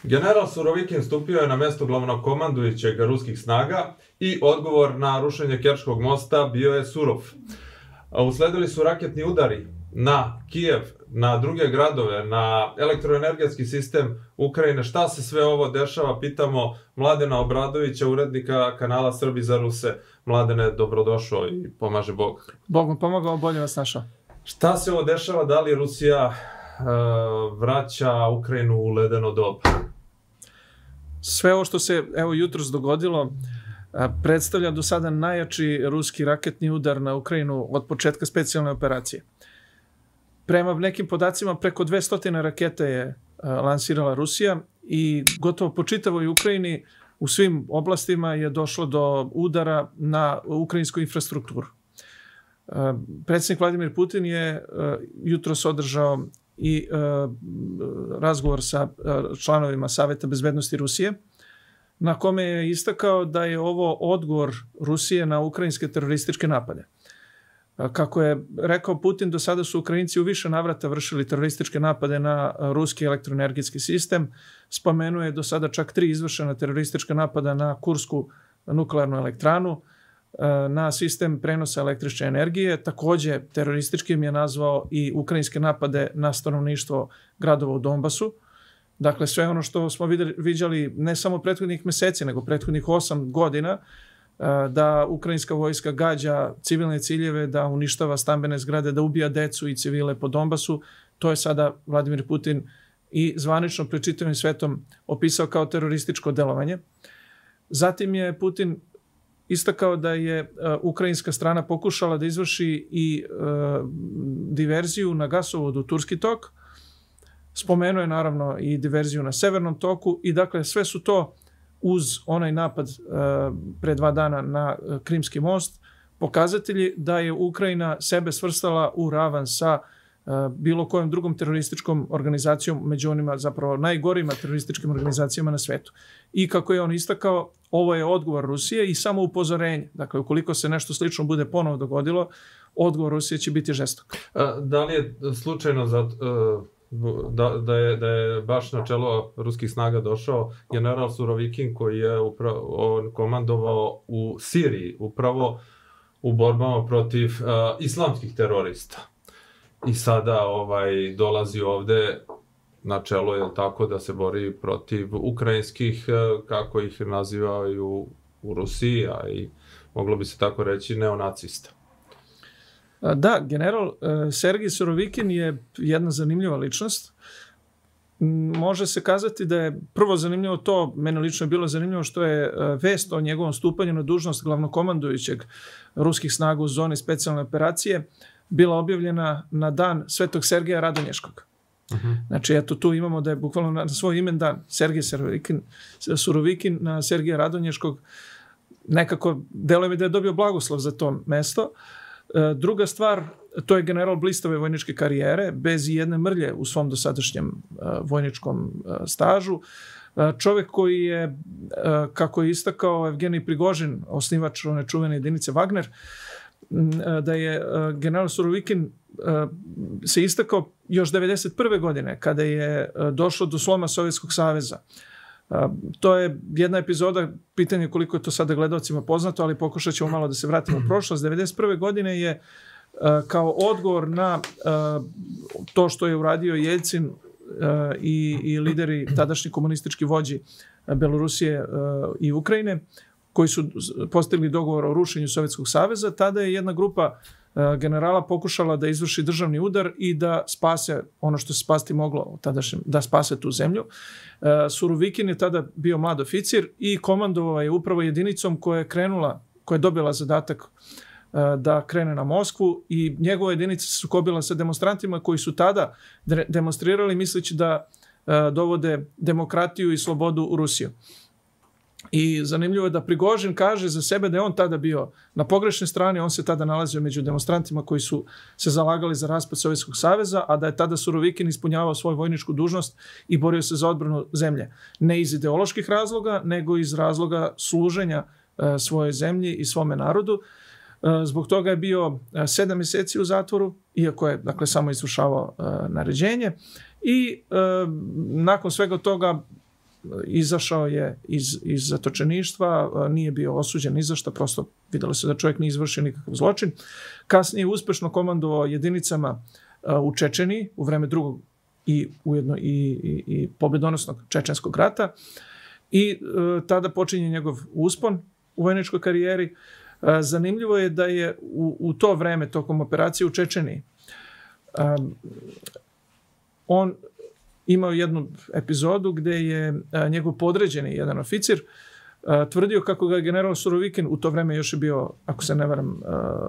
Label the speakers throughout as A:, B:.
A: General Surovikin stupio je na mjesto glavnokomandujućeg ruskih snaga i odgovor na rušenje Kerčkog mosta bio je surov. Usledili su raketni udari na Kijev, na druge gradove, na elektroenergetski sistem Ukrajine. Šta se sve ovo dešava? Pitamo Mladena Obradovića, urednika kanala Srbi za Ruse. Mladene, dobrodošao i pomaže Bog.
B: Bog mu pomogao, bolje vas našao.
A: Šta se ovo dešava? Da li Rusija vraća Ukrajinu u ledeno doba?
B: Sve ovo što se jutros dogodilo predstavlja do sada najjači ruski raketni udar na Ukrajinu od početka specijalne operacije. Prema nekim podacima, preko 200 raketa je lansirala Rusija i gotovo po čitavoj Ukrajini u svim oblastima je došlo do udara na ukrajinsku infrastrukturu. Predsjednik Vladimir Putin je jutros održao i razgovor sa članovima Saveta bezbednosti Rusije, na kome je istakao da je ovo odgovor Rusije na ukrajinske terorističke napade. Kako je rekao Putin, do sada su Ukrajinci u više navrata vršili terorističke napade na ruski elektroenergetski sistem. Spomenuo je do sada čak 3 izvršena teroristička napada na Kursku nuklearnu elektranu, na sistem prenosa električne energije. Također terorističkim je nazvao i ukrajinske napade na stanovništvo gradova u Donbasu. Dakle, sve ono što smo viđali ne samo prethodnih meseci, nego prethodnih 8 godina, da ukrajinska vojska gađa civilne ciljeve, da uništava stambene zgrade, da ubija decu i civile po Donbasu, to je sada Vladimir Putin i zvanično pred čitavim svetom opisao kao terorističko delovanje. Zatim je Putin istakao da je ukrajinska strana pokušala da izvrši i diverziju na gasovodu Turski tok. Spomenuo je naravno i diverziju na Severnom toku i dakle sve su to uz onaj napad pre 2 dana na Krimski most pokazatelji da je Ukrajina sebe svrstala u ravan sa bilo kojom drugom terorističkom organizacijom, među onima zapravo najgorima terorističkim organizacijama na svetu. I kako je on istakao, ovo je odgovor Rusije i samo upozorenje. Dakle, ukoliko se nešto slično bude ponovo dogodilo, odgovor Rusije će biti žestok.
A: Da li je slučajno da je baš na čelo ruskih snaga došao general Surovikin koji je komandovao u Siriji upravo u borbama protiv islamskih terorista i sada dolazi ovde na čelo, je tako, da se bori protiv ukrajinskih, kako ih nazivaju u Rusiji, a i moglo bi se tako reći neonacista.
B: Da, general Sergij Surovikin je jedna zanimljiva ličnost. Može se kazati da je prvo zanimljivo to, mene lično je bilo zanimljivo što je vest o njegovom stupanju na dužnost glavnokomandujućeg ruskih snaga u zoni specijalne operacije bila objavljena na dan Svetog Sergeja Radonješkog. Znači, eto, tu imamo da je bukvalno na svoj imen dan Sergij Surovikin na Sergeja Radonješkog. Nekako deluje mi da je dobio blagoslov za to mesto. Druga stvar, to je general blistave vojničke karijere, bez ijedne mrlje u svom dosadašnjem vojničkom stažu. Čovjek koji je, kako je istakao Evgenij Prigožin, osnivač one čuvene jedinice Wagner, da je general Surovikin se istakao još 1991. godine, kada je došlo do sloma Sovjetskog saveza. To je jedna epizoda, pitanje koliko je to sada gledalcima poznato, ali pokušat ćemo malo da se vratimo u prošlost. 1991. godine je kao odgovor na to što je uradio Jeljcin i lideri tadašnji komunistički vođi Belorusije i Ukrajine, koji su postigli dogovor o rušenju Sovjetskog saveza, tada je jedna grupa generala pokušala da izvrši državni udar i da spase ono što se spasti moglo, da spase tu zemlju. Surovikin je tada bio mlad oficir i komandovao je upravo jedinicom koja je dobila zadatak da krene na Moskvu i njegova jedinica se sukobila sa demonstrantima koji su tada demonstrirali misleći da dovode demokratiju i slobodu u Rusiju. I zanimljivo je da Prigožin kaže za sebe da je on tada bio na pogrešnoj strani, on se tada nalazio među demonstrantima koji su se zalagali za raspad Sovjetskog saveza, a da je tada Surovikin ispunjavao svoju vojničku dužnost i borio se za odbranu zemlje. Ne iz ideoloških razloga, nego iz razloga služenja svojoj zemlji i svome narodu. Zbog toga je bio 7 mjeseci u zatvoru, iako je dakle samo izvršavao naređenje. I nakon svega toga izašao je iz zatočeništva, nije bio osuđen ni za šta, prosto vidjelo se da čovjek nije izvršio nikakav zločin. Kasnije je uspešno komandovao jedinicama u Čečeniji u vreme drugog i ujedno i pobjedonosnog čečenskog rata i tada počinje njegov uspon u vojničkoj karijeri. Zanimljivo je da je u to vreme, tokom operacije u Čečeniji, on imao jednu epizodu gde je njegov podređeni, jedan oficir, tvrdio kako ga je general Surovikin, u to vreme još je bio, ako se ne varam,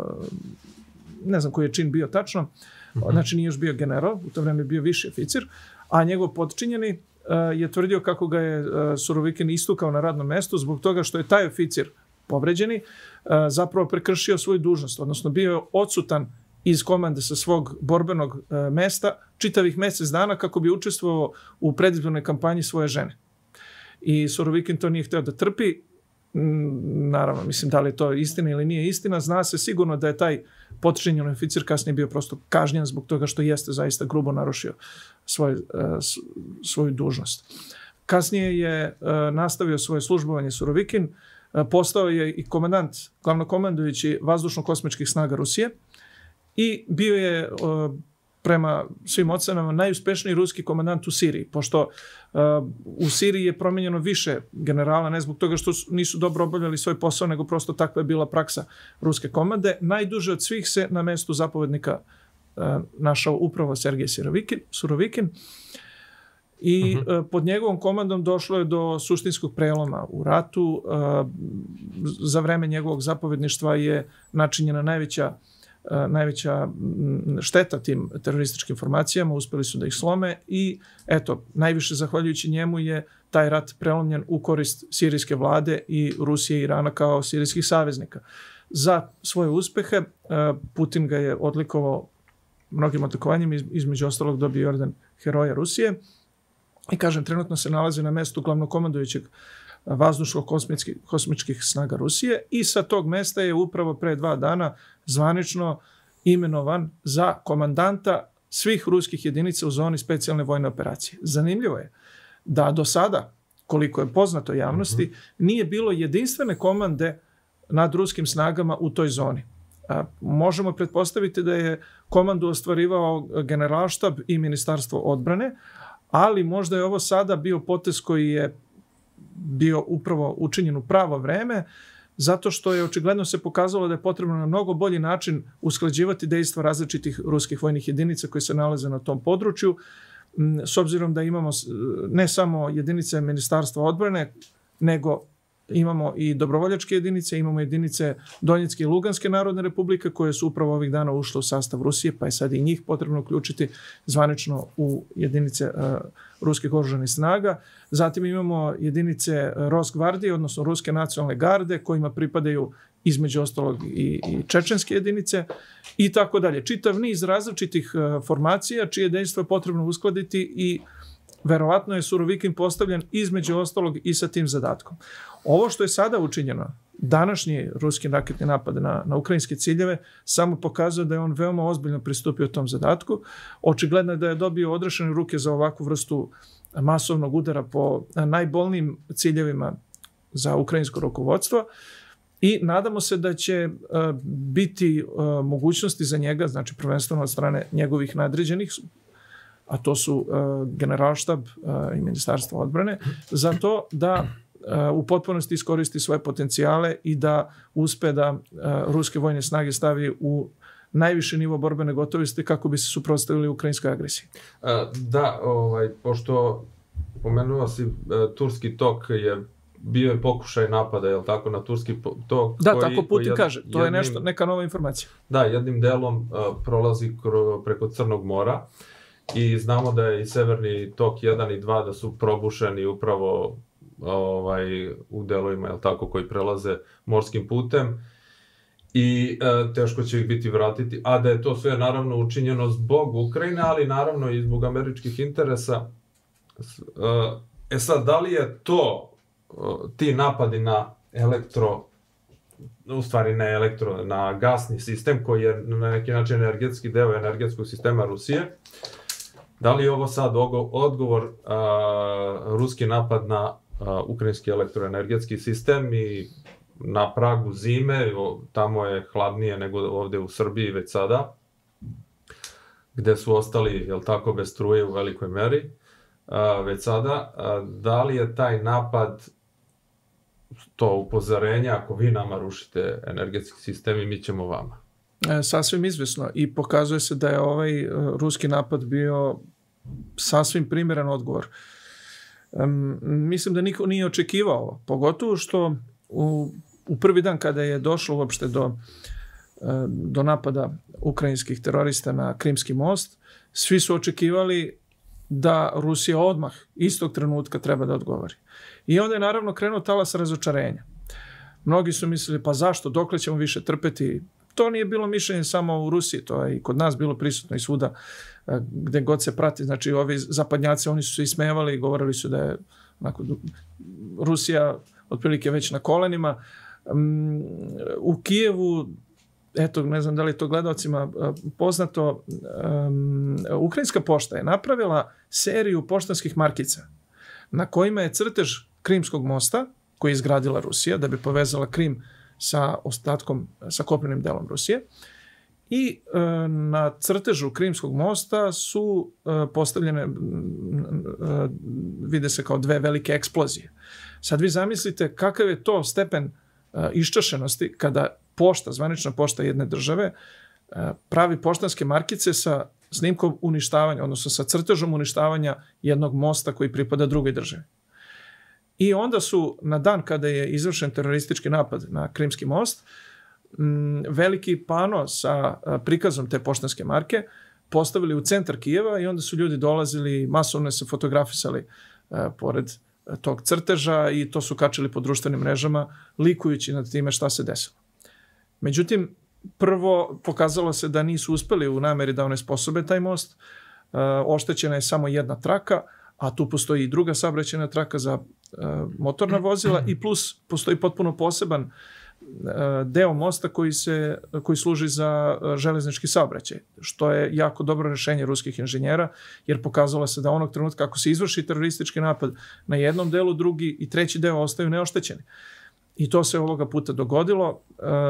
B: ne znam koji je čin bio tačno, znači nije još bio general, u to vreme je bio viši oficir, a njegov podčinjeni je tvrdio kako ga je Surovikin istukao na radnom mestu zbog toga što je taj oficir povređeni zapravo prekršio svoju dužnost, odnosno bio je odsutan iz komande sa svog borbenog mesta čitavih mjesec dana kako bi učestvovao u predizbornoj kampanji svoje žene. I Surovikin to nije htio da trpi. Naravno, mislim da li je to istina ili nije istina, zna se sigurno da je taj potčinjeni oficir kasnije bio prosto kažnjen zbog toga što jeste zaista grubo narušio svoju dužnost. Kasnije je nastavio svoje službovanje Surovikin, postao je i komandant, glavnokomandujući vazdušno-kosmičkih snaga Rusije i bio je prema svim ocenama najuspešniji ruski komandant u Siriji, pošto u Siriji je promijenjeno više generala, ne zbog toga što nisu dobro obavljali svoj posao, nego prosto takva je bila praksa ruske komande. Najduže od svih se na mestu zapovednika našao upravo Sergej Surovikin i pod njegovom komandom došlo je do suštinskog preloma u ratu. Za vreme njegovog zapovedništva je načinjena najveća šteta tim terorističkim formacijama, uspjeli su da ih slome i eto, najviše zahvaljujući njemu je taj rat prelomljen u korist sirijske vlade i Rusije i Irana kao sirijskih saveznika. Za svoje uspehe Putin ga je odlikovao mnogim odlikovanjima, između ostalog dobio orden Heroja Rusije i kažem, trenutno se nalazi na mestu glavnokomandujućeg vazdušno-kosmičkih snaga Rusije i sa tog mesta je upravo pre 2 dana zvanično imenovan za komandanta svih ruskih jedinica u zoni specijalne vojne operacije. Zanimljivo je da do sada, koliko je poznato javnosti, nije bilo jedinstvene komande nad ruskim snagama u toj zoni. Možemo pretpostaviti da je komandu ostvarivao Generalštab i Ministarstvo odbrane, ali možda je ovo sada bio potez koji je bio upravo učinjen u pravo vreme, zato što je očigledno se pokazalo da je potrebno na mnogo bolji način usklađivati dejstva različitih ruskih vojnih jedinica koji se nalaze na tom području, s obzirom da imamo ne samo jedinice Ministarstva odbrane, nego imamo i dobrovoljačke jedinice, imamo jedinice Donjecke i Luganske narodne republike koje su upravo ovih dana ušle u sastav Rusije, pa je sad i njih potrebno uključiti zvanično u jedinice ruskih oružanih snaga. Zatim imamo jedinice Rosgvardije, odnosno Ruske nacionalne garde, kojima pripadaju između ostalog i čečenske jedinice i tako dalje. Čitav niz različitih formacija čije dejstvo je potrebno uskladiti i verovatno je Surovikin postavljen između ostalog i sa tim zadatkom. Ovo što je sada učinjeno, današnji ruski raketni napad na ukrajinske ciljeve, samo pokazuje da je on veoma ozbiljno pristupio tom zadatku. Očigledno je da je dobio odrešene ruke za ovakvu vrstu masovnog udara po najbolnijim ciljevima za ukrajinsko rukovodstvo i nadamo se da će biti mogućnosti za njega, znači prvenstveno od strane njegovih nadređenih, a to su Generalštab i Ministarstvo odbrane, za to da u potpunosti iskoristi svoje potencijale i da uspe da ruske vojne snage stavi u najviši nivo borbene gotovosti kako bi se suprotstavili ukrajinskoj agresiji.
A: Da, pošto pomenuo si Turski tok je bio je pokušaj napada, je li tako, na Turski tok?
B: Da, tako Putin kaže. To je neka nova informacija.
A: Da, jednim delom prolazi preko Crnog mora i znamo da je i Severni tok 1 i 2 da su probušeni upravo u delovima, je li tako, koji prelaze morskim putem i teško će ih biti vratiti, a da je to sve naravno učinjeno zbog Ukrajine, ali naravno i zbog američkih interesa. Sad, da li je to ti napadi na na gasni sistem koji je na neki način energetski deo energetskog sistema Rusije, Da li je ovo sad odgovor ruski napad na ukrajinski elektroenergetski sistem i na pragu zime, tamo je hladnije nego ovde u Srbiji već sada, gde su ostali, jel tako, bez struje u velikoj meri, već sada, da li je taj napad to upozorenje, ako vi nama rušite energetski sistem i mi ćemo vama?
B: Sasvim izvesno i pokazuje se da je ovaj ruski napad bio sasvim primjeren odgovor. Mislim da niko nije očekivao, pogotovo što u prvi dan kada je došlo uopšte do napada ukrajinskih terorista na Krimski most, svi su očekivali da Rusija odmah istog trenutka treba da odgovori. I onda je naravno krenuo talas razočarenja. Mnogi su mislili, pa zašto, dokle ćemo više trpeti? To nije bilo mišljenje samo u Rusiji, to je i kod nas bilo prisutno i svuda gde god se prati. Znači, ovi zapadnjaci, oni su se ismevali i govorili su da je Rusija otprilike već na kolenima. U Kijevu, eto, ne znam da li je to gledalcima poznato, Ukrajinska pošta je napravila seriju poštanskih markica na kojima je crtež Krimskog mosta, koji je izgradila Rusija da bi povezala Krim sa ostatkom, sa kopnenim delom Rusije. I na crtežu Krimskog mosta su postavljene, vide se kao dve velike eksplozije. Sad vi zamislite kakav je to stepen iščašenosti kada pošta, zvanična pošta jedne države, pravi poštanske markice sa snimkom uništavanja, odnosno sa crtežom uništavanja jednog mosta koji pripada drugoj državi. I onda su na dan kada je izvršen teroristički napad na Krimski most, veliki pano sa prikazom te poštanske marke postavili u centar Kijeva i onda su ljudi dolazili, masovno se fotografisali pored tog crteža i to su kačili po društvenim mrežama, likujući nad time šta se desilo. Međutim, prvo pokazalo se da nisu uspeli u nameri da onesposobe taj most, oštećena je samo jedna traka, a tu postoji i druga saobraćajna traka za motorna vozila i plus postoji potpuno poseban deo mosta koji služi za železnički saobraćaj, što je jako dobro rešenje ruskih inženjera, jer pokazalo se da onog trenutka ako se izvrši teroristički napad na jednom delu, drugi i treći deo ostaju neoštećeni. I to se ovoga puta dogodilo.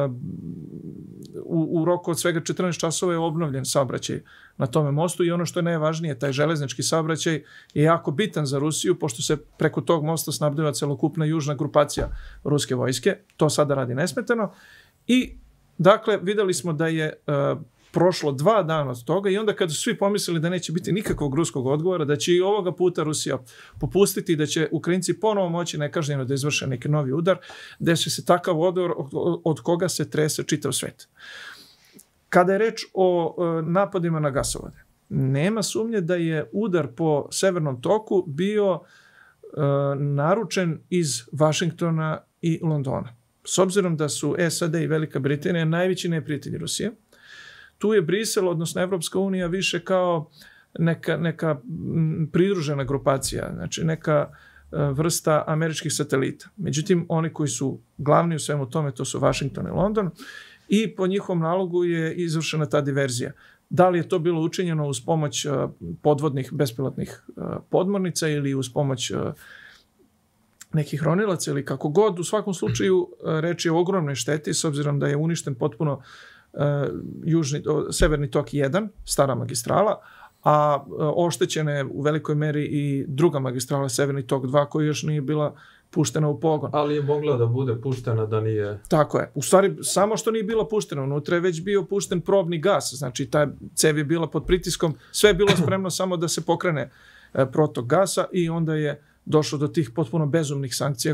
B: U roku od svega 14 časova je obnovljen saobraćaj na tome mostu i ono što je najvažnije, taj železnički saobraćaj je jako bitan za Rusiju, pošto se preko tog mosta snabdeva celokupna južna grupacija ruske vojske. To sada radi nesmetano. I, dakle, videli smo da je prošlo 2 dana od toga i onda kad su svi pomislili da neće biti nikakvog ruskog odgovora, da će i ovoga puta Rusija popustiti, da će Ukrajinci ponovo moći nekažnjeno da izvrše neki novi udar, desi se takav odgovor od koga se trese čitav svet. Kada je reč o napadima na gasovode, nema sumnje da je udar po Severnom toku bio naručen iz Vašingtona i Londona. S obzirom da su SAD i Velika Britanija najveći neprijatelji Rusije, tu je Brisel, odnosno Evropska unija, više kao neka pridružena grupacija, znači neka vrsta američkih satelita. Međutim, oni koji su glavni u svemu tome, to su Washington i London, i po njihovom nalogu je izvršena ta diverzija. Da li je to bilo učinjeno uz pomoć podvodnih bespilotnih podmornica ili uz pomoć nekih ronilaca ili kako god, u svakom slučaju reč je o ogromnoj šteti, s obzirom da je uništen potpuno Severni tok 1, stara magistrala, a oštećena je u velikoj meri i druga magistrala, Severni tok 2, koja još nije bila puštena u pogon.
A: Ali je mogla da bude puštena da nije...
B: Tako je. U stvari, samo što nije bila puštena, unutra je već bio pušten probni gas, znači ta cev je bila pod pritiskom, sve je bilo spremno samo da se pokrene protok gasa i onda je došlo do tih potpuno bezumnih sankcija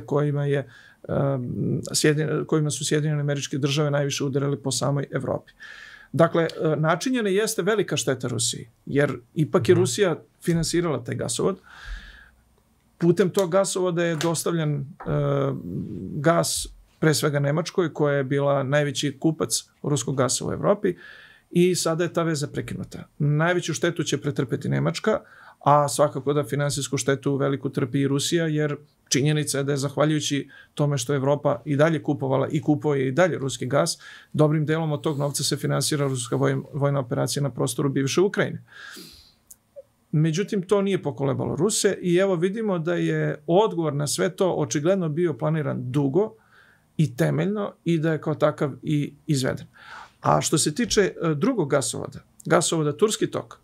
B: kojima su Sjedinjene Američke Države najviše udarili po samoj Evropi. Dakle, načinjena jeste velika šteta Rusiji, jer ipak je Rusija finansirala taj gasovod. Putem tog gasovoda je dostavljen gas pre svega Nemačkoj, koja je bila najveći kupac ruskog gasa u Evropi i sada je ta veza prekinuta. Najveću štetu će pretrpeti Nemačka, a svakako da finansijsku štetu veliku trpi i Rusija, jer činjenica je da je zahvaljujući tome što Evropa i dalje kupovala i kupuje i dalje ruski gas, dobrim delom od tog novca se finansira ruska vojna operacija na prostoru bivše Ukrajine. Međutim, to nije pokolebalo Ruse i evo vidimo da je odgovor na sve to očigledno bio planiran dugo i temeljno i da je kao takav i izveden. A što se tiče drugog gasovoda Turski tok,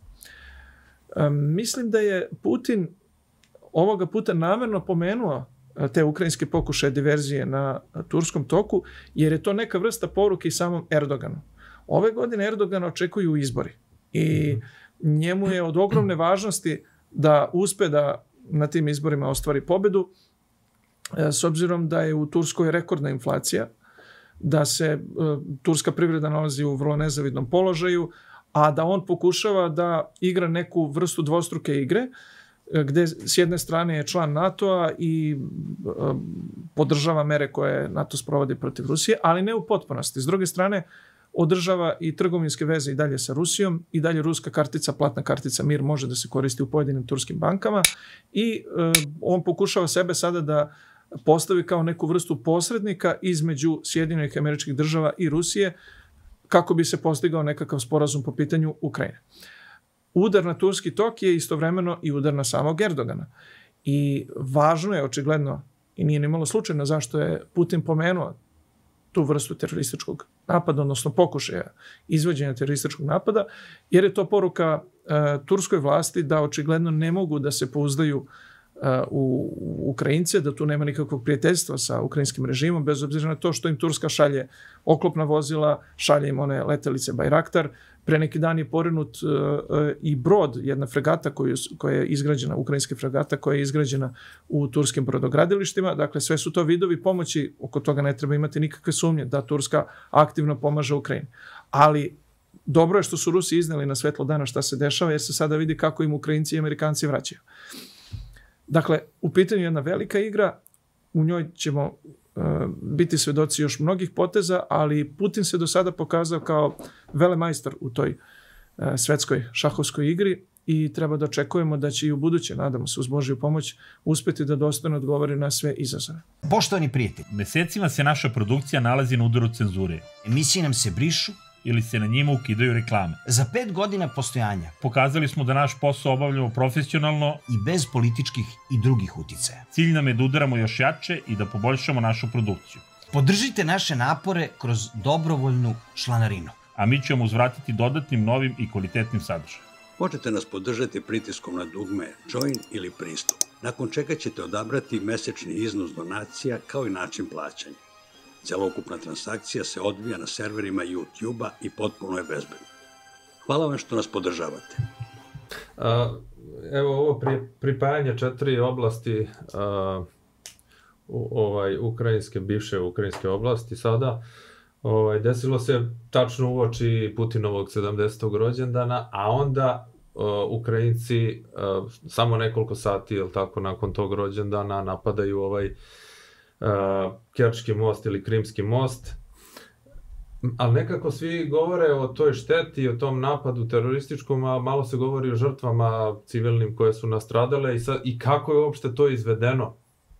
B: mislim da je Putin ovoga puta namerno pomenuo te ukrajinske pokušaje diverzije na Turskom toku, jer je to neka vrsta poruke i samom Erdoganu. Ove godine Erdogana očekuju izbori i njemu je od ogromne važnosti da uspe da na tim izborima ostvari pobedu, s obzirom da je u Turskoj rekordna inflacija, da se turska privreda nalazi u vrlo nezavidnom položaju, a da on pokušava da igra neku vrstu dvostruke igre, gde s jedne strane je član NATO-a i podržava mere koje NATO sprovodi protiv Rusije, ali ne u potpunosti. S druge strane, održava i trgovinske veze i dalje sa Rusijom, i dalje ruska kartica, platna kartica Mir može da se koristi u pojedinim turskim bankama i on pokušava sebe sada da postavi kao neku vrstu posrednika između Sjedinjenih Američkih Država i Rusije kako bi se postigao nekakav sporazum po pitanju Ukrajine. Udar na Turski tok je istovremeno i udar na samog Erdogana. I važno je očigledno, i nije ni malo slučajno zašto je Putin pomenuo tu vrstu terorističkog napada, odnosno pokušaja izvođenja terorističkog napada, jer je to poruka turskoj vlasti da očigledno ne mogu da se pouzdaju u Ukrajince, da tu nema nikakvog prijateljstva sa ukrajinskim režimom, bez obzira na to što im Turska šalje oklopna vozila, šalje im one letelice Bayraktar. Pre neki dan je porinut i brod, jedna fregata koja je izgrađena, ukrajinska fregata koja je izgrađena u turskim brodogradilištima. Dakle, sve su to vidovi pomoći, oko toga ne treba imati nikakve sumnje da Turska aktivno pomaže Ukrajini. Ali dobro je što su Rusi izneli na svetlo dana šta se dešava, jer se sada vidi kako im Ukrajinci i Amerikanci vraćaju. Dakle, u pitanju je jedna velika igra, u njoj ćemo biti svedoci još mnogih poteza, ali Putin se do sada pokazao kao velemajstor u toj svetskoj šahovskoj igri i treba da očekujemo da će i u buduće, nadamo se uz Božju pomoć, uspeti da dostojno odgovori na sve izazove.
C: Poštovani prijatelji,
D: mesecima se naša produkcija nalazi na udaru cenzure.
C: Emisije nam se brišu
D: ili se na njima ukidaju reklame.
C: Za 5 godina postojanja
D: Pokazali smo da naš posao obavljamo profesionalno
C: i bez političkih i drugih uticaja.
D: Cilj nam je da udaramo još jače i da poboljšamo našu produkciju.
C: Podržite naše napore kroz dobrovoljnu članarinu.
D: A mi ćemo uzvratiti dodatnim, novim i kvalitetnim sadržajem.
E: Možete nas podržati pritiskom na dugme Join ili Pristup, nakon čega ćete odabrati mesečni iznos donacija kao i način plaćanja. Celokupna transakcija se odvija na serverima YouTube-a i potpuno je bezbedna. Hvala vam što nas podržavate.
A: Evo ovo pripajanje 4 oblasti bivše ukrajinske oblasti sada, desilo se tačno uoči Putinovog 70. rođendana, a onda Ukrajinci samo nekoliko sati, ili tako, nakon tog rođendana napadaju Kerčki most ili Krimski most, ali nekako svi govore o toj šteti, o tom napadu terorističkom, a malo se govori o žrtvama civilnim koje su nastradale i kako je uopšte to izvedeno.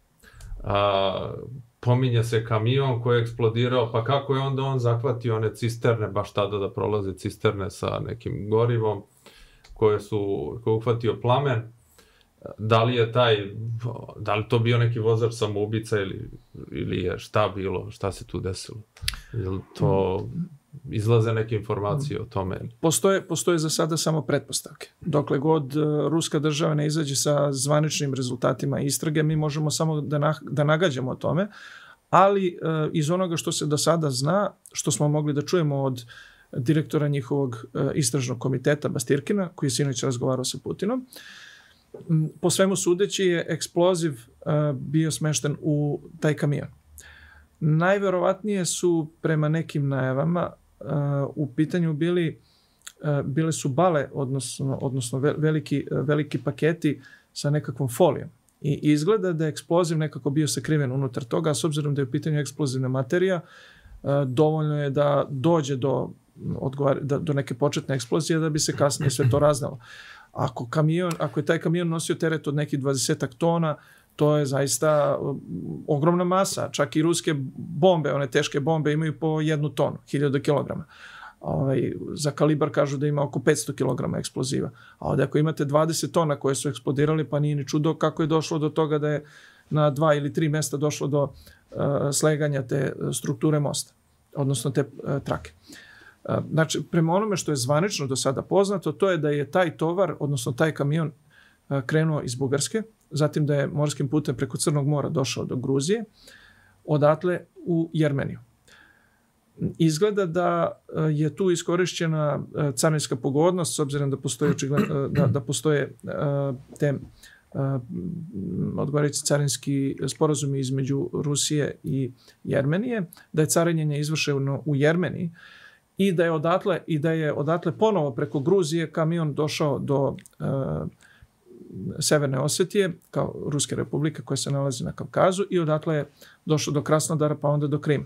A: Pominje se kamion koji je eksplodirao, pa kako je onda on zahvatio one cisterne, baš tada da prolaze cisterne sa nekim gorivom koje uhvatio plamen. Da li je to bio neki vozač samoubica ili je šta bilo, šta se tu desilo? Jel to izlaze neke informacije o tome?
B: Postoje za sada samo pretpostavke. Dokle god ruska država ne izađe sa zvaničnim rezultatima istrage, mi možemo samo da nagađamo o tome, ali iz onoga što se do sada zna, što smo mogli da čujemo od direktora njihovog istražnog komiteta Bastirkina, koji je sinoć razgovarao sa Putinom, po svemu sudeći je eksploziv bio smešten u taj kamion. Najverovatnije su prema nekim najavama u pitanju bile su bale, odnosno veliki paketi sa nekakvom folijom. I izgleda da je eksploziv nekako bio sakriven unutar toga, a s obzirom da je u pitanju eksplozivna materija, dovoljno je da dođe do neke početne eksplozije da bi se kasnije sve to raznalo. Ako je taj kamion nosio teret od nekih 20 tona, to je zaista ogromna masa. Čak i ruske bombe, one teške bombe, imaju po 1 tonu, 1000 kilograma. Za kalibar kažu da ima oko 500 kg eksploziva. A ovdje ako imate 20 tona koje su eksplodirali, pa nije ni čudo kako je došlo do toga da je na 2 ili 3 mjesta došlo do sleganja te strukture mosta, odnosno te trake. Znači, prema onome što je zvanično do sada poznato, to je da je taj tovar, odnosno taj kamion krenuo iz Bugarske, zatim da je morskim putem preko Crnog mora došao do Gruzije, odatle u Jermeniju. Izgleda da je tu iskorišćena carinska pogodnost, s obzirom da postoje te odgovarajući carinski sporazumi između Rusije i Jermenije, da je carinjenje izvršeno u Jermeniji i da je odatle ponovo preko Gruzije kamion došao do Severne Osetije, kao Ruske republike koja se nalazi na Kavkazu, i odatle je došao do Krasnodara pa onda do Krima.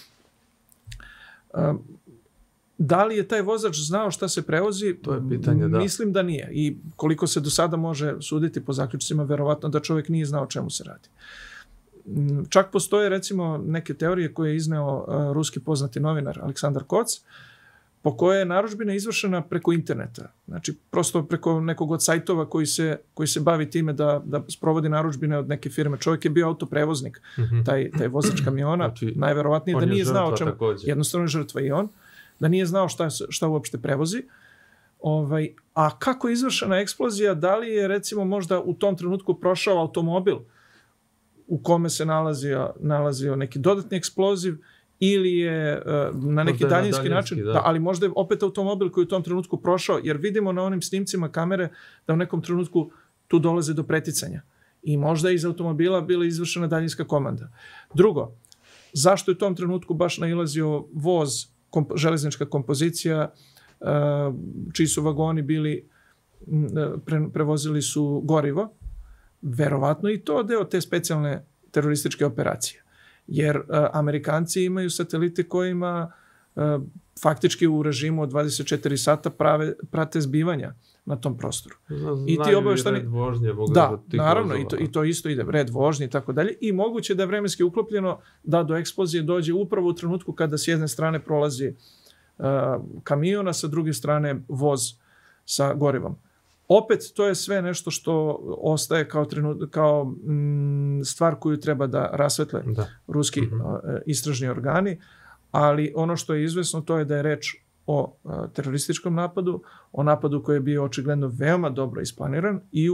B: Da li je taj vozač znao šta se prevozi?
A: To je pitanje, da.
B: Mislim da nije. I koliko se do sada može suditi po zaključcima, verovatno da čovjek nije znao o čemu se radi. Čak postoje recimo neke teorije koje je izneo ruski poznati novinar Aleksandar Koc, po kojoj je narudžbina izvršena preko interneta. Znači, prosto preko nekog od sajtova koji se bavi time da sprovodi narudžbine od neke firme. Čovjek je bio autoprevoznik, taj vozač kamiona. Znači, najverovatnije da nije znao o čemu. Jednostavno je žrtva i on. Da nije znao šta uopšte prevozi. A kako je izvršena eksplozija, da li je recimo možda u tom trenutku prošao automobil u kome se nalazio neki dodatni eksploziv, ili je na neki daljinski način, ali možda je opet automobil koji je u tom trenutku prošao, jer vidimo na onim snimcima kamere da u nekom trenutku tu dolaze do preticanja. I možda je iz automobila bila izvršena daljinska komanda. Drugo, zašto je u tom trenutku baš nailazio voz, železnička kompozicija, čiji su vagoni bili, prevozili su gorivo, verovatno i to deo te specijalne terorističke operacije. Jer Amerikanci imaju satelite kojima faktički u režimu od 24 sata prate zbivanja na tom prostoru.
A: I ti obavještani red vožnje,
B: da, naravno, i to isto ide, red vožnje i tako dalje. I moguće da je vremenski uklopljeno da do eksplozije dođe upravo u trenutku kada s jedne strane prolazi kamion, a sa druge strane voz sa gorivom. Opet, to je sve nešto što ostaje kao stvar koju treba da rasvetle ruski istražni organi, ali ono što je izvesno to je da je reč o terorističkom napadu, o napadu koji je bio očigledno veoma dobro isplaniran i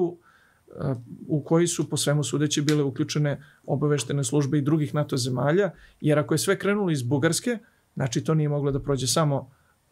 B: u koji su po svemu sudeći bile uključene obaveštene službe i drugih NATO zemalja, jer ako je sve krenulo iz Bugarske, znači to nije moglo da prođe samo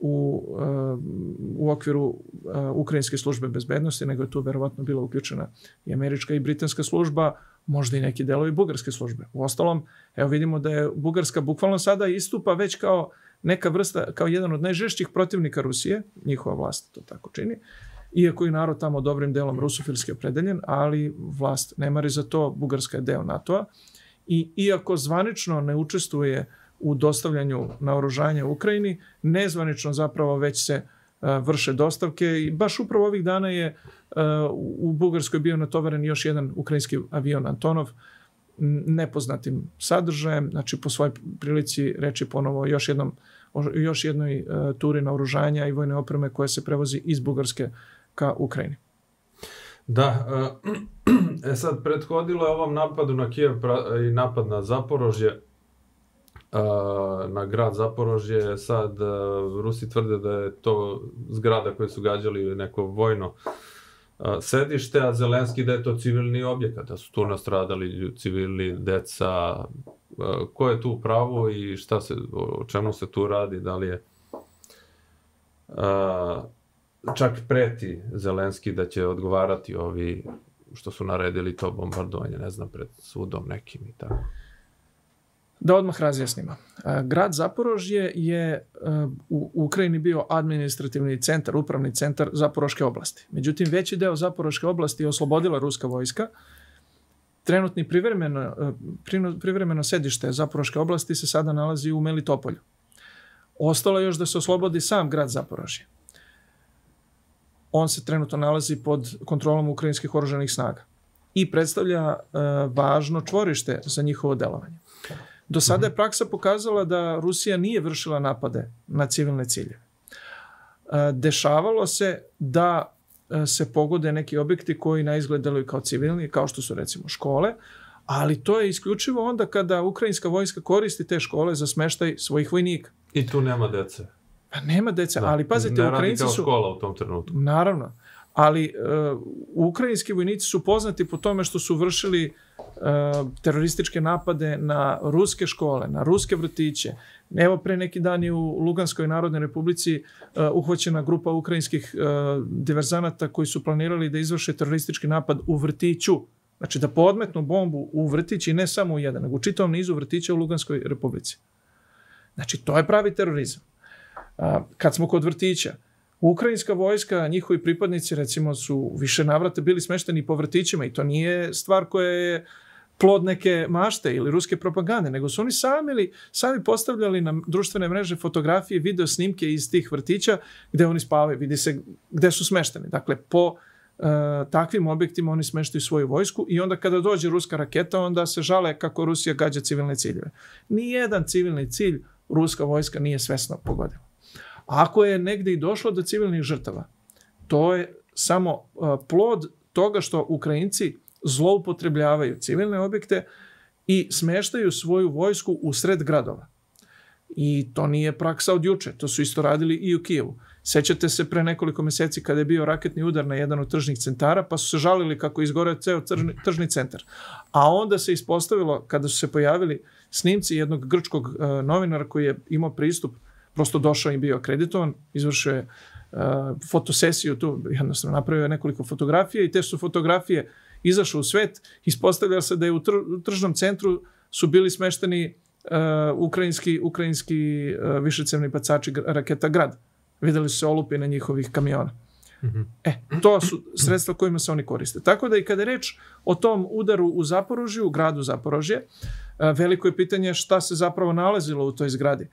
B: u okviru Ukrajinske službe bezbednosti, nego je tu verovatno bila uključena i američka i britanska služba, možda i neki delovi bugarske službe. Uostalom, evo vidimo da je Bugarska bukvalno sada istupa već kao neka vrsta, kao jedan od najžešćih protivnika Rusije, njihova vlast to tako čini, iako je narod tamo dobrim delom rusofilski opredeljen, ali vlast ne mari za to, Bugarska je deo NATO-a i iako zvanično ne učestvuje u dostavljanju naoružanja u Ukrajini, nezvanično zapravo već se vrše dostavke i baš upravo ovih dana je u Bugarskoj bio natovaren još jedan ukrajinski avion Antonov nepoznatim sadržajem, znači po svojoj prilici reći ponovo još jednoj turi naoružanja i vojne opreme koja se prevozi iz Bugarske ka Ukrajini.
A: Da, sad prethodilo je ovom napadu na Kijev i napad na Zaporožje, na grad Zaporožje. Sad Rusi tvrde da je to zgrada koje su gađali neko vojno sedište, a Zelenski da je to civilni objekat, da su tu nastradali civili, deca. Ko je tu u pravu i o čemu se tu radi? Da li je čak preti Zelenski da će odgovarati ovi što su naredili to bombardovanje, ne znam, pred sudom nekim i tako.
B: Da odmah razjasnimo. Grad Zaporožje je u Ukrajini bio administrativni centar, upravni centar Zaporoške oblasti. Međutim, veći deo Zaporoške oblasti je oslobodila ruska vojska. Trenutni privremeno sedište Zaporoške oblasti se sada nalazi u Melitopolju. Ostalo je još da se oslobodi sam grad Zaporožje. On se trenutno nalazi pod kontrolom ukrajinskih oružanih snaga i predstavlja važno čvorište za njihovo delovanje. Do sada je praksa pokazala da Rusija nije vršila napade na civilne ciljeve. Dešavalo se da se pogode neki objekti koji na izgled deluju kao civilni, kao što su recimo škole, ali to je isključivo onda kada ukrajinska vojska koristi te škole za smeštaj svojih vojnika.
A: I tu nema dece.
B: Pa nema dece, ali pazite,
A: ne
B: Ukrajinci
A: radi kao
B: su...
A: škola u tom trenutku.
B: Naravno, ali ukrajinski vojnici su poznati po tome što su vršili terorističke napade na ruske škole, na ruske vrtiće. Evo, pre neki dan je u Luganskoj Narodnoj Republici uhvaćena grupa ukrajinskih diverzanata koji su planirali da izvrše teroristički napad u vrtiću. Znači da podmetnu bombu u vrtić i ne samo u jedan, nego u čitavom nizu vrtića u Luganskoj Republici. Znači, to je pravi terorizam. Kad smo kod vrtića, ukrajinska vojska, njihovi pripadnici, recimo, su više navrata bili smešteni po vrtićima i to nije stvar koja je plod neke mašte ili ruske propagande, nego su oni sami postavljali na društvene mreže fotografije, video snimke iz tih vrtića gde oni spavaju, vidi se gde su smešteni. Dakle, po takvim objektima oni smeštaju svoju vojsku i onda kada dođe ruska raketa, onda se žale kako Rusija gađa civilne ciljeve. Nijedan civilni cilj ruska vojska nije svesno pogodila. Ako je negde i došlo do civilnih žrtava, to je samo plod toga što Ukrajinci zloupotrebljavaju civilne objekte i smeštaju svoju vojsku u sred gradova. I to nije praksa od juče, to su isto radili i u Kijevu. Sećate se pre nekoliko meseci kada je bio raketni udar na jedan od tržnih centara, pa su se žalili kako je izgoreo ceo tržni centar. A onda se ispostavilo, kada su se pojavili snimci jednog grčkog novinara koji je imao pristup, prosto došao i bio akreditovan, izvršio je fotosesiju tu, jednostavno napravio je nekoliko fotografija i te su fotografije izašle u svet. Ispostavlja se da je u tržnom centru su bili smešteni ukrajinski višecevni bacači raketa Grad. Videli su se olupine njihovih kamiona. To su sredstva kojima se oni koriste. Tako da i kada je reč o tom udaru u Zaporožju, u gradu Zaporožje, veliko je pitanje šta se zapravo nalazilo u toj zgradi.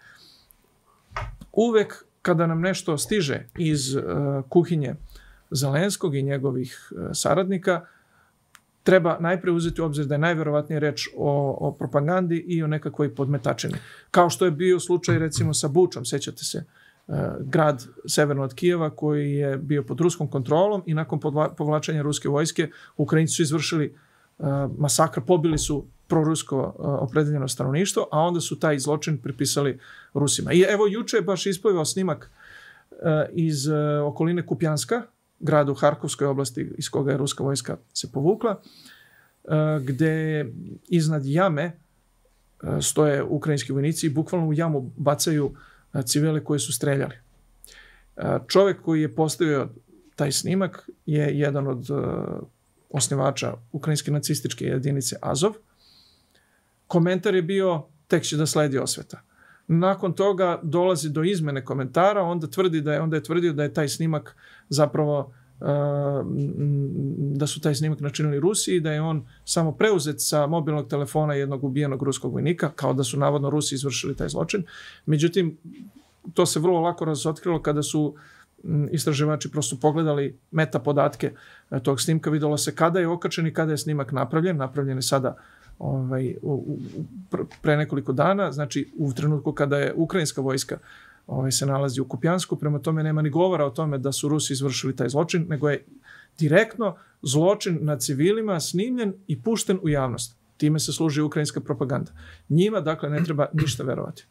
B: Uvek kada nam nešto stiže iz kuhinje Zelenskog i njegovih saradnika, treba najpre uzeti u obzir da je najverovatnije reč o propagandi i o nekakvoj podmetačini. Kao što je bio slučaj recimo sa Bučom, sećate se, grad severno od Kijeva koji je bio pod ruskom kontrolom i nakon povlačenja ruske vojske Ukrajinci su izvršili masakr, pobili su prorusko opredeljeno stanovništvo, a onda su taj zločin pripisali Rusima. I evo juče je baš isplivao snimak iz okoline Kupjanska, grada u Harkovskoj oblasti iz koga je ruska vojska se povukla, gde iznad jame stoje ukrajinski vojnici i bukvalno u jamu bacaju civile koje su streljali. Čovjek koji je postavio taj snimak je jedan od osnivača ukrajinske nacističke jedinice Azov. Komentar je bio, tek će da sledi osveta. Nakon toga dolazi do izmene komentara, onda je tvrdio da je taj snimak zapravo da su taj snimak načinili Rusi i da je on samo preuzet sa mobilnog telefona jednog ubijenog ruskog vojnika, kao da su navodno Rusi izvršili taj zločin. Međutim, to se vrlo lako razotkrilo kada su istraživači prosto pogledali meta podatke tog snimka, videlo se kada je okačen i kada je snimak napravljen. Napravljen je sada pre nekoliko dana, znači u trenutku kada je ukrajinska vojska se nalazi u Kupjansku, prema tome nema ni govora o tome da su Rusi izvršili taj zločin, nego je direktno zločin nad civilima snimljen i pušten u javnost. Time se služi ukrajinska propaganda. Njima, dakle, ne treba ništa verovati.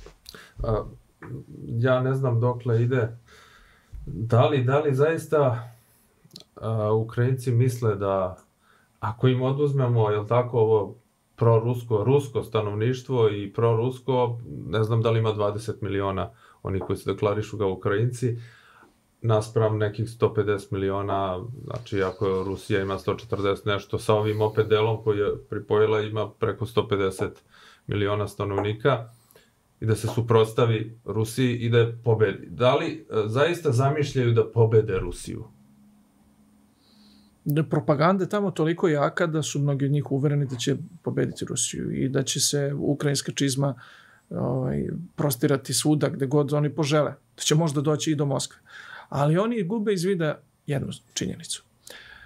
A: Ja ne znam dokle ide. Da li zaista Ukrajinci misle da ako im oduzmemo, jel tako, ovo rusko stanovništvo i prorusko, ne znam da li ima 20 miliona oni koji se deklarišu kao Ukrajinci, naspram nekih 150 miliona, znači ako Rusija ima 140 nešto, sa ovim opet delom koji je pripojila ima preko 150 miliona stanovnika, i da se suprotstavi Rusiji i da je pobedi. Da li zaista zamišljaju da pobede Rusiju?
B: Propaganda je tamo toliko jaka da su mnogi od njih uvereni da će pobediti Rusiju i da će se ukrajinska čizma prostirati svuda gde god oni požele. Da će možda doći i do Moskve. Ali oni gube iz vida jednu činjenicu.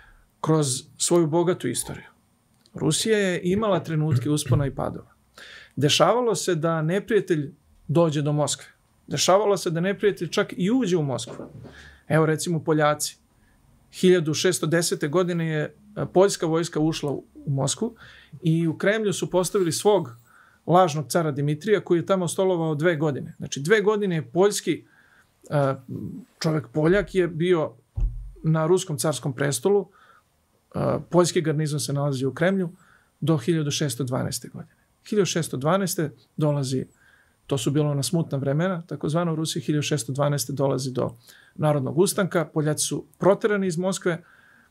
B: Kroz svoju bogatu istoriju Rusija je imala trenutke uspona i padova. Dešavalo se da neprijatelj dođe do Moskve. Dešavalo se da neprijatelj čak i uđe u Moskvu. Evo recimo Poljaci. 1610. godine je poljska vojska ušla u Moskvu i u Kremlju su postavili svog lažnog cara Dimitrija koji je tamo stolovao 2 godine. Znači 2 godine je poljski čovjek Poljak je bio na ruskom carskom prestolu. Poljski garnizon se nalazi u Kremlju do 1612. godine. 1612. dolazi, to su bilo ona smutna vremena, takozvano u Rusiji, 1612. dolazi do narodnog ustanka, Poljaci su proterani iz Moskve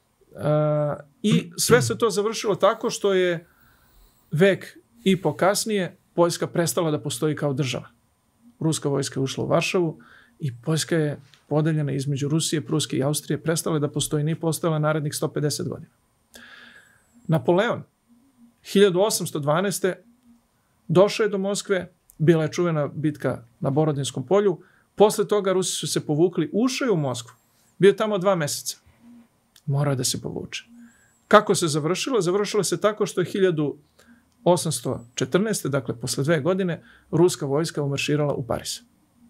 B: i sve se to završilo tako što je vek i po kasnije Poljska prestala da postoji kao država. Ruska vojska je ušla u Varšavu i Poljska je podeljena između Rusije, Pruske i Austrije, prestala da postoji, nije postojala narednih 150 godina. Napoleon, 1812. došao je do Moskve, bila je čuvena bitka na Borodinskom polju, posle toga Rusi su se povukli, ušao je u Moskvu, bio je tamo 2 meseca, morao je da se povuče. Kako se završilo? Završilo se tako što je 1814. dakle posle 2 godine, ruska vojska umarširala u Pariz.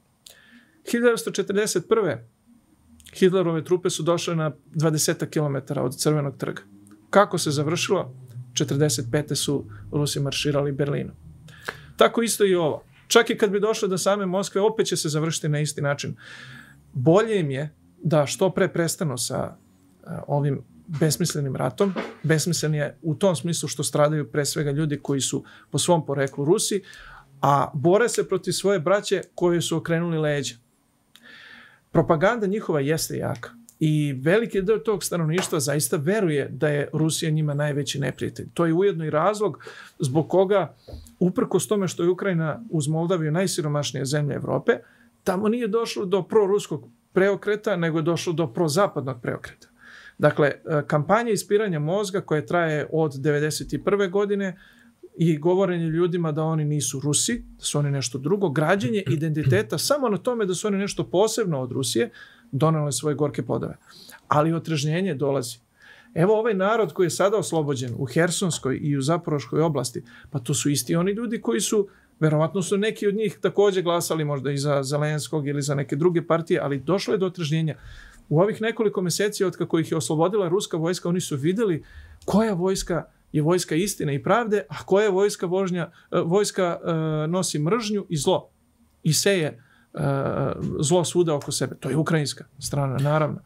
B: 1941. Hitlerove trupe su došle na 20 km od Crvenog trga. Kako se završilo? 1945. su Rusi marširali Berlinom. Tako isto i ovo. Čak i kad bi došlo do same Moskve, opet će se završiti na isti način. Bolje im je da što pre prestanu sa ovim besmislenim ratom. Besmislen je u tom smislu što stradaju pre svega ljudi koji su po svom poreklu Rusi, a bore se protiv svoje braće koji su okrenuli leđa. Propaganda njihova jeste jaka i veliki deo tog stanovništva zaista veruje da je Rusija njima najveći neprijatelj. To je ujedno i razlog zbog koga, uprkos tome što je Ukrajina uz Moldaviju najsiromašnija zemlja Evrope, tamo nije došlo do proruskog preokreta, nego je došlo do prozapadnog preokreta. Dakle, kampanja ispiranja mozga koja traje od 1991. godine i govorenje ljudima da oni nisu Rusi, da su oni nešto drugo, građenje identiteta samo na tome da su oni nešto posebno od Rusije, donele svoje gorke plodove. Ali otrežnjenje dolazi. Evo ovaj narod koji je sada oslobođen u Hersonskoj i u Zaporoškoj oblasti, pa to su isti oni ljudi koji su, verovatno su neki od njih također glasali možda i za Zelenskog ili za neke druge partije, ali došlo je do otrežnjenja. U ovih nekoliko meseci od kako ih je oslobodila ruska vojska, oni su videli koja vojska je vojska istine i pravde, a koja vojska nosi mržnju i zlo i seje zlo svuda oko sebe. To je ukrajinska strana, naravno.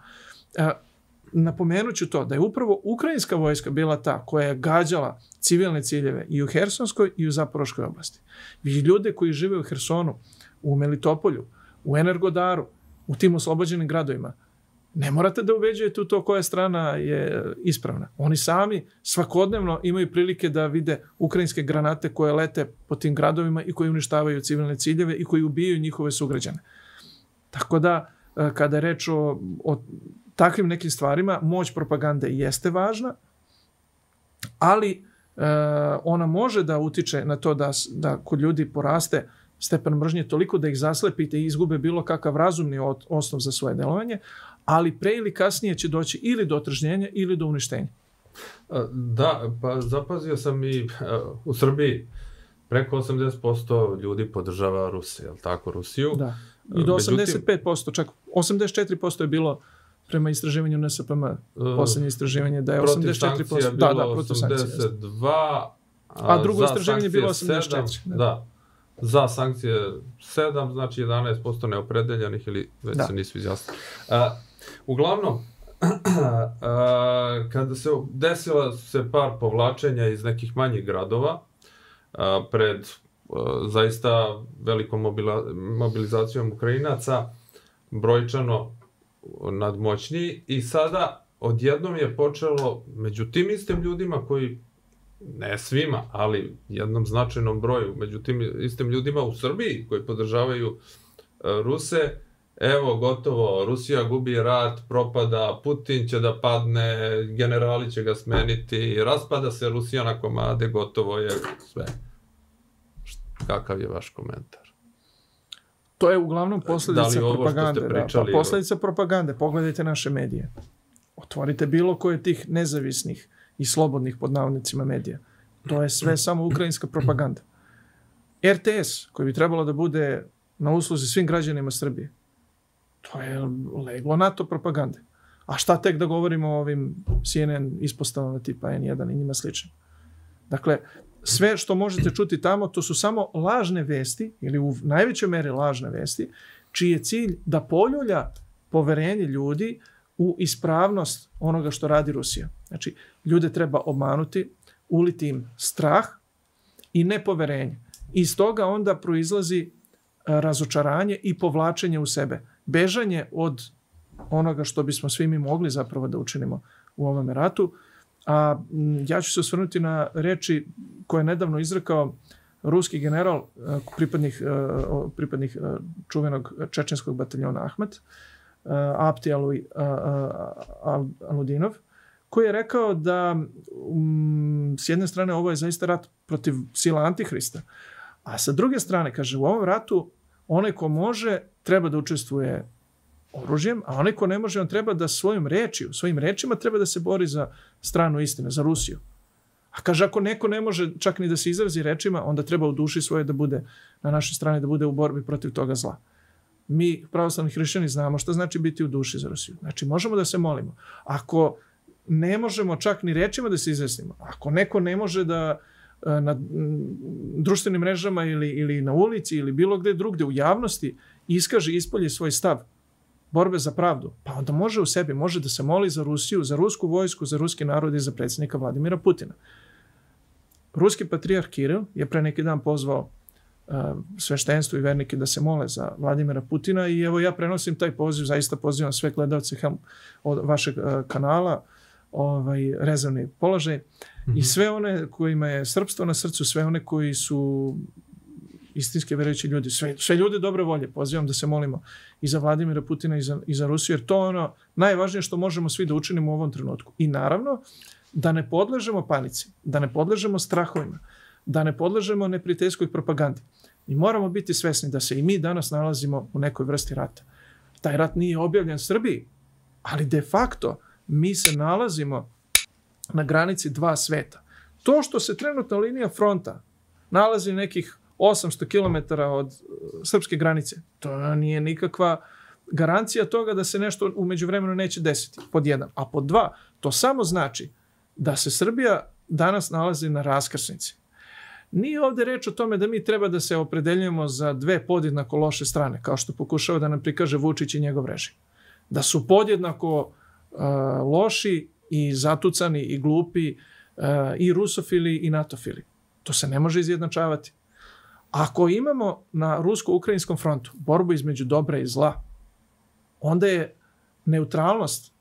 B: Napomenut ću to da je upravo ukrajinska vojska bila ta koja je gađala civilne ciljeve i u Hersonskoj i u Zaporoškoj oblasti. Vi ljude koji žive u Hersonu, u Melitopolju, u Energodaru, u tim oslobođenim gradovima, ne morate da ubeđujete u to koja strana je ispravna. Oni sami svakodnevno imaju prilike da vide ukrajinske granate koje lete po tim gradovima i koji uništavaju civilne ciljeve i koji ubijaju njihove sugrađane. Tako da, kada je reč o takvim nekim stvarima, moć propagande jeste važna, ali ona može da utiče na to da kod ljudi poraste stepen mržnje toliko da ih zaslepite i izgube bilo kakav razumni osnov za svoje delovanje, ali pre ili kasnije će doći ili do otrežnjenja ili do uništenja.
A: Da, pa zapazio sam i u Srbiji preko 80% ljudi podržava Rusiju, je li tako, Rusiju?
B: Da, i do 85%, čak 84% je bilo prema istraživanju NSPM, posljednje istraživanje, da je 84%. Da, protiv sankcija.
A: 82%,
B: a drugo istraživanje je bilo 84%.
A: Da. Za sankcije 7, znači 11% neopredeljenih ili već se nisu izjasnili. Uglavnom, kada se desila se par povlačenja iz nekih manjih gradova pred zaista velikom mobilizacijom Ukrajinaca, brojčano nadmoćniji, i sada odjednom je počelo među tim istim ljudima koji, ne svima, ali jednom značajnom broju, među tim istim ljudima u Srbiji koji podržavaju Ruse, evo gotovo, Rusija gubi rat, propada, Putin će da padne, generali će ga smeniti, raspada se Rusija na komade, gotovo je sve. Kakav je vaš komentar?
B: To je uglavnom posljedica propagande. Pa posljedica propagande. Pogledajte naše medije. Otvorite bilo koje tih nezavisnih i slobodnih pod navodnicima medija. To je sve samo ukrajinska propaganda. RTS, koji bi trebalo da bude na usluzi svim građanima Srbije, to je leglo NATO propagande. A šta tek da govorimo o ovim CNN ispostavama tipa N1 i njima slično. Dakle, sve što možete čuti tamo, to su samo lažne vesti, ili u najvećoj meri lažne vesti, čiji je cilj da poljulja poverenje ljudi u ispravnost onoga što radi Rusija. Znači, ljude treba obmanuti, uliti im strah i nepoverenje. Iz toga onda proizlazi razočaranje i povlačenje u sebe. Bežanje od onoga što bismo svi mi mogli zapravo da učinimo u ovom ratu. A ja ću se osvrnuti na reči koje je nedavno izrekao ruski general, pripadnik čuvenog čečenskog bataljona Ahmed, Apti Aludinov, koji je rekao da s jedne strane ovo je zaista rat protiv sila Antihrista, a sa druge strane, kaže, u ovom ratu onaj ko može treba da učestvuje oružjem, a onaj ko ne može, on treba da svojim rečima treba da se bori za stranu istine, za Rusiju. A kaže, ako neko ne može čak ni da se izrazi rečima, onda treba u duši svoje da bude na našoj strani, da bude u borbi protiv toga zla. Mi, pravoslavni hrišćani, znamo šta znači biti u duši za Rusiju. Znači, možemo da se molimo. Ako ne možemo čak ni rečima da se izjasnimo, ako neko ne može da na društvenim mrežama ili na ulici ili bilo gde drugde u javnosti iskaže, ispolji svoj stav borbe za pravdu, pa onda može u sebi, može da se moli za Rusiju, za rusku vojsku, za ruski narod i za predsjednika Vladimira Putina. Ruski patrijarh Kiril je pre neki dan pozvao sveštenstvo i vernike da se mole za Vladimira Putina i evo ja prenosim taj poziv, zaista pozivam sve gledalce od vašeg kanala, rezervni položaj i sve one kojima je srpstvo na srcu, sve one koji su istinski verujući ljudi, sve ljude dobre volje, pozivam da se molimo i za Vladimira Putina i za Rusiju, jer to je ono najvažnije što možemo svi da učinimo u ovom trenutku. I naravno, da ne podležemo panici, da ne podležemo strahovima, da ne podležemo neprijateljskoj propagandi. I moramo biti svesni da se i mi danas nalazimo u nekoj vrsti rata. Taj rat nije objavljen Srbiji, ali de facto mi se nalazimo na granici dva sveta. To što se trenutna linija fronta nalazi nekih 800 km od srpske granice, to nije nikakva garancija toga da se nešto u međuvremenu neće desiti, pod jedan. A pod dva, to samo znači da se Srbija danas nalazi na raskrsnici. Nije ovdje reč o tome da mi treba da se opredeljujemo za dve podjednako loše strane, kao što pokušava da nam prikaže Vučić i njegov režim. Da su podjednako loši i zatucani i glupi i rusofili i natofili. To se ne može izjednačavati. Ako imamo na rusko-ukrajinskom frontu borbu između dobra i zla, onda je neutralnost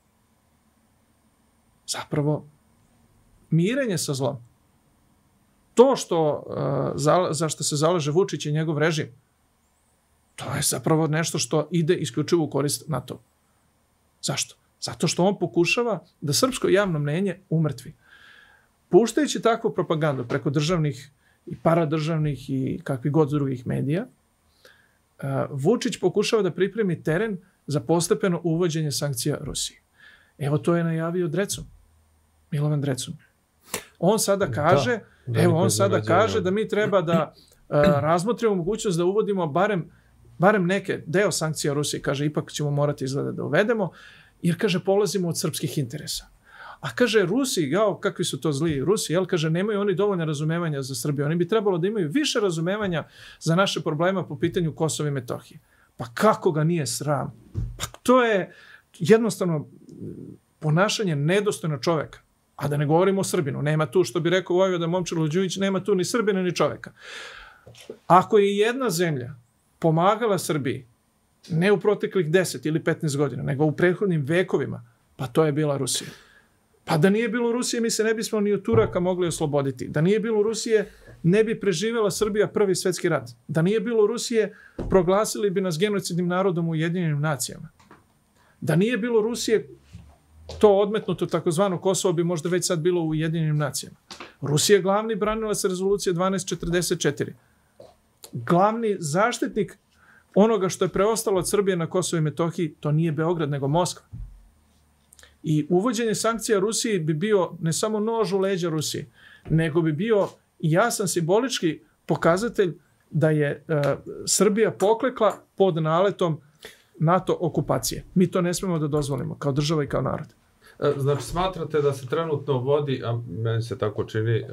B: zapravo mirenje sa zlom. To za što se zalaže Vučić i njegov režim, to je zapravo nešto što ide isključivo u korist NATO. Zašto? Zato što on pokušava da srpsko javno mnenje umrtvi. Puštajući takvu propagandu preko državnih i paradržavnih i kakvih god drugih medija, Vučić pokušava da pripremi teren za postepeno uvođenje sankcija Rusiji. Evo to je najavio Drecun, Milovan Drecun. On sada kaže, da mi treba da razmotrimo mogućnost da uvodimo barem neke deo sankcija Rusiji. Kaže, ipak ćemo morati izgleda da uvedemo, jer, kaže, polazimo od srpskih interesa. A kaže, Rusi, kakvi su to zli Rusi, kaže, nemaju oni dovoljno razumevanja za Srbiju. Oni bi trebalo da imaju više razumevanja za naše problema po pitanju Kosova i Metohije. Pa kako ga nije sram? Pa to je jednostavno ponašanje nedostojno čoveka. A da ne govorimo o Srbinu. Nema tu, što bi rekao Vojvoda Momčilo Đujić, nema tu ni Srbina ni čoveka. Ako je jedna zemlja pomagala Srbiji, ne u proteklih 10 ili 15 godina, nego u prethodnim vekovima, pa to je bila Rusija. Pa da nije bilo Rusije, mi se ne bismo ni od Turaka mogli osloboditi. Da nije bilo Rusije, ne bi preživela Srbija Prvi svjetski rat. Da nije bilo Rusije, proglasili bi nas genocidnim narodom u Ujedinjenim nacijama. Da nije bilo Rusije, to odmetnuto takozvano Kosovo bi možda već sad bilo u Ujedinjenim nacijama. Rusija je glavni branilac rezolucije 1244. Glavni zaštitnik onoga što je preostalo od Srbije na Kosovo i Metohiji, to nije Beograd, nego Moskva. I uvođenje sankcija Rusiji bi bio ne samo nož u leđa Rusiji, nego bi bio jasan simbolički pokazatelj da je Srbija poklekla pod naletom NATO okupacije. Mi to ne smemo da dozvolimo kao država i kao narod.
A: Znači, smatrate da se trenutno vodi, a meni se tako čini,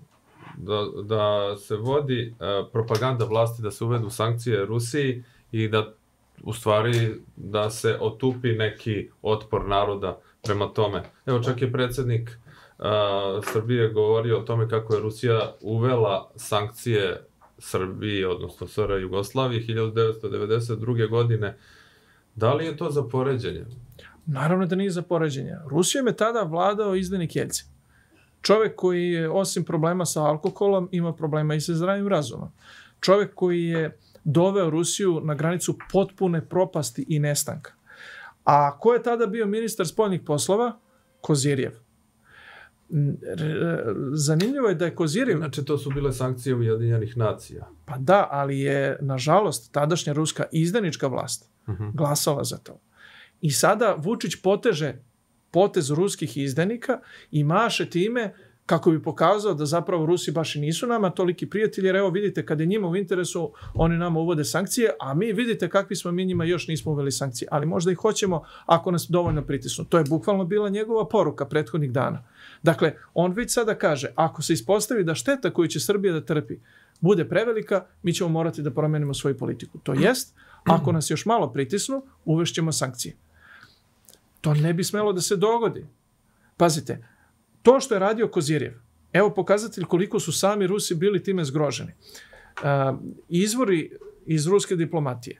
A: da se vodi propaganda vlasti da se uvedu sankcije Rusiji i da u stvari da se otupi neki otpor naroda prema tome. Evo, čak je predsjednik Srbije govorio o tome kako je Rusija uvela sankcije Srbiji, odnosno SR Jugoslaviji 1992. godine. Da li je to za poređenje?
B: Naravno da nije za poređenje. Rusijom je tada vladao izdajnik Jeljcin. Čovjek koji je, osim problema sa alkoholom, ima problema i sa zdravim razumom. Čovjek koji je doveo Rusiju na granicu potpune propasti i nestanka. A ko je tada bio ministar spoljnih poslova? Kozirjev. Zanimljivo je da je Kozirjev...
A: Znači, to su bile sankcije Ujedinjenih nacija.
B: Pa da, ali je, nažalost, tadašnja ruska izdajnička vlast glasala za to. I sada Vučić poteže potez ruskih izdajnika i maše time kako bi pokazao da zapravo Rusi baš i nisu nama toliki prijatelji, jer evo vidite, kad je njima u interesu, oni nama uvode sankcije, a mi vidite kakvi smo mi njima, još nismo uveli sankcije, ali možda i hoćemo ako nas dovoljno pritisnu. To je bukvalno bila njegova poruka prethodnih dana. Dakle, on već sada kaže, ako se ispostavi da šteta koju će Srbija da trpi bude prevelika, mi ćemo morati da promenimo svoju politiku. To jest, ako nas još malo pritisnu, uvešćemo sankcije. To ne bi smelo da se dogodi. Pazite, to što je radio Kozirjev, evo pokazatelj koliko su sami Rusi bili time zgroženi. Izvori iz ruske diplomatije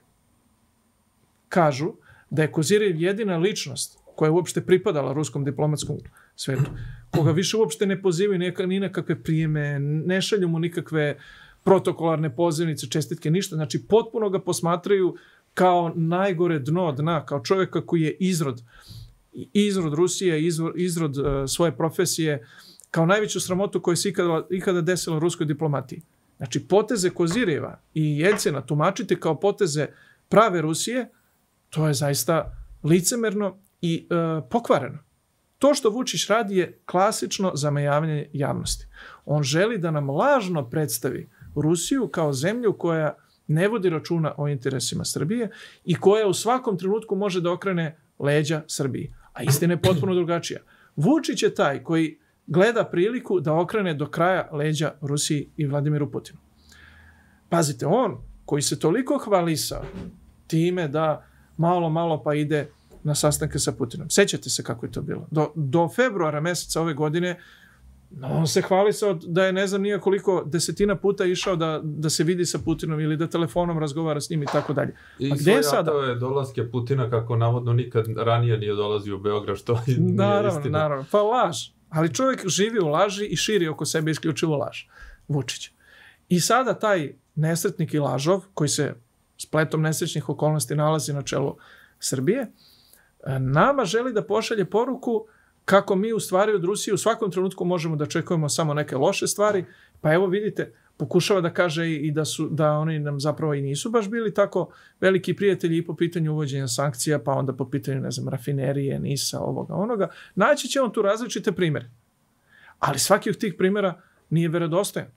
B: kažu da je Kozirjev jedina ličnost koja je uopšte pripadala ruskom diplomatskom svetu, koga više uopšte ne pozivaju ni nekakve prijeme, ne šalju mu nikakve protokolarne pozivnice, čestitke, ništa. Znači, potpuno ga posmatraju kao najgore dno dna, kao čovjeka koji je izrod Rusije, izrod svoje profesije, kao najveću sramotu koja se ikada desila u ruskoj diplomatiji. Znači, poteze Kozirjeva i Jeljcina tumačiti kao poteze prave Rusije, to je zaista licemerno i pokvareno. To što Vučić radi je klasično zamajavanje javnosti. On želi da nam lažno predstavi Rusiju kao zemlju koja ne vodi računa o interesima Srbije i koja u svakom trenutku može da okrene leđa Srbiji. A istina je potpuno drugačija. Vučić je taj koji gleda priliku da okrene do kraja leđa Rusiji i Vladimiru Putinu. Pazite, on koji se toliko hvalisao time da malo pa ide na sastanke sa Putinom. Sećate se kako je to bilo. Do februara meseca ove godine on se hvalisao da je ne znam nije koliko desetina puta išao da se vidi sa Putinom ili da telefonom razgovara s njim i tako dalje.
A: I svojatao je dolaske Putina kako navodno nikad ranije nije dolazio u Beograd, što nije istina.
B: Naravno, pa laž. Ali čovjek živi u laži i širi oko sebe isključivo laž. Vučić. I sada taj nesretnik i lažov, koji se spletom nesrećnih okolnosti nalazi na čelu Srbije, nama želi da pošalje poruku kako mi u stvari od Rusije u svakom trenutku možemo da očekujemo samo neke loše stvari, pa evo vidite, pokušava da kaže i da oni nam zapravo i nisu baš bili tako veliki prijatelji i po pitanju uvođenja sankcija, pa onda po pitanju, ne znam, rafinerije, NIS-a, ovoga, onoga. Naći će on tu različite primere. Ali svaki od tih primjera nije verodostojan.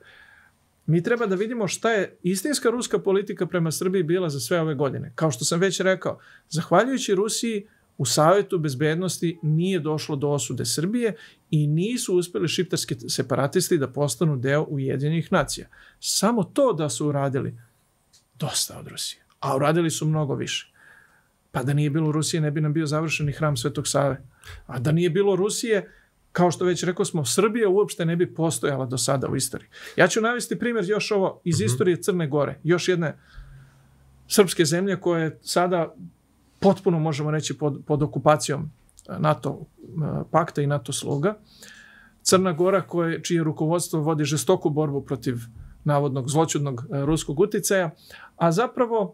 B: Mi treba da vidimo šta je istinska ruska politika prema Srbiji bila za sve ove godine. Kao što sam već rekao, zahvaljujući Rusiji, u Savetu bezbednosti nije došlo do osude Srbije i nisu uspjeli šiptarski separatisti da postanu deo Ujedinjenih nacija. Samo to da su uradili dosta od Rusije. A uradili su mnogo više. Pa da nije bilo Rusije, ne bi nam bio završeni hram Svetog Save. A da nije bilo Rusije, kao što već rekao smo, Srbija uopšte ne bi postojala do sada u istoriji. Ja ću navesti primjer još ovo iz istorije Crne Gore. Još jedne srpske zemlje koja je sada potpuno, možemo reći, pod okupacijom NATO pakta i NATO sluga. Crna Gora, čije rukovodstvo vodi žestoku borbu protiv navodnog zloćudnog ruskog uticaja, a zapravo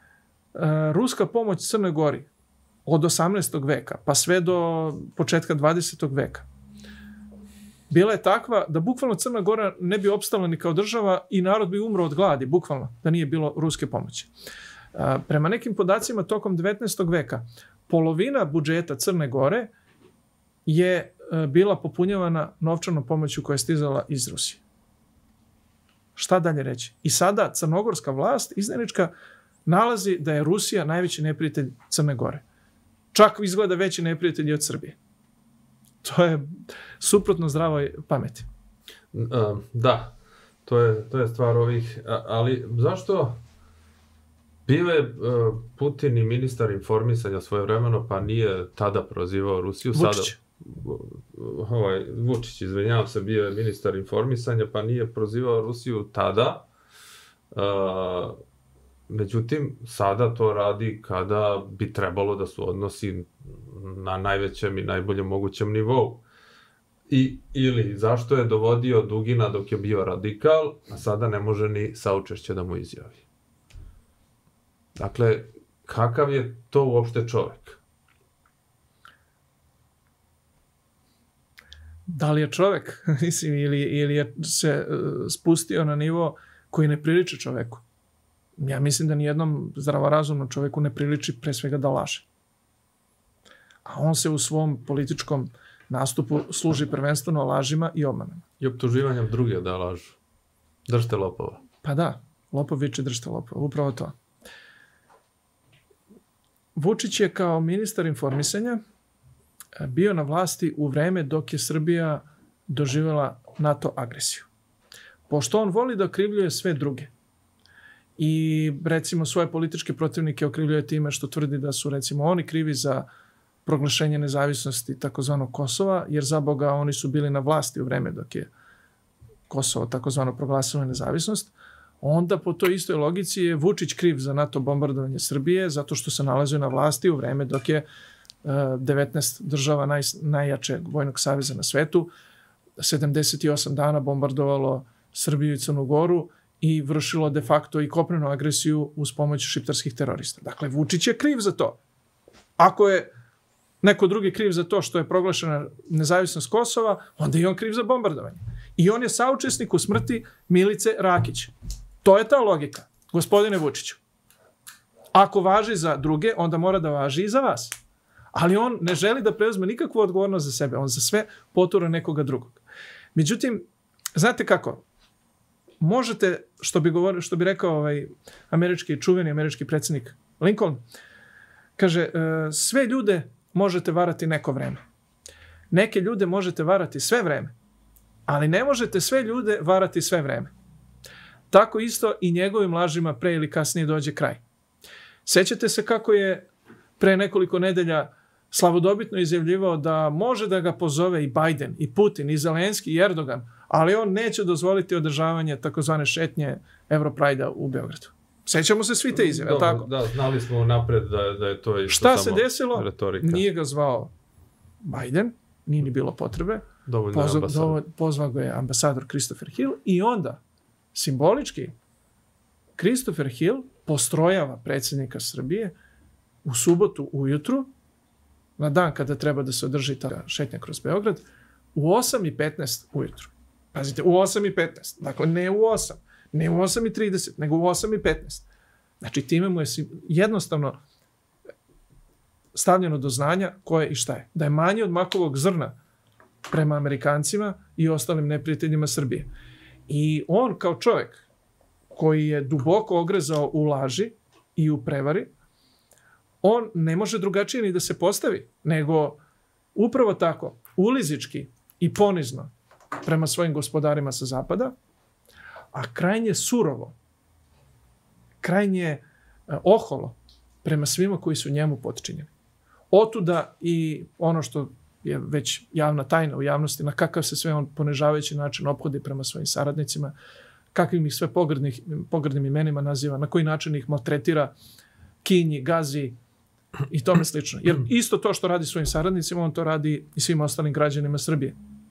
B: ruska pomoć Crnoj Gori od 18. veka pa sve do početka 20. veka bila je takva da bukvalno Crna Gora ne bi opstala ni kao država i narod bi umro od gladi, bukvalno, da nije bilo ruske pomoći. Prema nekim podacima tokom 19. veka polovina budžeta Crne Gore je bila popunjavana novčanom pomoću koja je stizala iz Rusije. Šta dalje reći? I sada crnogorska vlast, izdajnička, nalazi da je Rusija najveći neprijatelj Crne Gore. Čak izgleda veći neprijatelj i od Srbije. To je suprotno zdravoj pameti.
A: Da, to je stvar ovih, ali zašto bio je Putin i ministar informisanja svojevremeno, pa nije tada prozivao Rusiju?
B: Vučić.
A: Vučić, izvinjavam se, bio je ministar informisanja, pa nije prozivao Rusiju tada. Međutim, sada to radi kada bi trebalo da su odnosi na najvećem i najboljem mogućem nivou. Ili zašto je dovodio Dugina dok je bio radikal, a sada ne može ni saučešće da mu izjavi. Dakle, kakav je to uopšte čovek?
B: Da li je čovek, mislim, ili je se spustio na nivo koji ne priliči čoveku? Ja mislim da nijednom zdravorazumnom čoveku ne priliči pre svega da laže. A on se u svom političkom nastupu služi prvenstveno lažima i obmanama.
A: I optuživanjem druge da lažu. Držite lopova.
B: Pa da, lopov viče držite lopova, upravo to. Vučić je kao ministar informisanja bio na vlasti u vreme dok je Srbija doživjela NATO agresiju. Pošto on voli da okrivljuje sve druge i recimo svoje političke protivnike okrivljuje time što tvrdi da su recimo oni krivi za proglašenje nezavisnosti takozvanog Kosova, jer za Boga oni su bili na vlasti u vreme dok je Kosovo takozvano proglasilo nezavisnost, onda po toj istoj logici je Vučić kriv za NATO bombardovanje Srbije zato što se nalazio na vlasti u vreme dok je 19 država najjačeg vojnog saveza na svetu 78 dana bombardovalo Srbiju i Crnu Goru i vršilo de facto i kopnenu agresiju uz pomoć šiptarskih terorista. Dakle, Vučić je kriv za to. Ako je neko drugi kriv za to što je proglašena nezavisnost Kosova, onda je on kriv za bombardovanje. I on je saučesnik u smrti Milice Rakić. To je ta logika, gospodine Vučiću. Ako važi za druge, onda mora da važi i za vas. Ali on ne želi da preuzme nikakvu odgovornost za sebe. On za sve potura nekoga drugog. Međutim, znate kako? Možete, što bi rekao čuveni američki predsjednik Lincoln, kaže, sve ljude možete varati neko vreme. Neke ljude možete varati sve vreme, ali ne možete sve ljude varati sve vreme. Tako isto i njegovim lažima pre ili kasnije dođe kraj. Sećate se kako je pre nekoliko nedelja slavodobitno izjavljivao da može da ga pozove i Biden, i Putin, i Zelenski, i Erdogan, ali on neće dozvoliti održavanje takozvane šetnje Europride-a u Beogradu. Sećamo se svi te izjave, je tako?
A: Da, znali smo napred da je to isto
B: šta
A: samo
B: se desilo?
A: Retorika.
B: Nije ga zvao Biden, nije ni bilo potrebe. Pozvao ga je ambasador Christopher Hill i onda, simbolički, Christopher Hill postrojava predsjednika Srbije u subotu ujutru, na dan kada treba da se održi ta šetnja kroz Beograd, u 8:15 ujutru. Pazite, u 8:15. Dakle, ne u 8, ne u 8:30, nego u 8:15. Znači, time mu je jednostavno stavljeno do znanja ko je i šta je. Da je manje od makovog zrna prema Amerikancima i ostalim neprijateljima Srbije. I on kao čovjek koji je duboko ogrezao u laži i u prevari, on ne može drugačije ni da se postavi, nego upravo tako, ulizički i ponizno prema svojim gospodarima sa zapada, a krajnje surovo, krajnje oholo prema svima koji su njemu potčinjeni. Otuda i ono što je već javna tajna u javnosti, na kakav se sve on ponižavajući način ophodi prema svojim saradnicima, kakvim ih sve pogrdnim imenima naziva, na koji način ih maltretira, kinji, gazi i tome slično. Jer isto to što radi svojim saradnicima, on to radi i svim ostalim građanima Srbije.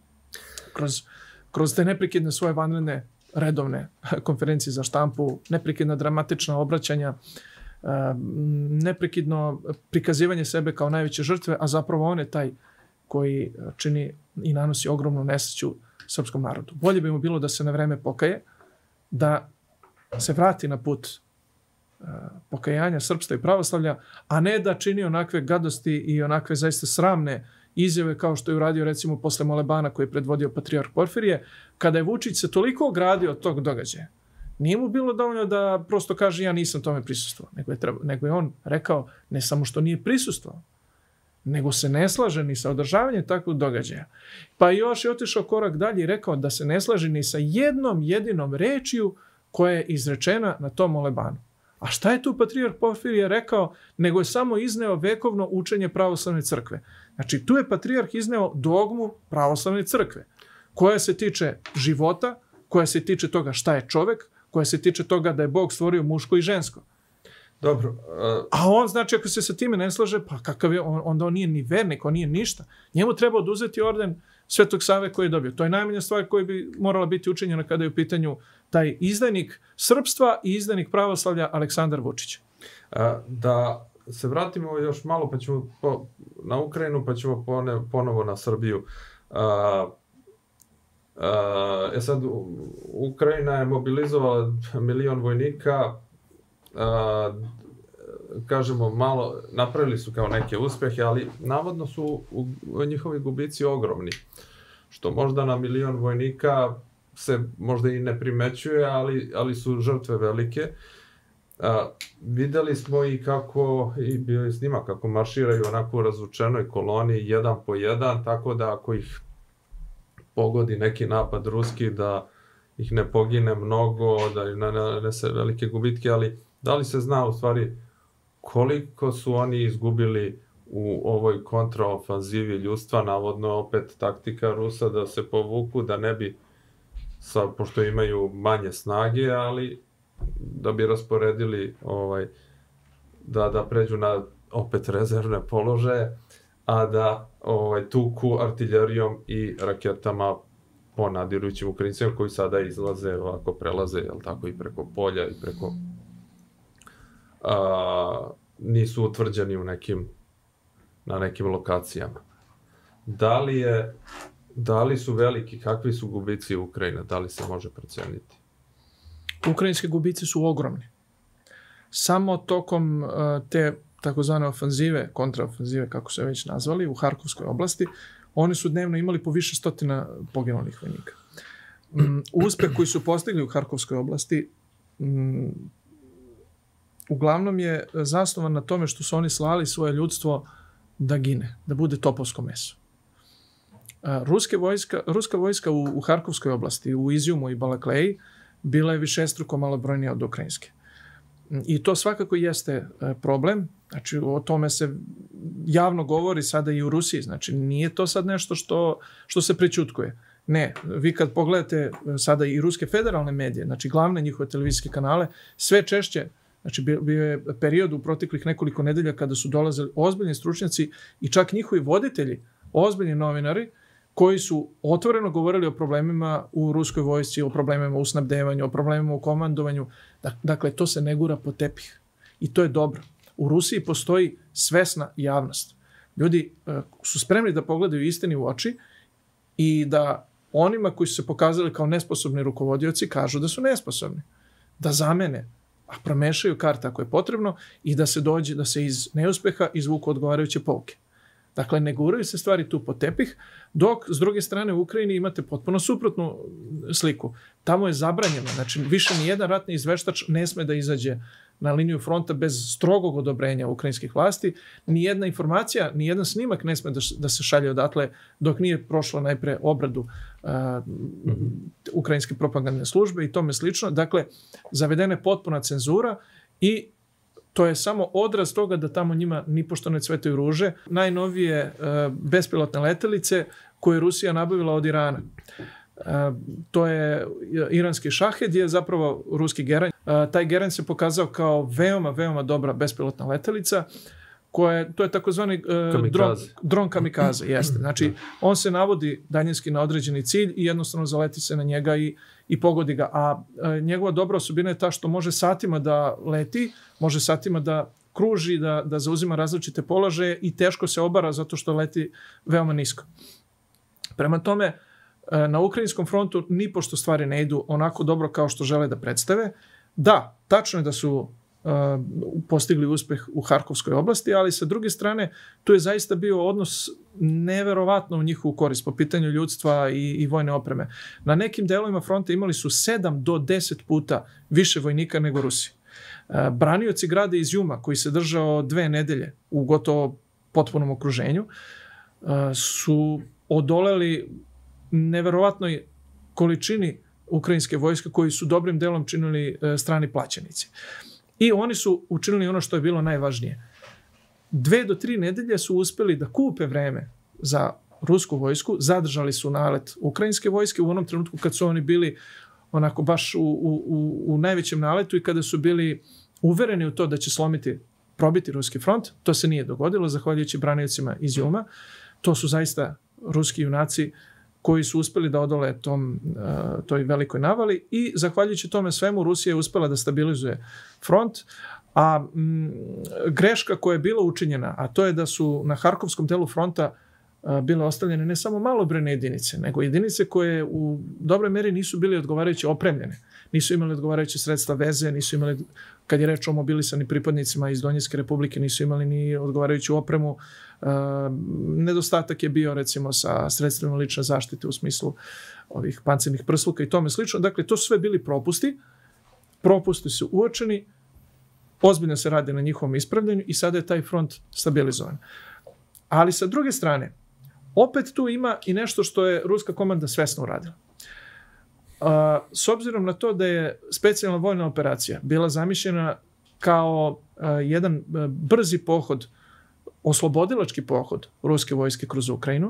B: Kroz te neprekidne svoje vanredne redovne konferencije za štampu, neprekidna dramatična obraćanja, neprekidno prikazivanje sebe kao najveće žrtve, a zapravo on je taj koji čini i nanosi ogromnu nesreću srpskom narodu. Bolje bi mu bilo da se na vreme pokaje, da se vrati na put pokajanja srpstva i pravoslavlja, a ne da čini onakve gadosti i onakve zaista sramne izjave kao što je uradio recimo posle Molebana koji je predvodio patrijarh Porfirije, kada je Vučić se toliko ogradio od tog događaja Nije mu bilo dovoljno da prosto kaže ja nisam tome prisustvovao, nego je on rekao ne samo što nije prisustvovao, nego se ne slaže ni sa održavanjem takvog događaja. Pa još je otišao korak dalje i rekao da se ne slaže ni sa jednom jedinom rečju koja je izrečena na tom molebanu. A šta je tu patrijarh Porfirije rekao, nego je samo izneo vekovno učenje pravoslavne crkve. Znači, tu je patrijarh izneo dogmu pravoslavne crkve, koja se tiče života, koja se tiče toga šta je čovek, koja se tiče toga da je Bog stvorio muško i žensko.
A: Dobro.
B: A on, znači, ako se sa time ne slaže, pa kakav je, onda on nije ni vernik, on nije ništa. Njemu treba oduzeti orden Svetog Save koji je dobio. To je najmanja stvar koja bi morala biti učinjena kada je u pitanju taj izdajnik srpstva i izdajnik pravoslavlja Aleksandar Vučić.
A: Da se vratimo još malo pa ćemo na Ukrajinu, pa ćemo ponovo na Srbiju. Sad, Ukrajina je mobilizovala 1 milion vojnika, kažemo malo, napravili su kao neke uspehe, ali navodno su njihovi gubici ogromni, što možda na 1 milion vojnika se možda i ne primećuje, ali su žrtve velike. Videli smo i kako, i bio je snima, kako marširaju onako u razvučenoj koloni, jedan po jedan, tako da ako ih pogodi neki napad ruski, da ih ne pogine mnogo, da ne nanese velike gubitke, ali da li se zna u stvari koliko su oni izgubili u ovoj kontraofanzivi ljudstva, navodno opet taktika Rusa da se povuku, da ne bi, pošto imaju manje snage, ali da bi rasporedili, da pređu na opet rezervne položaje, a da tuku artiljerijom i raketama po nadirujućim Ukrajincima koji sada izlaze, ovako prelaze, jel tako, i preko polja i preko... nisu utvrđeni na nekim lokacijama. Da li su veliki, kakvi su gubici Ukrajine, da li se može proceniti?
B: Ukrajinski gubici su ogromni. Samo tokom te takozvane ofanzive, kontraofanzive, kako se već nazvali, u Harkovskoj oblasti, oni su dnevno imali po više stotina poginulih vojnika. Uspeh koji su postigli u Harkovskoj oblasti uglavnom je zasnovan na tome što su oni slali svoje ljudstvo da gine, da bude topovsko meso. Ruska vojska u Harkovskoj oblasti, u Izjumu i Balakleji, bila je višestruko malobrojnija od ukrajinske. I to svakako jeste problem. Znači, o tome se javno govori sada i u Rusiji. Znači, nije to sad nešto što se prećutkuje. Ne, vi kad pogledate sada i ruske federalne medije, znači glavne njihove televizijske kanale, sve češće, znači bio je period u proteklih nekoliko nedelja kada su dolazili ozbiljni stručnjaci i čak njihovi voditelji, ozbiljni novinari, koji su otvoreno govorili o problemima u ruskoj vojsci, o problemima u snabdevanju, o problemima u komandovanju. Dakle, to se ne gura pod tepih. I to je dobro. U Rusiji postoji svesna javnost. Ljudi su spremni da pogledaju istini u oči i da onima koji su se pokazali kao nesposobni rukovodioci kažu da su nesposobni. Da zamene, a promešaju karte ako je potrebno i da se iz neuspeha izvuku odgovarajuće pouke. Dakle, ne guraju se stvari tu pod tepih, dok s druge strane u Ukrajini imate potpuno suprotnu sliku. Tamo je zabranjeno, znači više nijedan ratni izveštač ne sme da izađe na liniju fronta bez strogog odobrenja ukrajinskih vlasti. Nijedna informacija, nijedan snimak ne sme da se šalje odatle dok nije prošlo najpre obradu ukrajinske propagandne službe i tome slično. Dakle, zavedena je potpuna cenzura i to je samo odraz toga da tamo njima nipošto ne cvetaju ruže. Najnovije bespilotne letelice koje je Rusija nabavila od Irana. To je iranski Šahed, je zapravo ruski Geranj. Taj Geranj se pokazao kao veoma, veoma dobra bespilotna letelica, to je takozvani dron kamikaze. Jeste. Znači, on se navodi daljinski na određeni cilj i jednostavno zaleti se na njega i pogodi ga. A njegova dobra osobina je ta što može satima da leti, može satima da kruži, da zauzima različite položaje i teško se obara zato što leti veoma nisko. Prema tome, na ukrajinskom frontu nipošto stvari ne idu onako dobro kao što žele da predstave. Da, tačno je da su postigli uspeh u Harkovskoj oblasti, ali sa druge strane tu je zaista bio odnos neverovatno u njihovu korist po pitanju ljudstva i vojne opreme. Na nekim delovima fronta imali su 7 do 10 puta više vojnika nego Rusi. Branioci grada Izjuma, koji se držao 2 nedelje u gotovo potpunom okruženju, su odoleli neverovatnoj količini ukrajinske vojske koji su dobrim delom činili strani plaćenici. I oni su učinili ono što je bilo najvažnije. 2 do 3 nedelje su uspeli da kupe vreme za rusku vojsku, zadržali su nalet ukrajinske vojske u onom trenutku kad su oni bili onako baš u najvećem naletu i kada su bili uvereni u to da će probiti ruski front. To se nije dogodilo, zahvaljujući braniocima Izjuma. To su zaista ruski junaci koji su uspeli da odole toj velikoj navali i zahvaljujući tome svemu Rusija je uspela da stabilizuje front, a greška koja je bila učinjena, a to je da su na Harkovskom delu fronta bile ostavljene ne samo malobrojne jedinice, nego jedinice koje u dobroj meri nisu bili odgovarajuće opremljene. Nisu imali odgovarajuće sredstva veze, nisu imali, kad je reč o mobilisanim pripadnicima iz Donjeske republike, nisu imali ni odgovarajuću opremu. Nedostatak je bio recimo sa sredstvima lične zaštite u smislu ovih pancirnih prsluka i tome slično. Dakle, to su sve bili propusti. Propusti su uočeni, ozbiljno se radi na njihovom ispravljanju i sada je taj front stabilizovan. Ali sa druge strane, opet tu ima i nešto što je ruska komanda svesno uradila. S obzirom na to da je specijalna vojna operacija bila zamišljena kao jedan brzi pohod, oslobodilački pohod ruske vojske kroz Ukrajinu,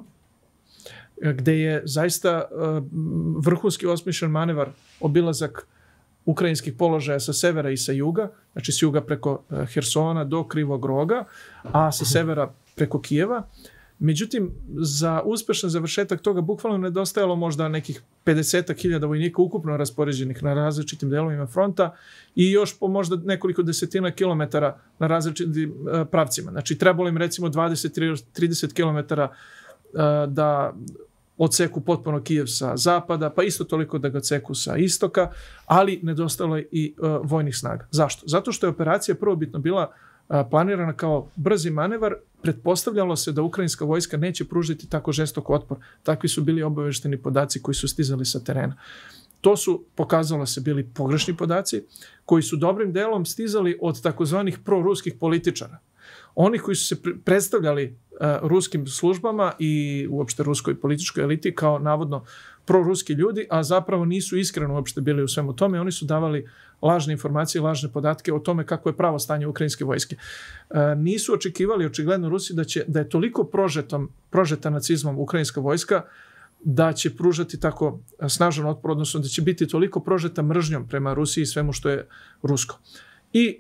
B: gde je zaista vrhunski osmišljen manevar obilazak ukrajinskih položaja sa severa i sa juga, znači s juga preko Hersona do Krivog Roga, a sa severa preko Kijeva. Međutim, za uspešan završetak toga bukvalno nedostajalo možda nekih 50.000 vojnika ukupno raspoređenih na različitim delovima fronta i još po možda nekoliko desetina kilometara na različitim pravcima. Znači, trebalo im recimo 20-30 kilometara da odseku potpuno Kijev sa zapada, pa isto toliko da ga odseku sa istoka, ali nedostalo je i vojnih snaga. Zašto? Zato što je operacija prvobitno bila planirana kao brzi manevar, pretpostavljalo se da ukrajinska vojska neće pružiti tako žestok otpor. Takvi su bili obavešteni podaci koji su stizali sa terena. To su, pokazalo se, bili pogrešni podaci koji su dobrim delom stizali od takozvanih proruskih političara. Oni koji su se predstavljali ruskim službama i uopšte ruskoj političkoj eliti kao navodno proruski ljudi, a zapravo nisu iskreno uopšte bili u svemu tome. Oni su davali lažne informacije, lažne podatke o tome kako je pravo stanje ukrajinske vojske. Nisu očekivali, očigledno Rusi, da je toliko prožeta nacizmom ukrajinska vojska da će pružati tako snažan otpor, odnosno da će biti toliko prožeta mržnjom prema Rusiji i svemu što je rusko. I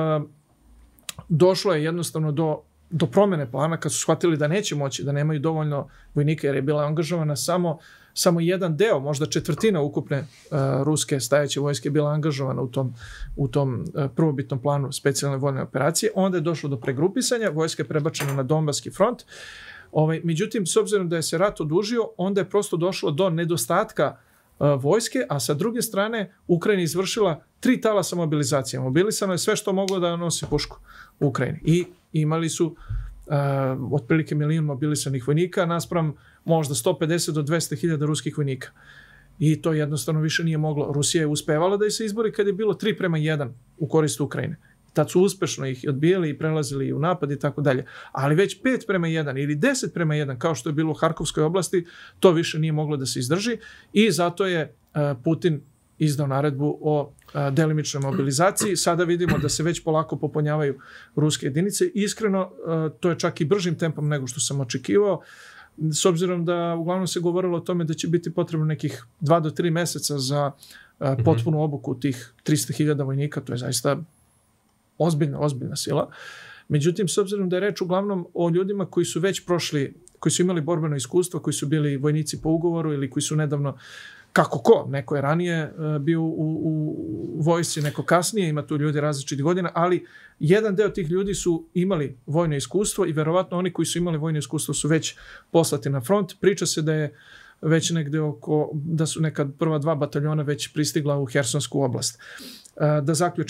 B: došlo je jednostavno do promene plana kad su shvatili da neće moći, da nemaju dovoljno vojnika jer je bila angažovana samo jedan deo, možda četvrtina ukupne ruske stajeće vojske je bila angažovana u tom prvobitnom planu specijalne vojne operacije. Onda je došlo do pregrupisanja, vojska je prebačena na Donbaski front. Međutim, s obzirom da je se rat odužio, onda je prosto došlo do nedostatka vojske, a sa druge strane Ukrajina izvršila 3 talasa mobilizacije. Mobilisano je sve što moglo da nosi pušku u Ukrajini. I imali su otprilike 1 milion mobilisanih vojnika naspram možda 150 do 200.000 ruskih vojnika. I to jednostavno više nije moglo. Rusija je uspevala da se izbori kad je bilo 3:1 u korist Ukrajine. Tad su uspešno ih odbijali i prelazili u napad i tako dalje. Ali već 5:1 ili 10:1, kao što je bilo u Harkovskoj oblasti, to više nije moglo da se izdrži i zato je Putin izdao naredbu o delimičnoj mobilizaciji. Sada vidimo da se već polako popunjavaju ruske jedinice. Iskreno, to je čak i bržim tempom nego što sam očekivao, s obzirom da uglavnom se govorilo o tome da će biti potrebno nekih 2 do 3 meseca za potpunu obuku tih 300.000 vojnika. To je zaista ozbiljna sila. Međutim, s obzirom da je reč uglavnom o ljudima koji su već prošli, koji su imali borbeno iskustvo, koji su bili vojnici po ugovoru ili koji su nedavno, neko je ranije bio u vojsci, neko kasnije, ima tu ljudi različitih godina, ali jedan deo tih ljudi su imali vojno iskustvo i verovatno oni koji su imali vojno iskustvo su već poslati na front. Priča se da je već negde da su neka prva 2 bataljona već pristigla u Hersonsku oblast. Da zaključim.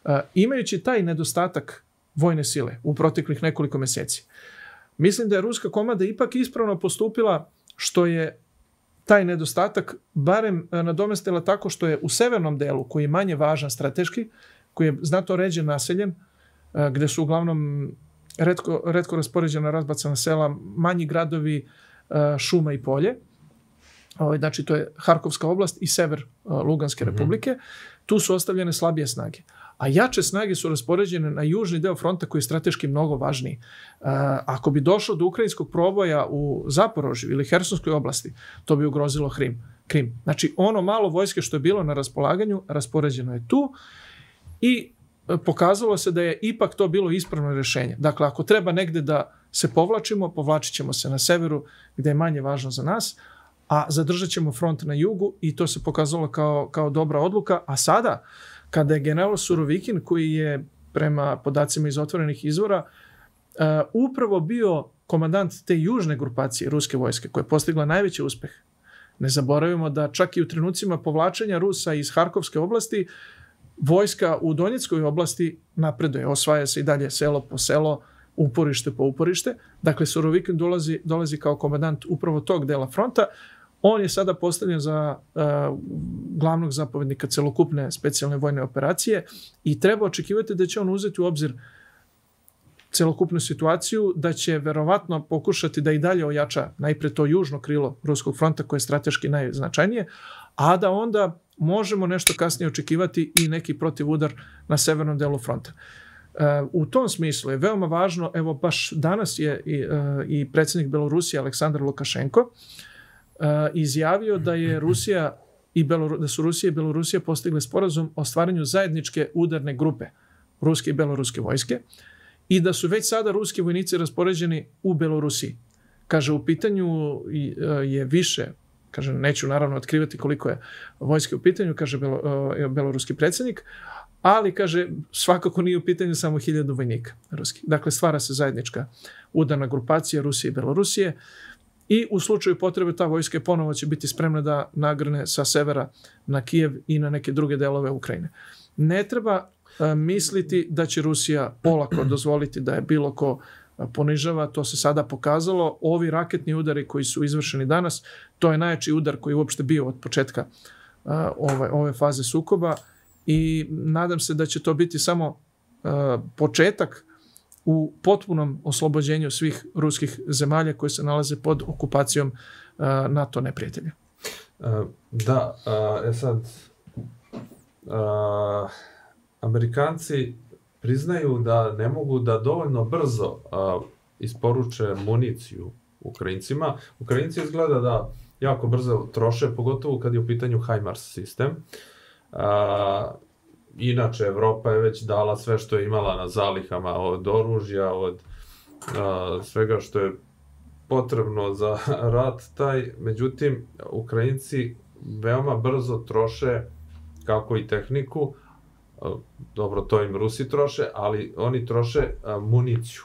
B: Imajući taj nedostatak vojne sile u proteklih nekoliko meseci, mislim da je ruska komanda ipak ispravno postupila što je taj nedostatak barem nadomestila tako što je u severnom delu, koji je manje važan strateški, koji je znatno ređe naseljen, gde su uglavnom retko raspoređena razbacana sela, manji gradovi, šuma i polje. Znači, to je Harkovska oblast i sever Luganske republike. Tu su ostavljene slabije snage. A jače snage su raspoređene na južni deo fronta koji je strateški mnogo važniji. Ako bi došlo do ukrajinskog proboja u Zaporožju ili Hersonskoj oblasti, to bi ugrozilo Krim. Znači, ono malo vojske što je bilo na raspolaganju, raspoređeno je tu i pokazalo se da je ipak to bilo ispravno rješenje. Dakle, ako treba negde da se povlačimo, povlačit ćemo se na severu gde je manje važno za nas, a zadržat ćemo front na jugu i to se pokazalo kao dobra odluka. A sada, kada je general Surovikin, koji je prema podacima iz otvorenih izvora upravo bio komandant te južne grupacije ruske vojske koja je postigla najveći uspeh. Ne zaboravimo da čak i u trenucima povlačenja Rusa iz Harkovske oblasti vojska u Donjeckoj oblasti napreduje, osvaja se i dalje selo po selo, uporište po uporište. Dakle, Surovikin dolazi kao komandant upravo tog dela fronta. On je sada postavljen za glavnog zapovednika celokupne specijalne vojne operacije i treba očekivati da će on uzeti u obzir celokupnu situaciju, da će verovatno pokušati da i dalje ojača najpre to južno krilo ruskog fronta koje je strateški najznačajnije, a da onda možemo nešto kasnije očekivati i neki protivudar na severnom delu fronta. U tom smislu je veoma važno, evo baš danas je i predsjednik Belorusije Aleksandar Lukašenko izjavio da je da su Rusija i Belorusija postigle sporazum o stvaranju zajedničke udarne grupe ruske i beloruske vojske i da su već sada ruski vojnici raspoređeni u Belorusiji. Kaže, u pitanju je više, kaže, neću naravno otkrivati koliko je vojske u pitanju, kaže beloruski predsjednik, ali, kaže, svakako nije u pitanju samo 1000 vojnika ruskih. Dakle, stvara se zajednička udarna grupacija Rusije i Belorusije i u slučaju potrebe ta vojska ponovo će biti spremna da nagrne sa severa na Kijev i na neke druge delove Ukrajine. Ne treba misliti da će Rusija olako dozvoliti da je bilo ko ponižava, to se sada pokazalo. Ovi raketni udari koji su izvršeni danas, to je najjači udar koji je uopšte bio od početka ove faze sukoba i nadam se da će to biti samo početak u potpunom oslobođenju svih ruskih zemalja koje se nalaze pod okupacijom NATO neprijatelja.
A: Da, sad Amerikanci priznaju da ne mogu da dovoljno brzo isporuče municiju Ukrajincima. Ukrajinci izgleda da jako brzo troše, pogotovo kad je u pitanju HIMARS sistem. Inače, Evropa je već dala sve što je imala na zalihama, od oružja, od svega što je potrebno za rat taj. Međutim, Ukrajinci veoma brzo troše kako i tehniku, dobro, to im Rusi troše, ali oni troše municiju.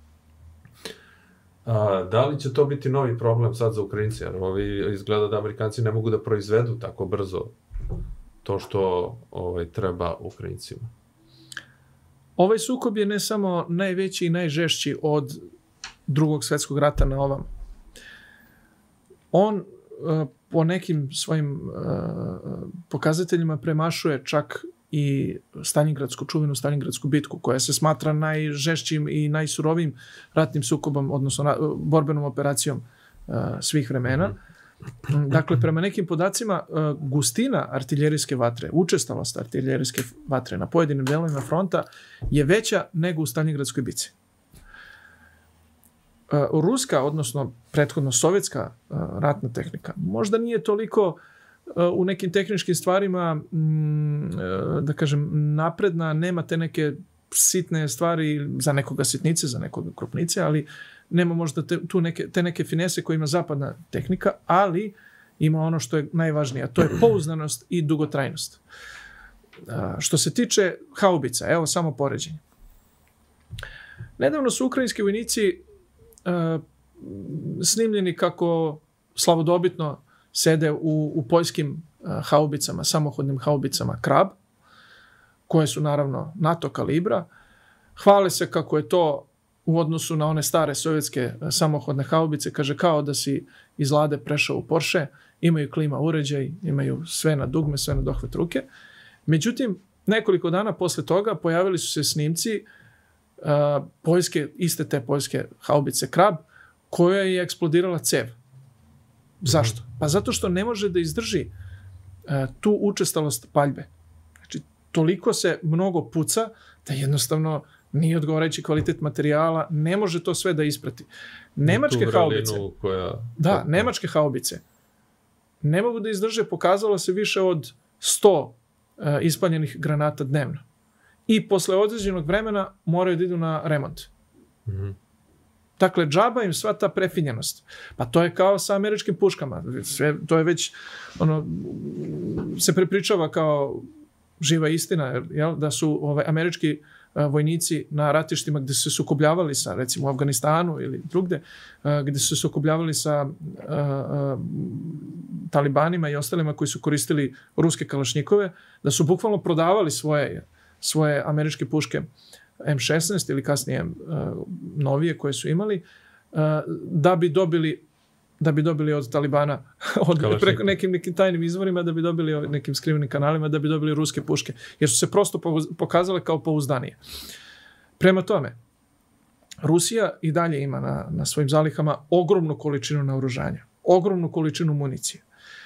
A: Da li će to biti novi problem sad za Ukrajinci? Jer izgleda da Amerikanci ne mogu da proizvedu tako brzo to što treba Ukrajincima.
B: Ovaj sukob je ne samo najveći i najžešći od Drugog svjetskog rata na ovam. On po nekim svojim pokazateljima premašuje čak i čuvenu Stalingradsku bitku, koja se smatra najžešćim i najsurovijim ratnim sukobom, odnosno borbenom operacijom svih vremena. Dakle, prema nekim podacima, gustina artiljerijske vatre, učestalost artiljerijske vatre na pojedinim delovima fronta je veća nego u Stalingradskoj bici. Ruska, odnosno prethodno sovjetska ratna tehnika, možda nije toliko u nekim tehničkim stvarima, da kažem, napredna, nema te neke sitne stvari, za nekoga sitnice, za nekoga krupnice, ali nema možda te neke finese koje ima zapadna tehnika, ali ima ono što je najvažnije, a to je pouzdanost i dugotrajnost. Što se tiče haubica, evo samo poređenje. Nedavno su ukrajinski vojnici snimljeni kako slavodobitno sede u poljskim haubicama, samohodnim haubicama Krab, koje su naravno NATO kalibra. Hvale se kako je to u odnosu na one stare sovjetske samohodne haubice, kaže kao da si iz Lade prešao u Porsche, imaju klima uređaj, imaju sve na dugme, sve na dohvat ruke. Međutim, nekoliko dana posle toga pojavili su se snimci iste te poljske haubice Krab, koja je eksplodirala cev. Zašto? Pa zato što ne može da izdrži tu učestalost paljbe. Znači, toliko se mnogo puca da jednostavno nije odgovarajući kvalitet materijala, ne može to sve da isprati. Nemačke haubice, nemačke haubice ne mogu da izdrže, pokazalo se više od 100 ispaljenih granata dnevno. I posle određenog vremena moraju da idu na remont. Dakle, džaba im sva ta prefinjenost. Pa to je kao sa američkim puškama. To je već, se prepričava kao živa istina, jel? Da su američki vojnici na ratištima gde su se sukobljavali sa, recimo, u Afganistanu ili drugde, gde su se sukobljavali sa talibanima i ostalima koji su koristili ruske kalašnjikove, da su bukvalno prodavali svoje američke puške M16 ili kasnije novije koje su imali, da bi dobili od Talibana, preko nekim tajnim izvorima, da bi dobili nekim skrivenim kanalima, da bi dobili ruske puške, jer su se prosto pokazale kao pouzdanije. Prema tome, Rusija i dalje ima na svojim zalihama ogromnu količinu naoružanja, ogromnu količinu municije.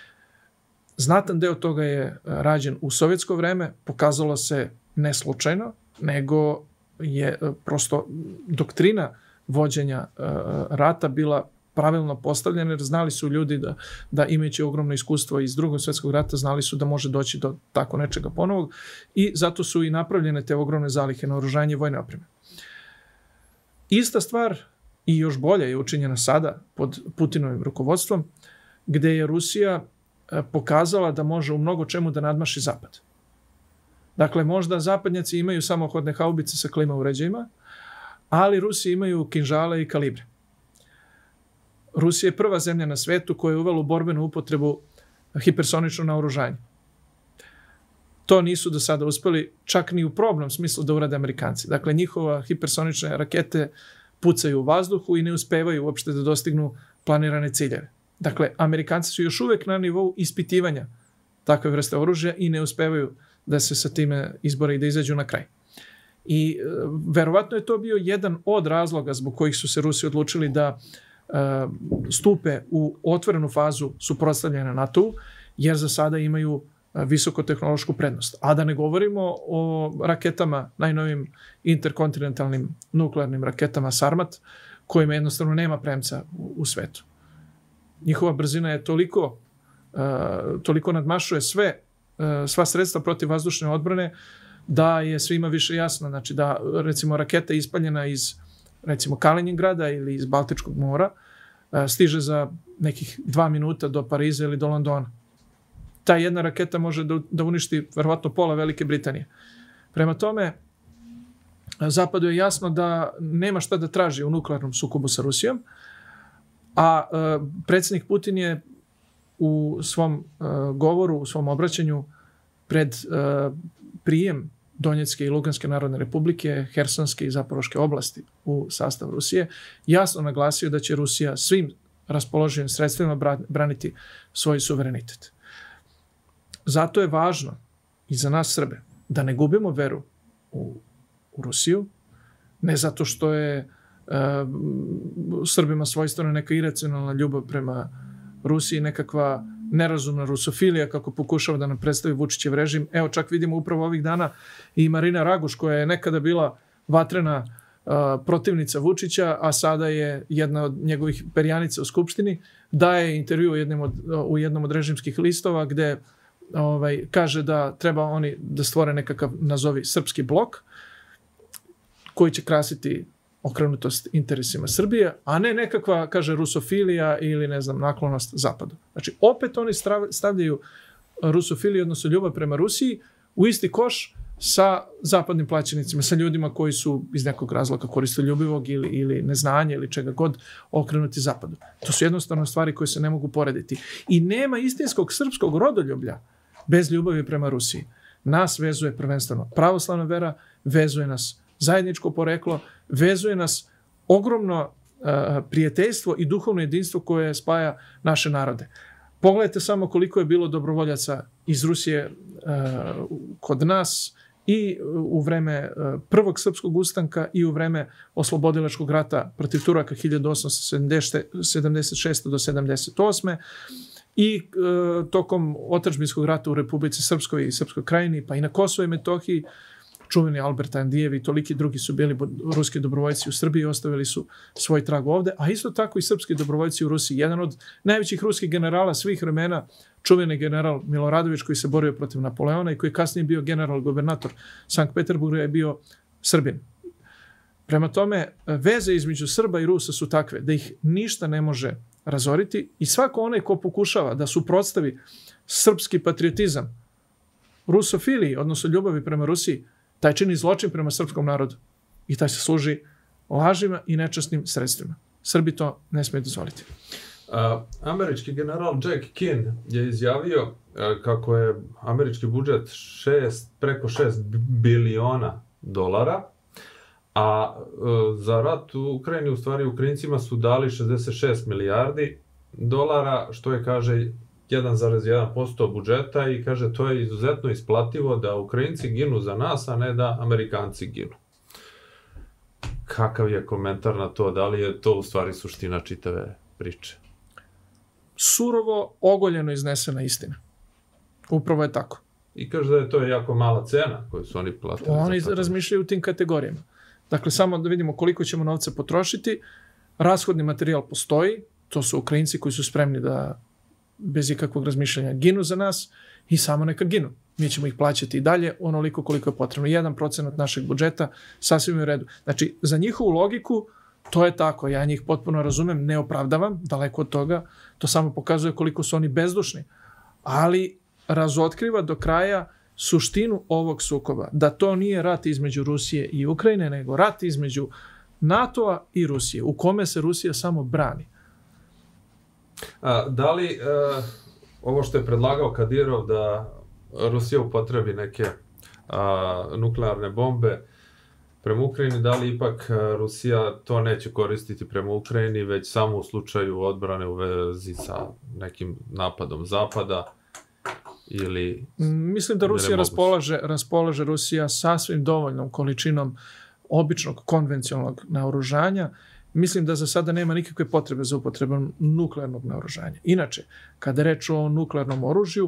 B: Znatan deo toga je rađen u sovjetsko vreme, pokazalo se ne slučajno, nego je prosto doktrina vođenja rata bila pravilno postavljena, jer znali su ljudi da imajući ogromno iskustvo iz Drugog svjetskog rata, znali su da može doći do tako nečega ponovog i zato su i napravljene te ogromne zalihe naoružanja i vojne opreme. Ista stvar i još bolje je učinjena sada pod Putinovim rukovodstvom, gde je Rusija pokazala da može u mnogo čemu da nadmaši Zapad. Dakle, možda zapadnjaci imaju samohodne haubice sa klima uređajima, ali Rusi imaju kinžale i kalibre. Rusija je prva zemlja na svetu koja je uvela u borbenu upotrebu hipersonično naoružanje. To nisu do sada uspeli čak ni u probnom smislu da urade Amerikanci. Dakle, njihova hipersonične rakete pucaju u vazduhu i ne uspevaju uopšte da dostignu planirane ciljeve. Dakle, Amerikanci su još uvek na nivou ispitivanja takve vrste oružja i ne uspevaju da se sa time izbore i da izađu na kraj. I verovatno je to bio jedan od razloga zbog kojih su se Rusi odlučili da stupe u otvorenu fazu suprotstavljanja NATO-u, jer za sada imaju visokotehnološku prednost. A da ne govorimo o raketama, najnovim interkontinentalnim nuklearnim raketama Sarmat, kojima jednostavno nema premca u svetu. Njihova brzina je toliko nadmašuje sva sredstva protiv vazdušne odbrane, da je svima više jasno. Znači da, recimo, raketa ispaljena iz, recimo, Kaliningrada ili iz Baltičkog mora stiže za nekih 2 minuta do Pariza ili do Londona. Ta jedna raketa može da uništi verovatno pola Velike Britanije. Prema tome, Zapadu je jasno da nema šta da traži u nuklearnom sukobu sa Rusijom, a predsjednik Putin je u svom govoru, u svom obraćanju pred prijem Donjecke i Luganske narodne republike, Hersonske i Zaporoške oblasti u sastav Rusije, jasno naglasio da će Rusija svim raspoloživim sredstvima braniti svoj suverenitet. Zato je važno i za nas Srbe da ne gubimo veru u Rusiju, ne zato što je Srbima svojstvena neka iracionalna ljubav prema Rusiji, nekakva nerazumna rusofilija, kako pokušava da nam predstavi Vučićev režim. Evo, čak vidimo upravo ovih dana i Marina Raguš, koja je nekada bila vatrena protivnica Vučića, a sada je jedna od njegovih perjanica u Skupštini, daje intervju u jednom od režimskih listova gde kaže da treba oni da stvore nekakav, nazovi, srpski blok, koji će krasiti okrenutost interesima Srbije, a ne nekakva, kaže, rusofilija ili, ne znam, naklonost Zapadu. Znači, opet oni stavljaju rusofiliju, odnosno ljubav prema Rusiji, u isti koš sa zapadnim plaćenicima, sa ljudima koji su iz nekog razloga koristoljubivog ili neznanja ili čega god okrenuti Zapadu. To su jednostavno stvari koje se ne mogu porediti. I nema istinskog srpskog rodoljublja bez ljubavi prema Rusiji. Nas vezuje prvenstveno pravoslavna vera, vezuje nas zajedničko poreklo, vezuje nas ogromno prijateljstvo i duhovno jedinstvo koje spaja naše narode. Pogledajte samo koliko je bilo dobrovoljaca iz Rusije kod nas i u vreme prvog srpskog ustanka i u vreme oslobodilačkog rata protiv Turaka 1876. do 78. I tokom otadžbinskog rata u Republici Srpskoj i Srpskoj krajini, pa i na Kosovo i Metohiji, čuveni Albert Andijev i toliki drugi su bili ruski dobrovoljci u Srbiji i ostavili su svoj trag ovde, a isto tako i srpski dobrovoljci u Rusiji. Jedan od najvećih ruskih generala svih vremena, čuveni general Miloradović koji se borio protiv Napoleona i koji kasnije bio general-gubernator Sankt Peterburga je bio Srbin. Prema tome, veze između Srba i Rusa su takve da ih ništa ne može razoriti i svako onaj ko pokušava da suprotstavi srpski patriotizam rusofiliji, odnosno ljubavi prema Rusiji, taj čini zločin prema srpskom narodu i taj se služi lažima i nečasnim sredstvima. Srbi to ne smije dozvoliti.
A: Američki general Jack Keane je izjavio kako je američki budžet preko 6 biliona dolara, a za rat u Ukrajini, u stvari Ukrajincima su dali 66 milijardi dolara, što je, kaže, 1,1% budžeta i kaže to je izuzetno isplativo da Ukrajinci ginu za nas, a ne da Amerikanci ginu. Kakav je komentar na to? Da li je to u stvari suština čitave priče?
B: Surovo, ogoljeno iznesena istina. Upravo je tako.
A: I kaže da je to jako mala cena koju su oni platili.
B: Oni razmišljaju u tim kategorijama. Dakle, samo da vidimo koliko ćemo novca potrošiti. Rashodni materijal postoji. To su Ukrajinci koji su spremni da bez ikakvog razmišljanja ginu za nas i samo neka ginu. Mi ćemo ih plaćati i dalje onoliko koliko je potrebno. 1% našeg budžeta sasvim je u redu. Znači, za njihovu logiku to je tako. Ja njih potpuno razumem, ne opravdavam, daleko od toga. To samo pokazuje koliko su oni bezdušni. Ali razotkriva do kraja suštinu ovog sukoba. Da to nije rat između Rusije i Ukrajine, nego rat između NATO-a i Rusije, u kome se Rusija samo brani.
A: Da li ovo što je predlagao Kadirov da Rusija upotrebi neke nuklearne bombe prema Ukrajini, da li ipak Rusija to neće koristiti prema Ukrajini, već samo u slučaju odbrane u vezi sa nekim napadom Zapada? Ili
B: mislim da Rusija raspolaže Rusija sasvim dovoljnom količinom običnog konvencionalnog naoružanja. Mislim da za sada nema nikakve potrebe za upotrebom nuklearnog naoružanja. Inače, kada je reč o nuklearnom oružju,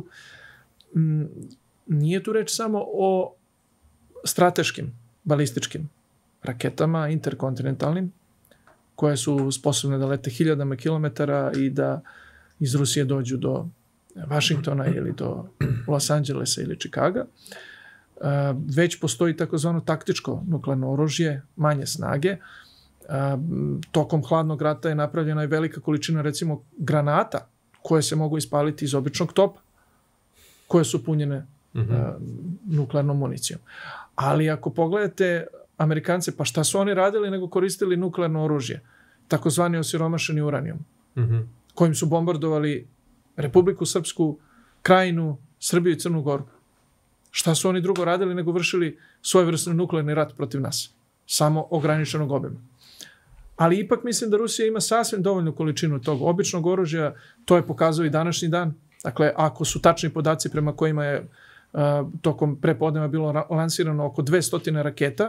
B: nije tu reč samo o strateškim balističkim raketama, interkontinentalnim, koje su sposobne da lete hiljadama kilometara i da iz Rusije dođu do Vašingtona ili do Los Angelesa ili Čikaga. Već postoji takozvano taktičko nuklearno oružje, manje snage. Tokom hladnog rata je napravljena i velika količina, recimo, granata koje se mogu ispaliti iz običnog topa, koje su punjene nuklearnom municijom. Ali ako pogledate Amerikance, pa šta su oni radili nego koristili nuklearno oružje, takozvani osiromašeni uranijum, kojim su bombardovali Republiku Srpsku, Krajinu, Srbiju i Crnu Goru. Šta su oni drugo radili nego vršili svojevrsni nuklearni rat protiv nas? Samo ograničenog obima. Ali ipak mislim da Rusija ima sasvim dovoljnu količinu tog običnog oružja, to je pokazao i današnji dan. Dakle, ako su tačni podaci prema kojima je tokom prepodneva bilo lansirano oko 200 raketa,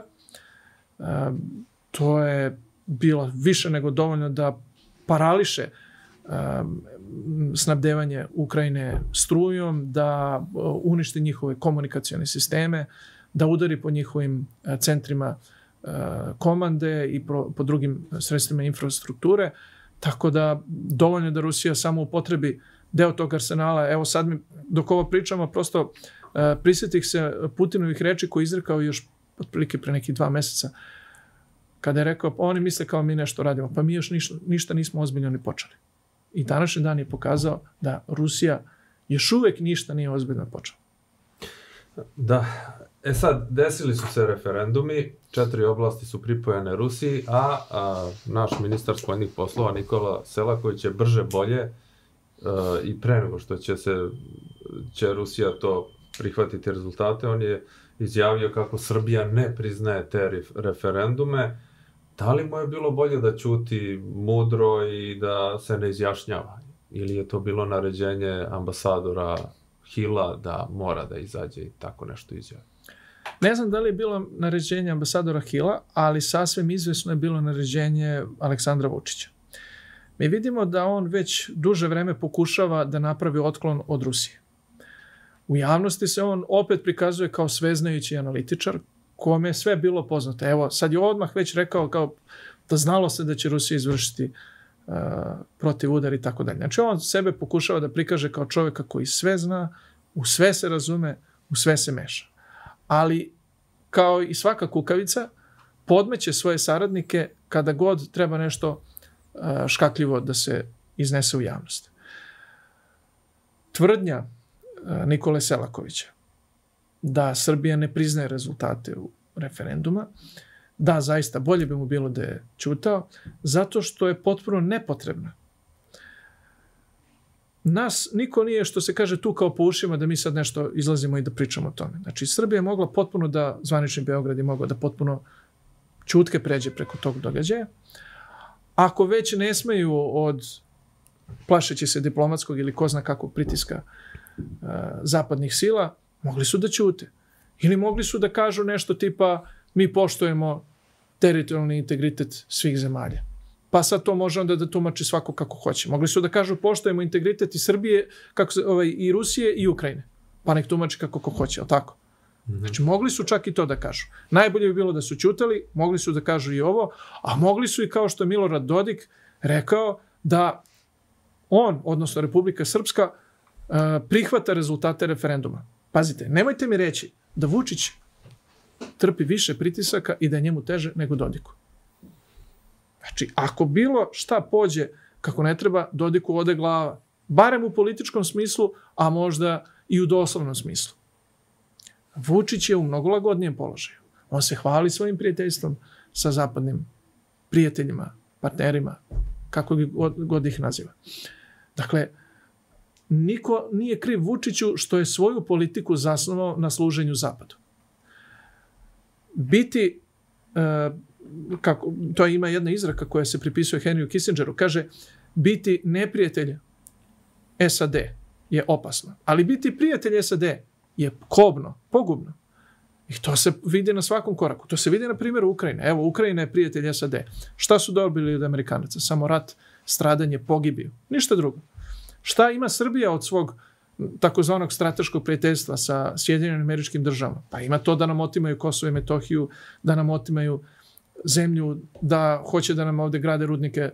B: to je bilo više nego dovoljno da parališe snabdevanje Ukrajine strujom, da uništi njihove komunikacione sisteme, da udari po njihovim centrima komande i po drugim sredstvima infrastrukture, tako da dovoljno da Rusija samo upotrebi deo tog arsenala. Evo sad mi, dok ovo pričamo, prosto prisjetih se Putinovih reči koji je izrekao još otprilike pre nekih 2 meseca, kada je rekao, oni misle kao mi nešto radimo, pa mi još ništa nismo ozbiljno ni počeli. I današnji dan je pokazao da Rusija još uvek ništa nije ozbiljno počela.
A: Da. Sad, desili su se referendumi, 4 oblasti su pripojene Rusiji, a naš ministar spoljnih poslova Nikola Selaković je brže bolje i pre nego što će Rusija to prihvatiti rezultate. On je izjavio kako Srbija ne priznaje te referendume. Da li mu je bilo bolje da ćuti mudro i da se ne izjašnjava? Ili je to bilo naređenje ambasadora Hilla da mora da izađe i tako nešto izjavi?
B: Ne znam da li je bilo naređenje ambasadora Hilla, ali sasvim izvesno je bilo naređenje Aleksandra Vučića. Mi vidimo da on već duže vreme pokušava da napravi otklon od Rusije. U javnosti se on opet prikazuje kao sveznajući analitičar, kome je sve bilo poznato. Evo, sad je odmah već rekao kao da znalo se da će Rusija izvršiti protiv udar i tako dalje. Znači, on sebe pokušava da prikaže kao čovjeka koji sve zna, u sve se razume, u sve se meša. Ali, kao i svaka kukavica, podmeće svoje saradnike kada god treba nešto škakljivo da se iznese u javnost. Tvrdnja Nikole Selakovića da Srbija ne priznaje rezultate u referenduma, da, zaista, bolje bi mu bilo da je ćutao, zato što je potpuno nepotrebna. Nas niko nije, što se kaže, tu kao po ušima da mi sad nešto izlazimo i da pričamo o tome. Znači, Srbija je mogla potpuno da, zvanični Beograd je mogao da potpuno ćutke pređe preko tog događaja. Ako već ne smeju od plašeći se diplomatskog ili ko zna kakvog pritiska zapadnih sila, mogli su da ćute. Ili mogli su da kažu nešto tipa mi poštujemo teritorijalni integritet svih zemalja. Pa sad to može onda da tumači svako kako hoće. Mogli su da kažu poštujemo integritet i Srbije, i Rusije i Ukrajine. Pa nek tumači kako ko hoće, ali tako? Znači, mogli su čak i to da kažu. Najbolje bi bilo da su ćutali, mogli su da kažu i ovo, a mogli su i kao što je Milorad Dodik rekao da on, odnosno Republika Srpska, prihvata rezultate referenduma. Pazite, nemojte mi reći da Vučić trpi više pritisaka i da je njemu teže nego Dodiku. Znači, ako bilo šta pođe kako ne treba, Dodiku ode glava. Barem u političkom smislu, a možda i u doslovnom smislu. Vučić je u mnogo lagodnijem položaju. On se hvali svojim prijateljstvom sa zapadnim prijateljima, partnerima, kako god ih naziva. Dakle, niko nije kriv Vučiću što je svoju politiku zasnovao na služenju Zapadu. Biti, to ima jedna izraka koja se pripisuje Henryu Kissingeru, kaže, biti neprijatelj SAD je opasno, ali biti prijatelj SAD je kobno, pogubno. I to se vidi na svakom koraku. To se vidi na primjeru Ukrajine. Evo, Ukrajina je prijatelj SAD. Šta su dobili od Amerikanaca? Samo rat, stradanje, pogibiju. Ništa drugo. Šta ima Srbija od svog takozvanog strateškog prijateljstva sa Sjedinjenim Američkim Državama? Pa ima to da nam otimaju Kosovo i Metohiju, da nam otimaju zemlju, da hoće da nam ovde grade rudnike,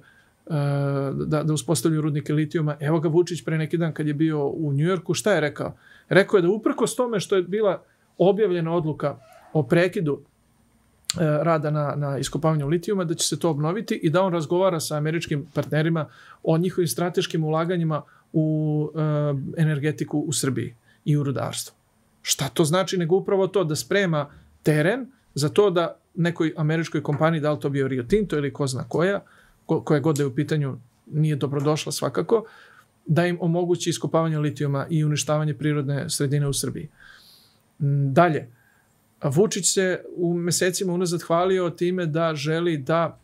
B: da uspostavljaju rudnike litijuma. Evo ga Vučić pre neki dan kad je bio u Njujorku, šta je rekao? Rekao je da uprkos tome što je bila objavljena odluka o prekidu rada na iskopavanju litijuma, da će se to obnoviti i da on razgovara sa američkim partnerima o njihovim strateškim ulaganjima u energetiku u Srbiji i u rudarstvo. Šta to znači nego upravo to da sprema teren za to da nekoj američkoj kompaniji, da li to bio Rio Tinto ili ko zna koja god je u pitanju, nije dobrodošla svakako, da im omogući iskopavanje litijuma i uništavanje prirodne sredine u Srbiji. Dalje, Vučić se u mesecima unazad hvalio time da želi da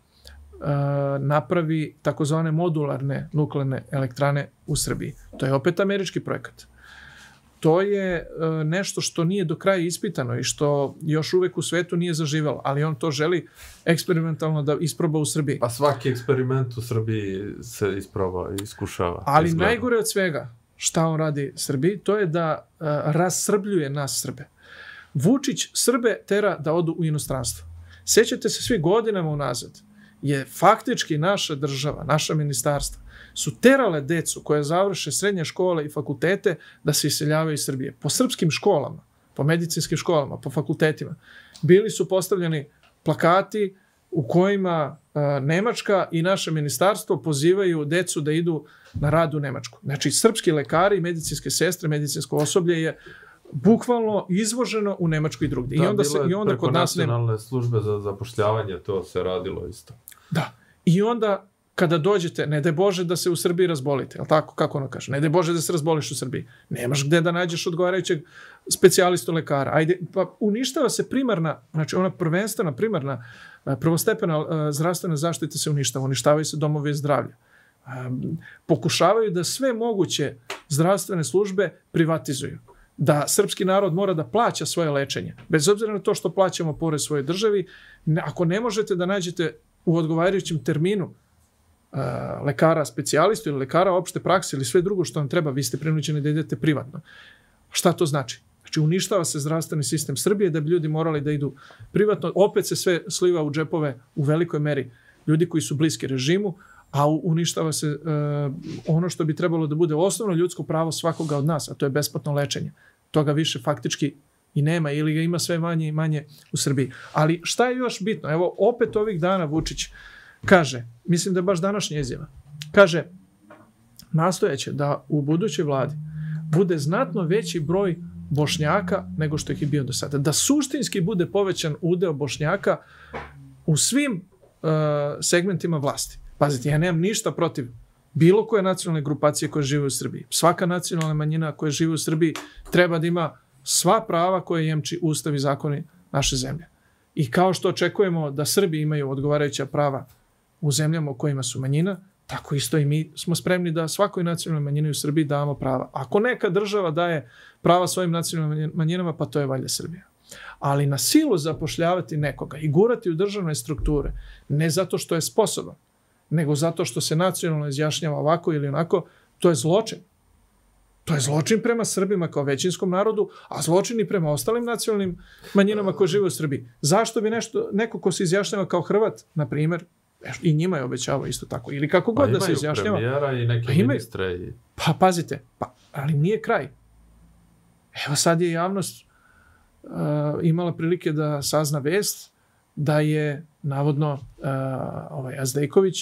B: napravi takozvane modularne nuklearne elektrane u Srbiji. To je opet američki projekat. To je nešto što nije do kraja ispitano i što još uvek u svetu nije zaživelo, ali on to želi eksperimentalno da isproba u Srbiji.
A: Pa svaki eksperiment u Srbiji se isproba i iskušava.
B: Ali najgore od svega šta on radi Srbiji, to je da rasrbljuje nas Srbe. Vučić Srbe tera da odu u inostranstvo. Sjećate se svi godinama unazad, je faktički naša država, naša ministarstva, su terale decu koje završe srednje škole i fakultete da se iseljavaju iz Srbije. Po srpskim školama, po medicinskim školama, po fakultetima, bili su postavljeni plakati u kojima Nemačka i naše ministarstvo pozivaju decu da idu na rad u Nemačku. Znači, srpski lekari, medicinske sestre, medicinsko osoblje je bukvalno izvoženo u Nemačku i drugdje.
A: I onda kod nas nacionalne službe za zapošljavanje to se radilo isto.
B: Da. I onda kada dođete, ne daj Bože da se u Srbiji razbolite, je li tako, kako ono kaže, ne daj Bože da se razboliš u Srbiji, nemaš gde da nađeš odgovarajućeg specijalistu lekara, ajde, pa uništava se primarna, znači ona prvenstvena, primarna, prvostepena zdravstvena zaštita se uništavaju se domovi zdravlja. Pokušavaju da sve moguće zdravstvene službe privatizuju. Da srpski narod mora da plaća svoje lečenje. Bez obzira na to što plaćamo porez svojoj državi, ako ne možete da nađete u odgovarajućem terminu lekara specijalistu ili lekara opšte prakse ili sve drugo što vam treba, vi ste prinuđeni da idete privatno. Šta to znači? Znači uništava se zdravstveni sistem Srbije da bi ljudi morali da idu privatno. Opet se sve sliva u džepove u velikoj meri ljudi koji su bliski režimu, a uništava se ono što bi trebalo da bude osnovno ljudsko pravo svakoga od nas, a to je besplatno lečenje. Toga više faktički i nema ili ga ima sve manje i manje u Srbiji. Ali šta je još bitno? Evo, opet ovih dana Vučić kaže, mislim da je baš današnja izjava, kaže, nastojeće da u budućoj vladi bude znatno veći broj Bošnjaka nego što ih je bio do sada. Da suštinski bude povećan udeo Bošnjaka u svim segmentima vlasti. Pazite, ja nemam ništa protiv bilo koje nacionalne grupacije koje žive u Srbiji. Svaka nacionalna manjina koja žive u Srbiji treba da ima sva prava koje jemči Ustav i zakoni naše zemlje. I kao što očekujemo da Srbi imaju odgovarajuća prava u zemljama u kojima su manjina, tako isto i mi smo spremni da svakoj nacionalnoj manjini u Srbiji damo prava. Ako neka država daje prava svojim nacionalnim manjinama, pa to je valjda Srbija. Ali na silu zapošljavati nekoga i gurati u državne strukture, ne zato što je sposoban, nego zato što se nacionalno izjašnjava ovako ili onako, to je zločin. To je zločin prema Srbima kao većinskom narodu, a zločin i prema ostalim nacionalnim manjinama koje žive u Srbiji. Zašto bi neko ko se izjašnjava kao Hrvat, na primjer, i njima je obećavao isto tako, ili kako god da se izjašnjava.
A: Imaju premijera i neke ministre.
B: Pa pazite, ali nije kraj. Evo sad je javnost imala prilike da sazna vest da je navodno Azdejković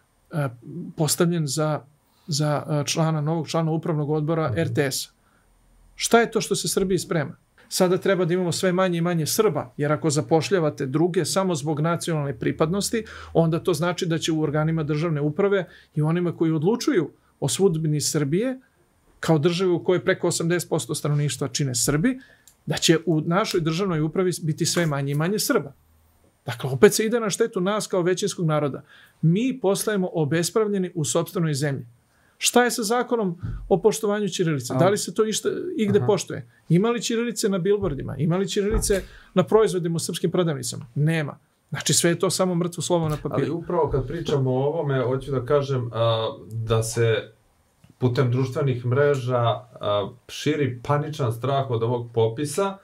B: postavljen za novog člana upravnog odbora RTS-a. Šta je to što se Srbiji sprema? Sada treba da imamo sve manje i manje Srba, jer ako zapošljavate druge samo zbog nacionalne pripadnosti, onda to znači da će u organima državne uprave i onima koji odlučuju o sudbini Srbije, kao državi u kojoj preko 80% stanovništva čine Srbi, da će u našoj državnoj upravi biti sve manje i manje Srba. Dakle, opet se ide na štetu nas kao većinskog naroda. Mi postajemo obespravljeni u sopstvenoj zemlji. Šta je sa zakonom o poštovanju ćirilice? Da li se to igde poštuje? Ima li ćirilice na bilbordima? Ima li ćirilice na proizvodima u srpskim prodavnicama? Nema. Znači, sve je to samo mrtvo slovo na papiru.
A: Ali upravo kad pričamo o ovome, hoću da kažem da se putem društvenih mreža širi paničan strah od ovog popisa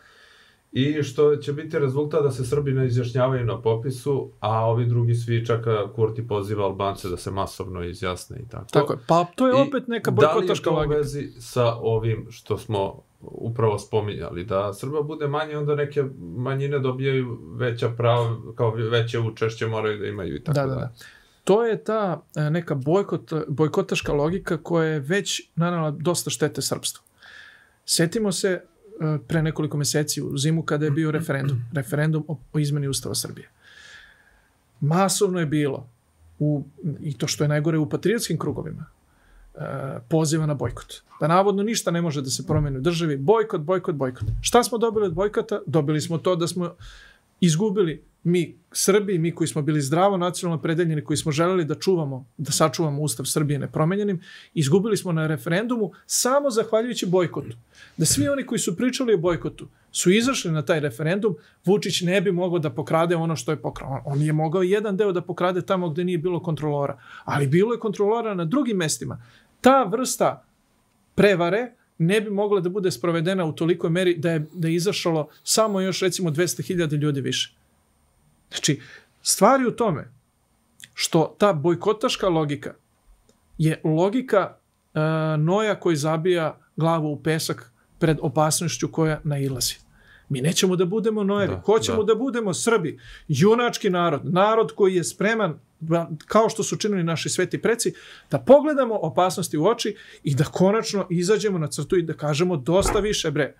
A: i što će biti rezultat da se Srbi ne izjašnjavaju na popisu, a ovi drugi svi, čak Kurti poziva Albance da se masovno izjasne i tako.
B: Tako je, pa to je opet neka bojkotaška logika.
A: Da li je to u vezi sa ovim što smo upravo spominjali, da Srba bude manje, onda neke manjine dobijaju veća prava, kao veće učešće moraju da imaju i tako da.
B: To je ta neka bojkotaška logika koja je već nanela dosta štete srpstvu. Setimo se pre nekoliko meseci u zimu kada je bio referendum o izmeni Ustava Srbije. Masovno je bilo, i to što je najgore u patriotskim krugovima, poziva na bojkot. Da navodno ništa ne može da se promeni u državi. Bojkot, bojkot, bojkot. Šta smo dobili od bojkota? Dobili smo to da smo izgubili mi Srbi, mi koji smo bili zdravo nacionalno predeljeni, koji smo želeli da sačuvamo Ustav Srbije nepromenjenim, izgubili smo na referendumu samo zahvaljujući bojkotu. Da svi oni koji su pričali o bojkotu su izašli na taj referendum, Vučić ne bi mogao da pokrade ono što je pokrao. On je mogao jedan deo da pokrade tamo gde nije bilo kontrolora, ali bilo je kontrolora na drugim mestima. Ta vrsta prevare ne bi mogla da bude sprovedena u tolikoj meri da je izašalo samo još recimo 200.000 ljudi više. Znači, stvar je u tome što ta bojkotaška logika je logika noja koji zabija glavu u pesak pred opasnošću koja nailazi. Mi nećemo da budemo nojevi, hoćemo da budemo Srbi, junački narod, narod koji je spreman, kao što su činili naši sveti preci, da pogledamo opasnosti u oči i da konačno izađemo na crtu i da kažemo dosta više, bre.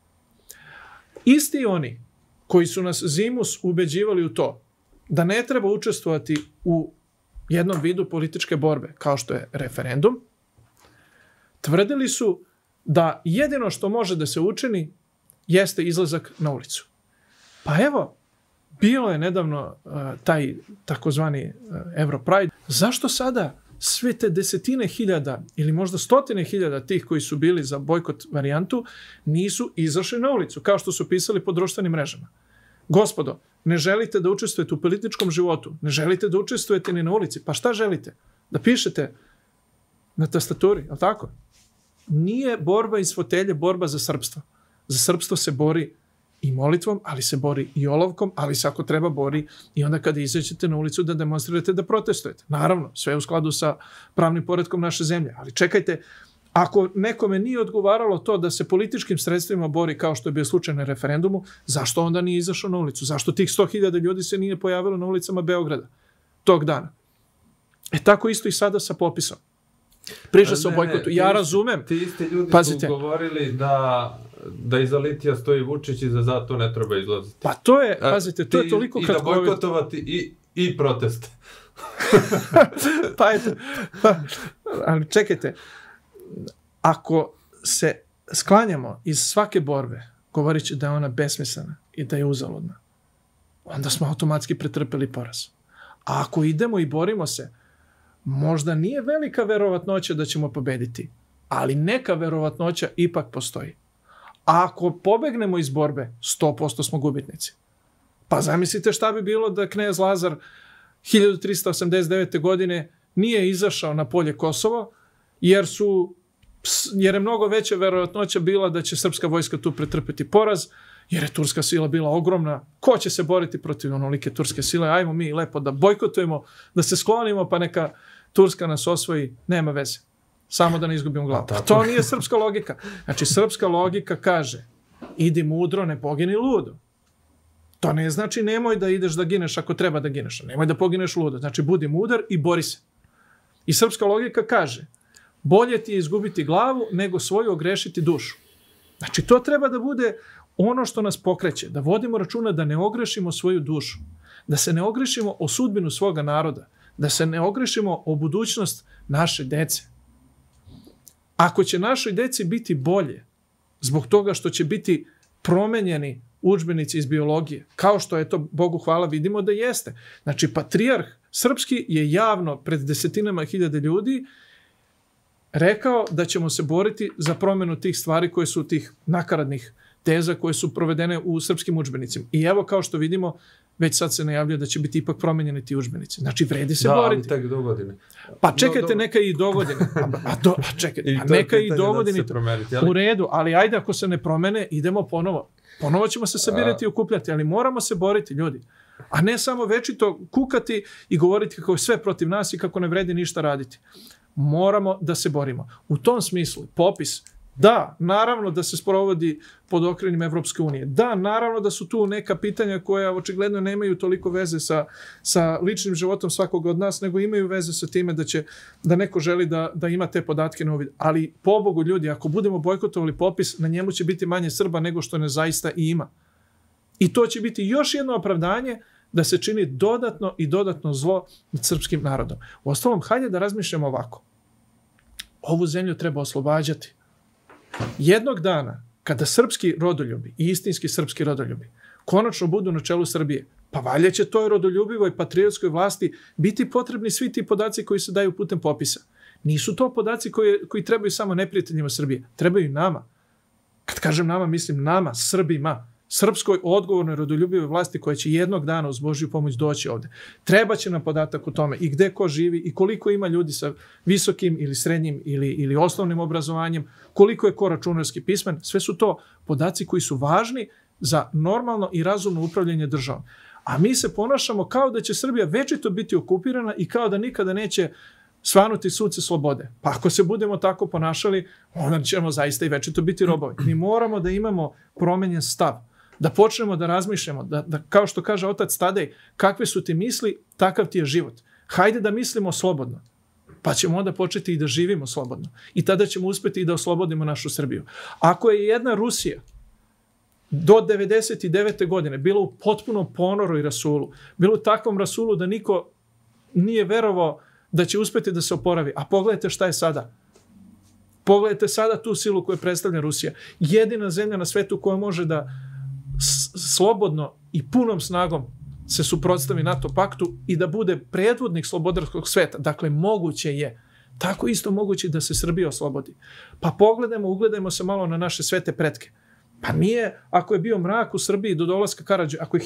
B: Isti oni koji su nas zimus ubeđivali u to da ne treba učestvovati u jednom vidu političke borbe, kao što je referendum, tvrdili su da jedino što može da se učini jeste izlazak na ulicu. Pa evo, bilo je nedavno taj takozvani Europride. Zašto sada sve te desetine hiljada ili možda stotine hiljada tih koji su bili za bojkot varijantu nisu izašli na ulicu, kao što su pisali po društvenim mrežama? Gospodo, ne želite da učestvujete u političkom životu, ne želite da učestvujete ni na ulici, pa šta želite? Da pišete na tastaturi, je li tako? Nije borba iz fotelje borba za srpstvo. Za srpstvo se bori i molitvom, ali se bori i olovkom, ali se ako treba bori i onda kada izađete na ulicu da demonstrirate, da protestujete. Naravno, sve u skladu sa pravnim poretkom naše zemlje. Ali čekajte, ako nekome nije odgovaralo to da se političkim sredstvima bori kao što je bio slučaj na referendumu, zašto onda nije izašao na ulicu? Zašto tih 100.000 ljudi se nije pojavilo na ulicama Beograda tog dana? Tako isto i sada sa popisom. Priča se o bojkotu. Ja razumem.
A: Ti isti ljudi
B: Pazite,
A: su govorili da iza litija stoji Vučić i da zato ne treba izlaziti.
B: Pa to je, pazite, to je toliko kratkovito.
A: I da bojkotovati i proteste.
B: Pa eto, ali čekajte, ako se sklanjamo iz svake borbe, govoreći da je ona besmislena i da je uzaludna, onda smo automatski pretrpeli poraz. A ako idemo i borimo se, možda nije velika verovatnoća da ćemo pobediti, ali neka verovatnoća ipak postoji. A ako pobegnemo iz borbe, 100% smo gubitnici. Pa zamislite šta bi bilo da knez Lazar 1389. godine nije izašao na polje Kosovo, jer je mnogo veća verovatnoća bila da će srpska vojska tu pretrpeti poraz, jer je turska sila bila ogromna. Ko će se boriti protiv onolike turske sile? Ajmo mi lepo da bojkotujemo, da se sklonimo, pa neka Turska nas osvoji. Nema veze. Samo da ne izgubimo glavu. To nije srpska logika. Znači, srpska logika kaže, idi mudro, ne pogini ludo. To ne znači nemoj da ideš da gineš ako treba da gineš. Nemoj da pogineš ludo. Znači, budi mudar i bori se. I srpska logika kaže, bolje ti je izgubiti glavu nego svoju ogrešiti dušu. Znači, to treba da bude ono što nas pokreće, da vodimo računa da ne ogrešimo svoju dušu, da se ne ogrešimo o sudbinu svoga naroda, da se ne ogrešimo o budućnost naše dece. Ako će našoj deci biti bolje, zbog toga što će biti promenjeni udžbenici iz biologije, kao što je to, Bogu hvala, vidimo da jeste. Znači, patrijarh srpski je javno pred desetinama hiljade ljudi rekao da ćemo se boriti za promenu tih stvari koje su tih nakaradnih teza koje su provedene u srpskim udžbenicima. I evo, kao što vidimo, već sad se najavljuje da će biti ipak promenjeni ti udžbenici. Znači, vredi se boriti.
A: Da, ali tek do godine.
B: Pa čekajte, neka i do godine. Čekajte, neka i do godine. U redu, ali ajde, ako se ne promene, idemo ponovo. Ponovo ćemo se sabirati i okupljati, ali moramo se boriti, ljudi. A ne samo večito kukati i govoriti kako je sve protiv nas i kako ne vredi ništa raditi. Moramo da se borimo. U tom smislu, popis, da, naravno da se sprovodi pod okriljem Evropske unije. Da, naravno da su tu neka pitanja koja očigledno nemaju toliko veze sa ličnim životom svakog od nas, nego imaju veze sa time da neko želi da ima te podatke na uvid. Ali, pobogu ljudi, ako budemo bojkotovali popis, na njemu će biti manje Srba nego što ne zaista i ima. I to će biti još jedno opravdanje da se čini dodatno i dodatno zlo nad srpskim narodom. Uostalom, hajde da razmišljamo ovako. Ovu zemlju treba oslobađati. Jednog dana, kada srpski rodoljubi i istinski srpski rodoljubi konačno budu na čelu Srbije, pa valjda će toj rodoljubivoj patriotskoj vlasti biti potrebni svi ti podaci koji se daju putem popisa. Nisu to podaci koji trebaju samo neprijateljima Srbije, trebaju i nama. Kad kažem nama, mislim nama, Srbima, srpskoj odgovornoj rodoljubivoj vlasti koja će jednog dana uz Božju pomoć doći ovde. Treba će nam podatak o tome i gde ko živi i koliko ima ljudi sa visokim ili srednjim ili osnovnim obrazovanjem, koliko je ko računarski pismen. Sve su to podaci koji su važni za normalno i razumno upravljanje državom. A mi se ponašamo kao da će Srbija večito biti okupirana i kao da nikada neće svanuti suce slobode. Pa ako se budemo tako ponašali, onda ćemo zaista i večito biti robovi. Mi moramo da imamo promenjen stav. Da počnemo da razmišljamo, da kao što kaže otac Tadej, kakve su ti misli, takav ti je život. Hajde da mislimo slobodno, pa ćemo onda početi i da živimo slobodno. I tada ćemo uspeti i da oslobodimo našu Srbiju. Ako je jedna Rusija do 99. godine bila u potpunom ponoru i rasulu, bila u takvom rasulu da niko nije verovao da će uspjeti da se oporavi. A pogledajte šta je sada. Pogledajte sada tu silu koju predstavlja Rusija. Jedina zemlja na svetu koja može da slobodno i punom snagom se suprotstavi NATO paktu i da bude predvodnik slobodarskog sveta. Dakle, moguće je. Tako isto moguće da se Srbija oslobodi. Pa pogledajmo, ugledajmo se malo na naše svete pretke. Pa nije, ako je bio mrak u Srbiji do dolaska Karađorđa, ako je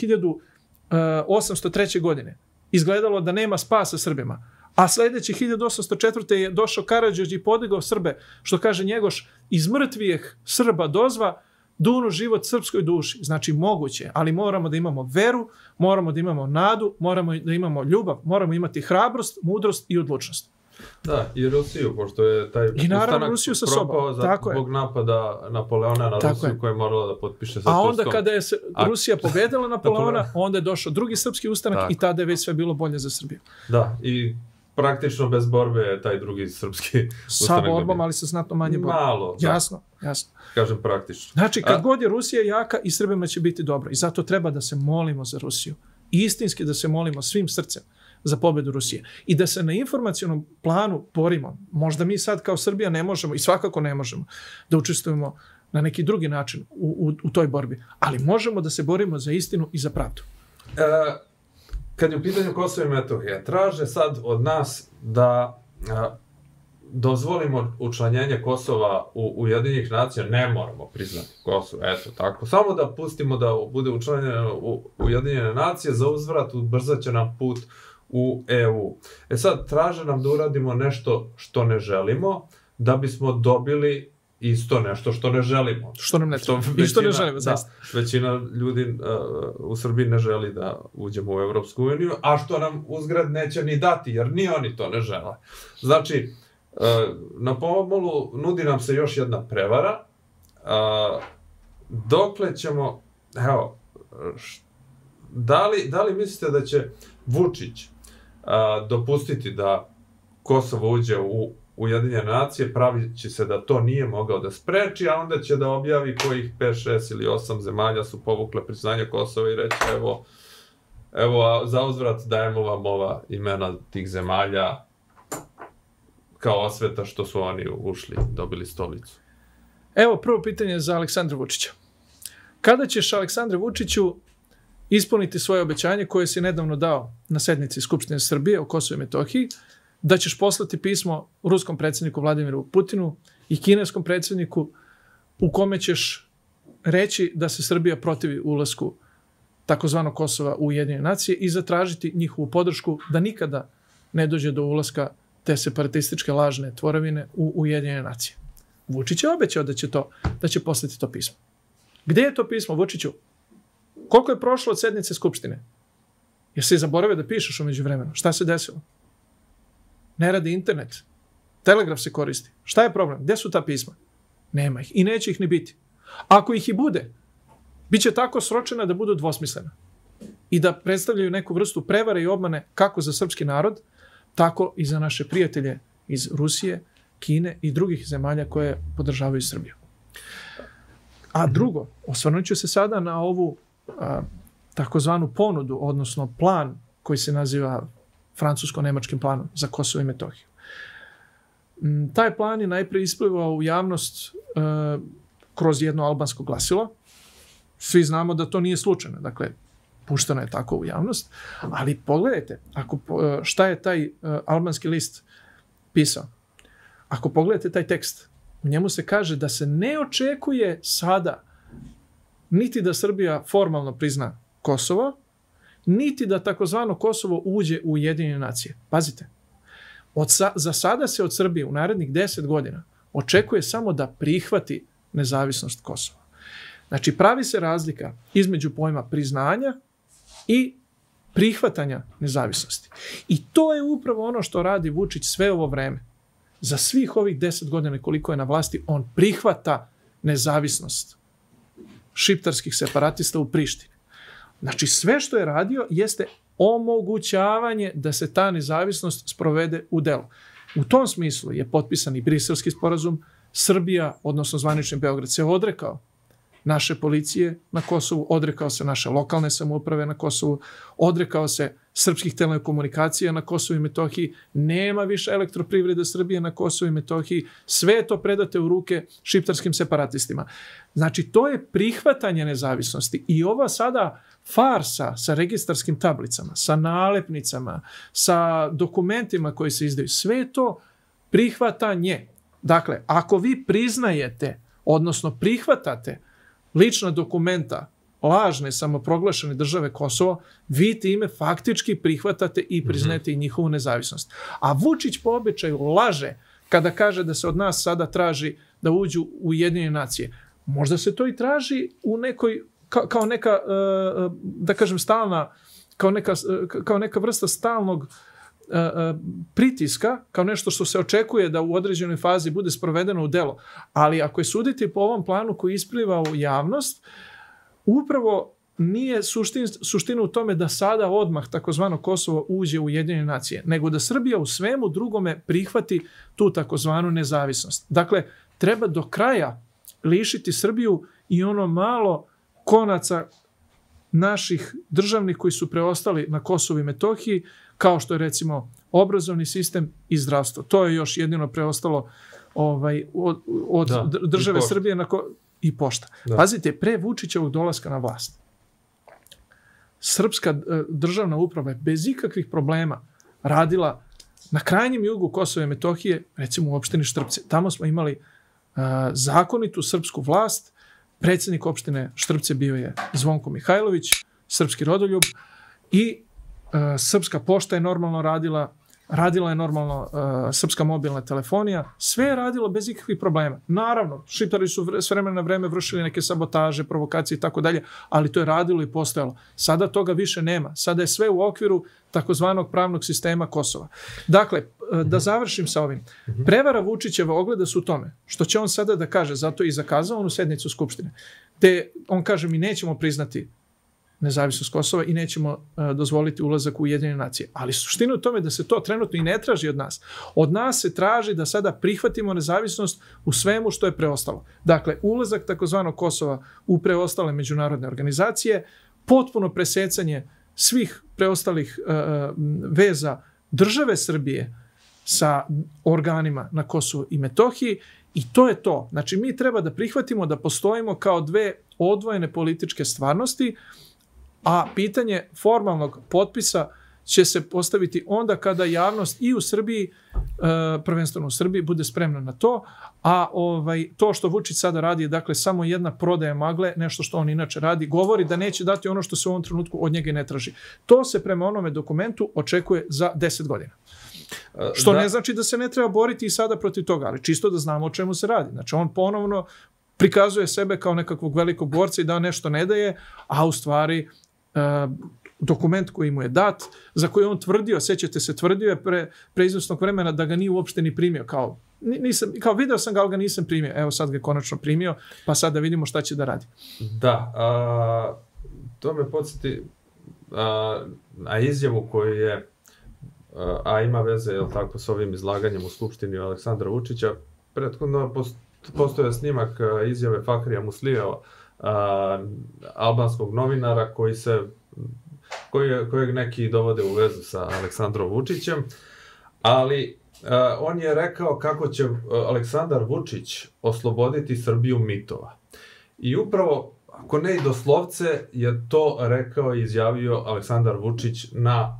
B: 1803. godine izgledalo da nema spasa Srbima, a sljedeće 1804. je došao Karađorđe i podigao Srbe, što kaže Njegoš, iz mrtvijeh Srba dozva dunu život srpskoj duši. Znači, moguće, ali moramo da imamo veru, moramo da imamo nadu, moramo da imamo ljubav, moramo imati hrabrost, mudrost i odlučnost.
A: Da, i Rusiju, pošto je taj
B: ustanak
A: propao zbog napada Napoleona na Rusiju koja je morala da potpiše sa Turskom.
B: A onda kada je Rusija pobedila Napoleona, onda je došao drugi srpski ustanak i tada je već sve bilo bolje za Srbiju.
A: Da, i praktično bez borbe je taj drugi srpski ustanak.
B: Sa borbom, ali sa znatno manje borbe.
A: Malo.
B: Jasno.
A: Kažem praktično.
B: Znači, kad god je Rusija jaka, i Srbima će biti dobro. I zato treba da se molimo za Rusiju. Istinski da se molimo svim srcem za pobedu Rusije. I da se na informacionom planu borimo. Možda mi sad kao Srbija ne možemo, i svakako ne možemo, da učestvujemo na neki drugi način u toj borbi. Ali možemo da se borimo za istinu i za pravdu.
A: Kad je u pitanju Kosova i Metohije, traže sad od nas da dozvolimo učlanjenje Kosova u Ujedinjenih nacija, ne moramo priznati Kosovo, eto tako. Samo da pustimo da bude učlanjeno u Ujedinjene nacije, za uzvrat ubrzat će nam put u EU. Sad, traže nam da uradimo nešto što ne želimo, da bismo dobili isto nešto što ne želimo.
B: Što nam ne treba. I što ne želimo, zaista.
A: Većina ljudi u Srbiji ne želi da uđemo u Evropsku uniju, a što nam uzgrad neće ni dati, jer ni oni to ne žele. Znači, na pomolu nudi nam se još jedna prevara. Dokle ćemo, evo, da li mislite da će Vučić dopustiti da Kosovo uđe u Ujedinjene nacije, pravići se da to nije mogao da spreči, a onda će da objavi kojih 5, 6 ili 8 zemalja su povukle priznanje Kosova i reći evo za uzvrat dajemo vam ova imena tih zemalja kao osveta što su oni ušli, dobili stolicu.
B: Evo prvo pitanje za Aleksandra Vučića. Kada ćeš, Aleksandre Vučiću, ispuniti svoje obećanje koje si nedavno dao na sednici Skupštine Srbije o Kosovu i Metohiji, da ćeš poslati pismo ruskom predsjedniku Vladimiru Putinu i kineskom predsjedniku u kome ćeš reći da se Srbija protivi ulasku takozvanog Kosova u Ujedinjene nacije i zatražiti njihovu podršku da nikada ne dođe do ulaska te separatističke lažne tvorevine u Ujedinjene nacije. Vučić je obećao da će poslati to pismo. Gdje je to pismo, Vučiću? Koliko je prošlo od sednice Skupštine? Jer si zaboravio da pišeš u međuvremenu. Šta se desilo? Ne radi internet. Telegraf se koristi. Šta je problem? Gdje su ta pisma? Nema ih. I neće ih ni biti. Ako ih i bude, bit će tako sročena da budu dvosmislena. I da predstavljaju neku vrstu prevare i obmane kako za srpski narod, tako i za naše prijatelje iz Rusije, Kine i drugih zemalja koje podržavaju Srbiju. A drugo, osvrnut ću se sada na ovu takozvanu ponudu, odnosno plan koji se naziva francusko-nemačkim planom za Kosovo i Metohiju. Taj plan je najprije isplivao u javnost kroz jedno albansko glasilo. Svi znamo da to nije slučajno, dakle, pušteno je tako u javnost, ali pogledajte, šta je taj albanski list pisao. Ako pogledate taj tekst, u njemu se kaže da se ne očekuje sada niti da Srbija formalno prizna Kosovo, niti da takozvano Kosovo uđe u Ujedinjene nacije. Pazite, za sada se od Srbije u narednih 10 godina očekuje samo da prihvati nezavisnost Kosova. Znači, pravi se razlika između pojma priznanja i prihvatanja nezavisnosti. I to je upravo ono što radi Vučić sve ovo vreme. Za svih ovih 10 godina koliko je na vlasti, on prihvata nezavisnost šiptarskih separatista u Prištini. Znači, sve što je radio jeste omogućavanje da se ta nezavisnost sprovede u delo. U tom smislu je potpisan i Briselski sporazum. Srbija, odnosno zvanični Beograd, se odrekao naše policije na Kosovu, odrekao se naše lokalne samouprave na Kosovu, odrekao se srpskih telekomunikacija na Kosovu i Metohiji, nema više elektroprivrede Srbije na Kosovu i Metohiji, sve je to predate u ruke šiptarskim separatistima. Znači, to je prihvatanje nezavisnosti i ova sada farsa sa registarskim tablicama, sa nalepnicama, sa dokumentima koji se izdaju, sve je to prihvatanje. Dakle, ako vi priznajete, odnosno prihvatate lična dokumenta lažne samoproglašene države Kosovo, vi time faktički prihvatate i priznajete i njihovu nezavisnost. A Vučić po običaju laže kada kaže da se od nas sada traži da uđu u Ujedinjene nacije. Možda se to i traži u nekoj, kao neka, da kažem, stalna, kao neka vrsta stalnog pritiska, kao nešto što se očekuje da u određenoj fazi bude sprovedeno u delo. Ali ako je suditi po ovom planu koji ispliva u javnost, upravo nije suština u tome da sada odmah takozvano Kosovo uđe u Ujedinjene nacije, nego da Srbija u svemu drugome prihvati tu takozvanu nezavisnost. Dakle, treba do kraja lišiti Srbiju i ono malo konaca naših državnih koji su preostali na Kosovu i Metohiji, kao što je recimo obrazovni sistem i zdravstvo. To je još jedino preostalo od države Srbije i pošta. Da. Pazite, pre Vučićevog dolaska na vlast, srpska državna uprava je bez ikakvih problema radila na krajnjem jugu Kosova i Metohije, recimo u opštini Štrpce. Tamo smo imali zakonitu srpsku vlast. Predsjednik opštine Štrpce bio je Zvonko Mihajlović, srpski rodoljub, i srpska pošta je normalno radila je normalno srpska mobilna telefonija, sve je radilo bez ikakvih problema. Naravno, šiptari su s vremena na vreme vršili neke sabotaže, provokacije i tako dalje, ali to je radilo i postojalo. Sada toga više nema. Sada je sve u okviru takozvanog pravnog sistema Kosova. Dakle, da završim sa ovim. Prevara Vučićeva ogleda su u tome što će on sada da kaže, zato je i zakazao onu sednicu Skupštine, te on kaže mi nećemo priznati nezavisnost Kosova i nećemo dozvoliti ulazak u Ujedinjene nacije. Ali suština u tome da se to trenutno i ne traži od nas. Od nas se traži da sada prihvatimo nezavisnost u svemu što je preostalo. Dakle, ulazak takozvanog Kosova u preostale međunarodne organizacije, potpuno presecanje svih preostalih veza države Srbije sa organima na Kosovu i Metohiji, i to je to. Znači, mi treba da prihvatimo da postojimo kao dve odvojene političke stvarnosti, a pitanje formalnog potpisa će se postaviti onda kada javnost i u Srbiji, prvenstveno u Srbiji, bude spremna na to, a to što Vučić sada radi je dakle samo jedna prodaja magle, nešto što on inače radi, govori da neće dati ono što se u ovom trenutku od njega ne traži. To se prema onome dokumentu očekuje za 10 godina. Što ne znači da se ne treba boriti i sada protiv toga, ali čisto da znamo o čemu se radi. Znači, on ponovno prikazuje sebe kao nekakvog velikog borca i da nešto ne daje, a u stvari dokument koji mu je dat, za koji on tvrdio, sećate se, tvrdio je pre izvesnog vremena da ga nije uopšte ni primio, kao video sam ga, ali ga nisam primio. Evo sad ga je konačno primio, pa sad da vidimo šta će da radi.
A: Da, to me podsjeti na izjavu koju je, a ima veze, jel tako, s ovim izlaganjem u Skupštini Aleksandra Vučića. Prethodno postoje snimak izjave Fahrija Muslijeva, albanskog novinara kojeg neki dovode u vezu sa Aleksandrom Vučićem, ali on je rekao kako će Aleksandar Vučić osloboditi Srbiju mitova. I upravo, ako ne i doslovce, je to rekao i izjavio Aleksandar Vučić na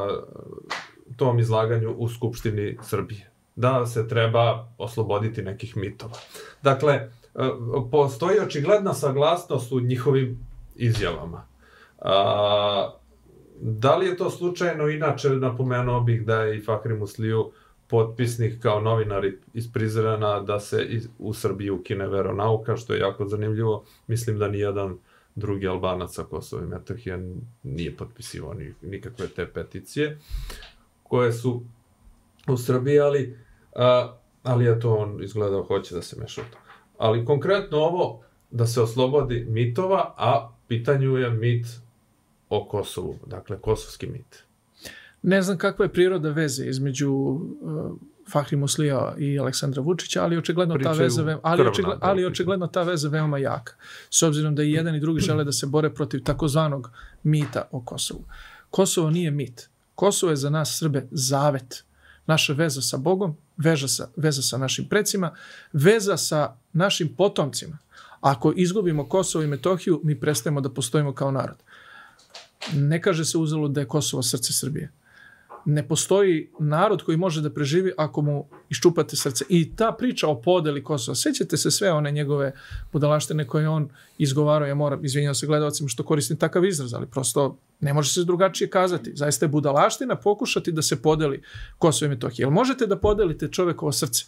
A: tom izlaganju u Skupštini Srbije. Da se treba osloboditi nekih mitova. Dakle, postoji očigledna saglasnost u njihovim izjavama. Da li je to slučajno? Inače, napomenuo bih da je i Fahri Musliju potpisnik kao novinar iz Prizrena da se u Srbiji ukine veronauka, što je jako zanimljivo. Mislim da nijedan drugi Albanac sa Kosova i Metohije nije potpisivao nikakve te peticije koje su u Srbiji, ali je to on izgledao hoće da se meša u to. Ali konkretno ovo, da se oslobodi mitova, a pitanju je mit o Kosovu, dakle kosovski mit.
B: Ne znam kakva je priroda veze između Fahri Muslija i Aleksandra Vučića, ali očigledno ta veza veoma jaka. S obzirom da i jedan i drugi žele da se bore protiv takozvanog mita o Kosovu. Kosovo nije mit. Kosovo je za nas Srbe zavet. Naša veza sa Bogom, veza sa našim precima, veza sa našim potomcima. Ako izgubimo Kosovo i Metohiju, mi prestajemo da postojimo kao narod. Ne kaže se uzalud da je Kosovo srce Srbije. Ne postoji narod koji može da preživi ako mu iščupate srce. I ta priča o podeli Kosova, sjećate se sve one njegove budalaštine koje on izgovarao, ja moram, izvinjam se gledalcima što koristim takav izraz, ali prosto ne može se drugačije kazati. Zaista je budalaština pokušati da se podeli Kosovo i Metohija. Jel možete da podelite čovekovo srce?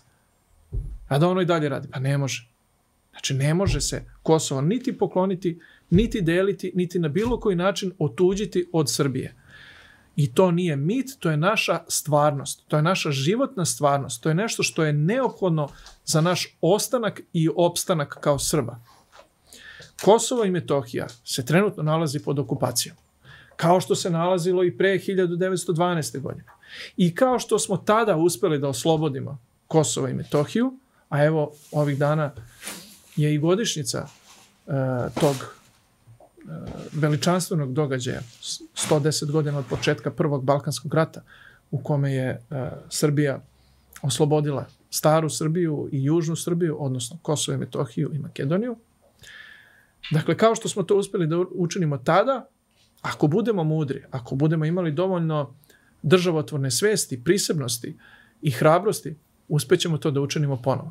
B: A da ono i dalje radi? Pa ne može. Znači, ne može se Kosovo niti pokloniti, niti deliti, niti na bilo koji način otuđiti od Srbije. I to nije mit, to je naša stvarnost. To je naša životna stvarnost. To je nešto što je neophodno za naš ostanak i opstanak kao Srba. Kosovo i Metohija se trenutno nalazi pod okupacijom. Kao što se nalazilo i pre 1912. godine. I kao što smo tada uspeli da oslobodimo Kosovo i Metohiju, a evo ovih dana je i godišnjica tog veličanstvenog događaja, 110 godina od početka Prvog Balkanskog rata, u kome je Srbija oslobodila staru Srbiju i južnu Srbiju, odnosno Kosovo i Metohiju i Makedoniju. Dakle, kao što smo to uspjeli da učinimo tada, ako budemo mudri, ako budemo imali dovoljno državotvorne svesti, prisebnosti i hrabrosti, uspećemo to da učinimo ponovo.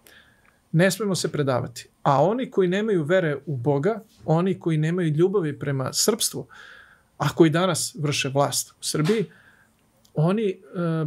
B: Ne smemo se predavati. A oni koji nemaju vere u Boga, oni koji nemaju ljubavi prema srpstvu, a koji danas vrše vlast u Srbiji, oni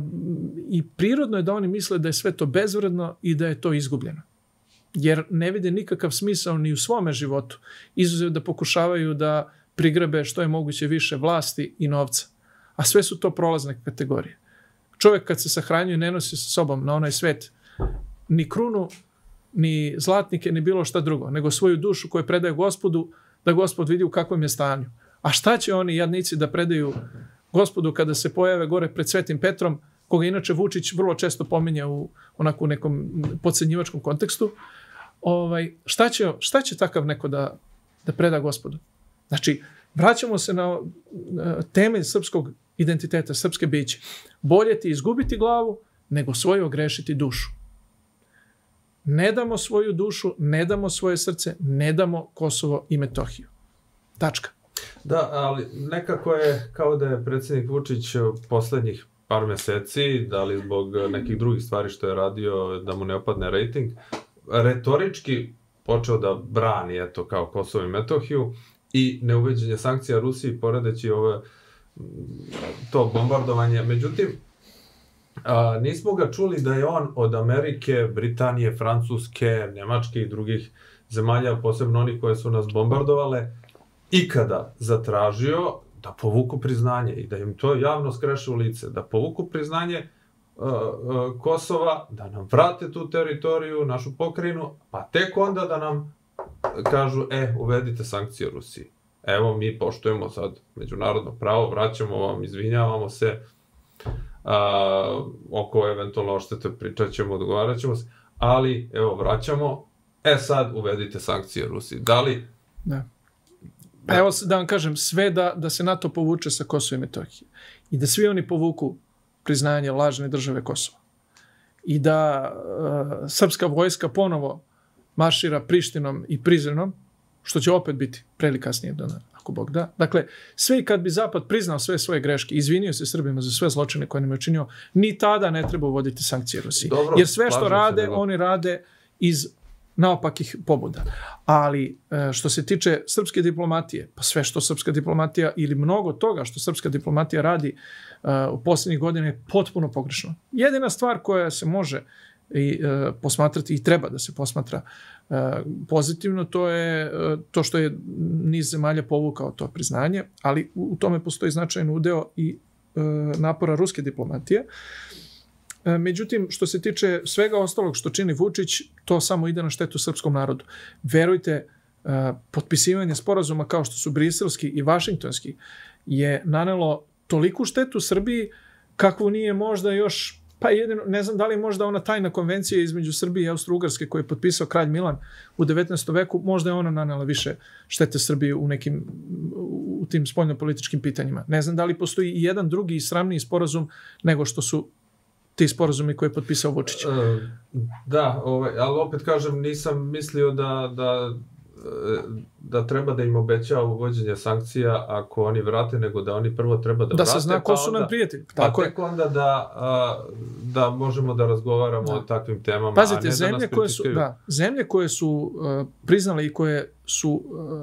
B: i prirodno je da oni misle da je sve to bezvredno i da je to izgubljeno. Jer ne vide nikakav smisao ni u svome životu, izuzev da pokušavaju da prigrabe što je moguće više vlasti i novca. A sve su to prolazne kategorije. Čovjek kad se sahranjuje ne nosi sa sobom na onaj svet ni krunu, ni zlatnike, ni bilo šta drugo, nego svoju dušu koju predaje Gospodu, da Gospod vidi u kakvom je stanju. A šta će oni jadnici da predaju Gospodu kada se pojave gore pred Svetim Petrom, koga inače Vučić vrlo često pominja u onako nekom podcenjivačkom kontekstu? Šta će takav neko da preda Gospodu? Znači, vraćamo se na temelj srpskog identiteta, srpske biće. Bolje ti izgubiti glavu, nego svoju ogrešiti dušu. Ne damo svoju dušu, ne damo svoje srce, ne damo Kosovo i Metohiju. Tačka.
A: Da, ali nekako je kao da je predsjednik Vučić poslednjih par meseci, da li zbog nekih drugih stvari što je radio, da mu ne opadne rejting, retorički počeo da brani kao Kosovo i Metohiju i neuveđenje sankcija Rusiji poredeći to bombardovanje. Međutim, nismo ga čuli da je on od Amerike, Britanije, Francuske, Nemačke i drugih zemalja, posebno oni koje su nas bombardovale, ikada zatražio da povuku priznanje i da im to javno skreše u lice, da povuku priznanje Kosova, da nam vrate tu teritoriju, našu pokrajinu, pa tek onda da nam kažu, uvedite sankcije Rusiji. Evo, mi poštujemo sad međunarodno pravo, vraćamo vam, izvinjavamo se, oko eventualno oštete pričat ćemo, odgovarat ćemo se, ali evo vraćamo, sad uvedite sankcije Rusiji. Da li?
B: Da. Evo da vam kažem, sve da se NATO povuče sa Kosova i Metohije i da svi oni povuku priznanje lažne države Kosova i da srpska vojska ponovo maršira Prištinom i Prizrenom, što će opet biti pre ili kasnije, ako Bog da. Dakle, sve i kad bi Zapad priznao sve svoje greške, izvinio se Srbima za sve zločine koje nam je učinio, ni tada ne treba uvoditi sankcije Rusiji. Dobro, jer sve što rade, oni rade iz naopakih pobuda. Ali što se tiče srpske diplomatije, pa sve što srpska diplomatija ili mnogo toga što srpska diplomatija radi u posljednjih godina je potpuno pogrešno. Jedina stvar koja se može posmatrati i treba da se posmatra pozitivno, to je to što je niz zemalja povukao to priznanje, ali u tome postoji značajan udeo i napora ruske diplomatije. Međutim, što se tiče svega ostalog što čini Vučić, to samo ide na štetu srpskom narodu. Verujte, potpisivanje sporazuma kao što su briselski i vašingtonski je nanelo toliku štetu Srbiji kakvu nije možda još, pa jedino, ne znam da li možda ona tajna konvencija između Srbije i Austro-Ugarske koju je potpisao kralj Milan u 19. veku, možda je ona nanela više štete Srbiji u tim spoljnopolitičkim pitanjima. Ne znam da li postoji i jedan drugi i sramniji sporazum nego što su ti sporazumi koje je potpisao Vučić.
A: Da, ali opet kažem, nisam mislio da treba da im obeća uvođenje sankcija ako oni vrate, nego da oni prvo treba da vrate.
B: Da se zna ko su nam prijatelji.
A: Pa tek onda da možemo da razgovaramo o takvim temama.
B: Pazite, zemlje koje su priznale i koje su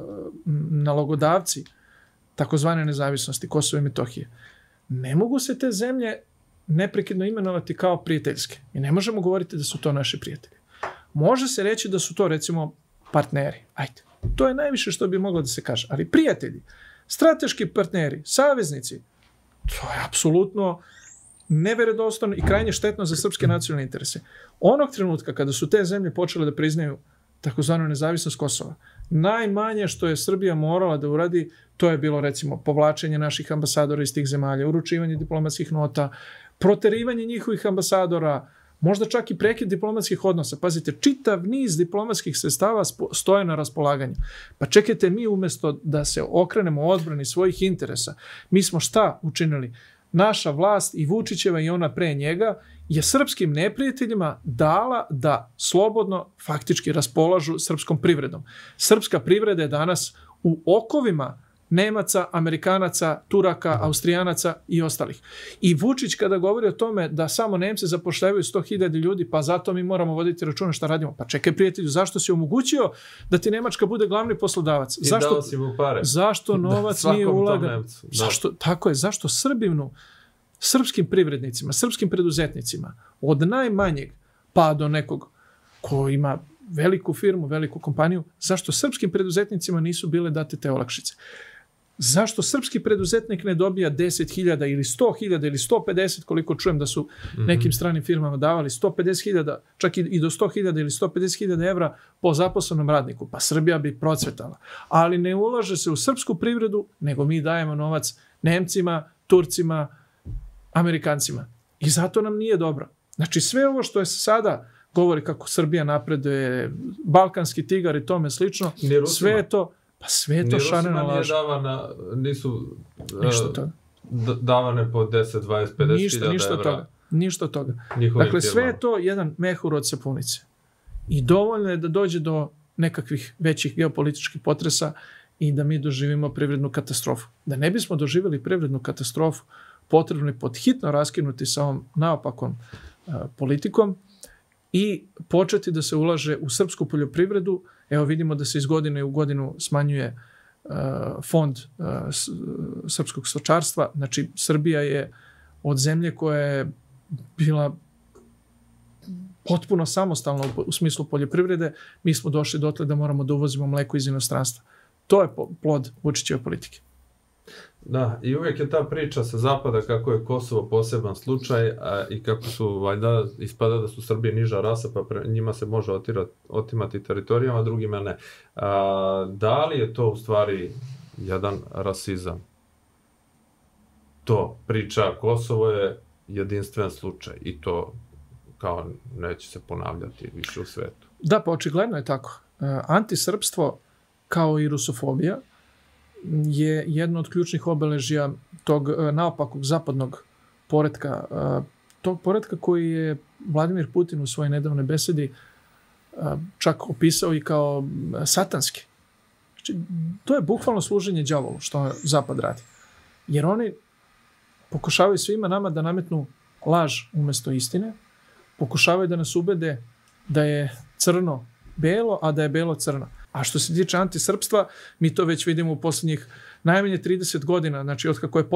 B: nalogodavci takozvane nezavisnosti Kosova i Metohije, ne mogu se te zemlje neprekidno imenovati kao prijateljske. I ne možemo govoriti da su to naši prijatelji. Može se reći da su to, recimo, partneri. Ajde. To je najviše što bi moglo da se kaže. Ali prijatelji, strateški partneri, saveznici, to je apsolutno neverodostojno i krajnje štetno za srpske nacionalne interese. Onog trenutka kada su te zemlje počele da priznaju takozvanu nezavisnost Kosova, najmanje što je Srbija morala da uradi, to je bilo, recimo, povlačenje naših ambasadora iz tih zemalja, uručivanje diplomatskih nota, proterivanje njihovih ambasadora, možda čak i prekid diplomatskih odnosa. Pazite, čitav niz diplomatskih sredstava stoje na raspolaganju. Pa čekajte, mi umjesto da se okrenemo odbrani svojih interesa, mi smo šta učinili? Naša vlast i Vučićeva i ona pre njega je srpskim neprijateljima dala da slobodno faktički raspolažu srpskom privredom. Srpska privreda je danas u okovima Nemaca, Amerikanaca, Turaka, Austrijanaca i ostalih. I Vučić kada govori o tome da samo Nemci zapošljavaju 100.000 ljudi, pa zato mi moramo voditi računa šta radimo. Pa čekaj, prijatelju, zašto si omogućio da ti Nemačka bude glavni poslodavac?
A: I dao si mu pare.
B: Zašto novac nije ulagan? Zašto srpskim privrednicima, srpskim preduzetnicima, od najmanjeg pa do nekog ko ima veliku firmu, veliku kompaniju, zašto srpskim preduzetnicima nisu bile date te olakšice? Zašto srpski preduzetnik ne dobija 10.000 ili 100.000 ili 150, koliko čujem da su nekim stranim firmama davali 150.000, čak i do 100.000 ili 150.000 evra po zaposlenom radniku? Pa Srbija bi procvetala. Ali ne ulaže se u srpsku privredu, nego mi dajemo novac Nemcima, Turcima, Amerikancima. I zato nam nije dobro. Znači sve ovo što je sada govori kako Srbija napreduje, balkanski tigar i tome slično, sve je to šarena laž.
A: Nisu davane po 10, 20, 50.000 evra.
B: Ništa od toga. Dakle, sve je to jedan mehur od sapunice. I dovoljno je da dođe do nekakvih većih geopolitičkih potresa i da mi doživimo privrednu katastrofu. Da ne bismo doživjeli privrednu katastrofu, potrebno je podhitno raskinuti sa ovom naopakom politikom i početi da se ulaže u srpsku poljoprivredu. Evo vidimo da se iz godine u godinu smanjuje fond srpskog stočarstva. Znači, Srbija je od zemlje koja je bila potpuno samostalna u smislu poljoprivrede, mi smo došli dotle da moramo da uvozimo mleko iz inostranstva. To je plod Vučićeve politike.
A: Da, i uvijek je ta priča sa zapada kako je Kosovo poseban slučaj i kako su, valjda, ispada da su Srbi niža rasa, pa njima se može otimati teritorijama, drugima ne. Da li je to u stvari jedan rasizam? To priča Kosovo je jedinstven slučaj i to kao neće se ponavljati više u svetu.
B: Da, pa očigledno je tako. Antisrpstvo kao i rusofobija je jedno od ključnih obeležja tog naopakog zapadnog poretka, tog poretka koji je Vladimir Putin u svojoj nedavnoj besedi čak opisao i kao satanski. Znači, to je bukvalno služenje đavolu što Zapad radi. Jer oni pokušavaju svima nama da nametnu laž umjesto istine, pokušavaju da nas ubede da je crno belo, a da je belo crno. A što se tiče antisrpstva, mi to već vidimo u posljednjih najmanje 30 godina, znači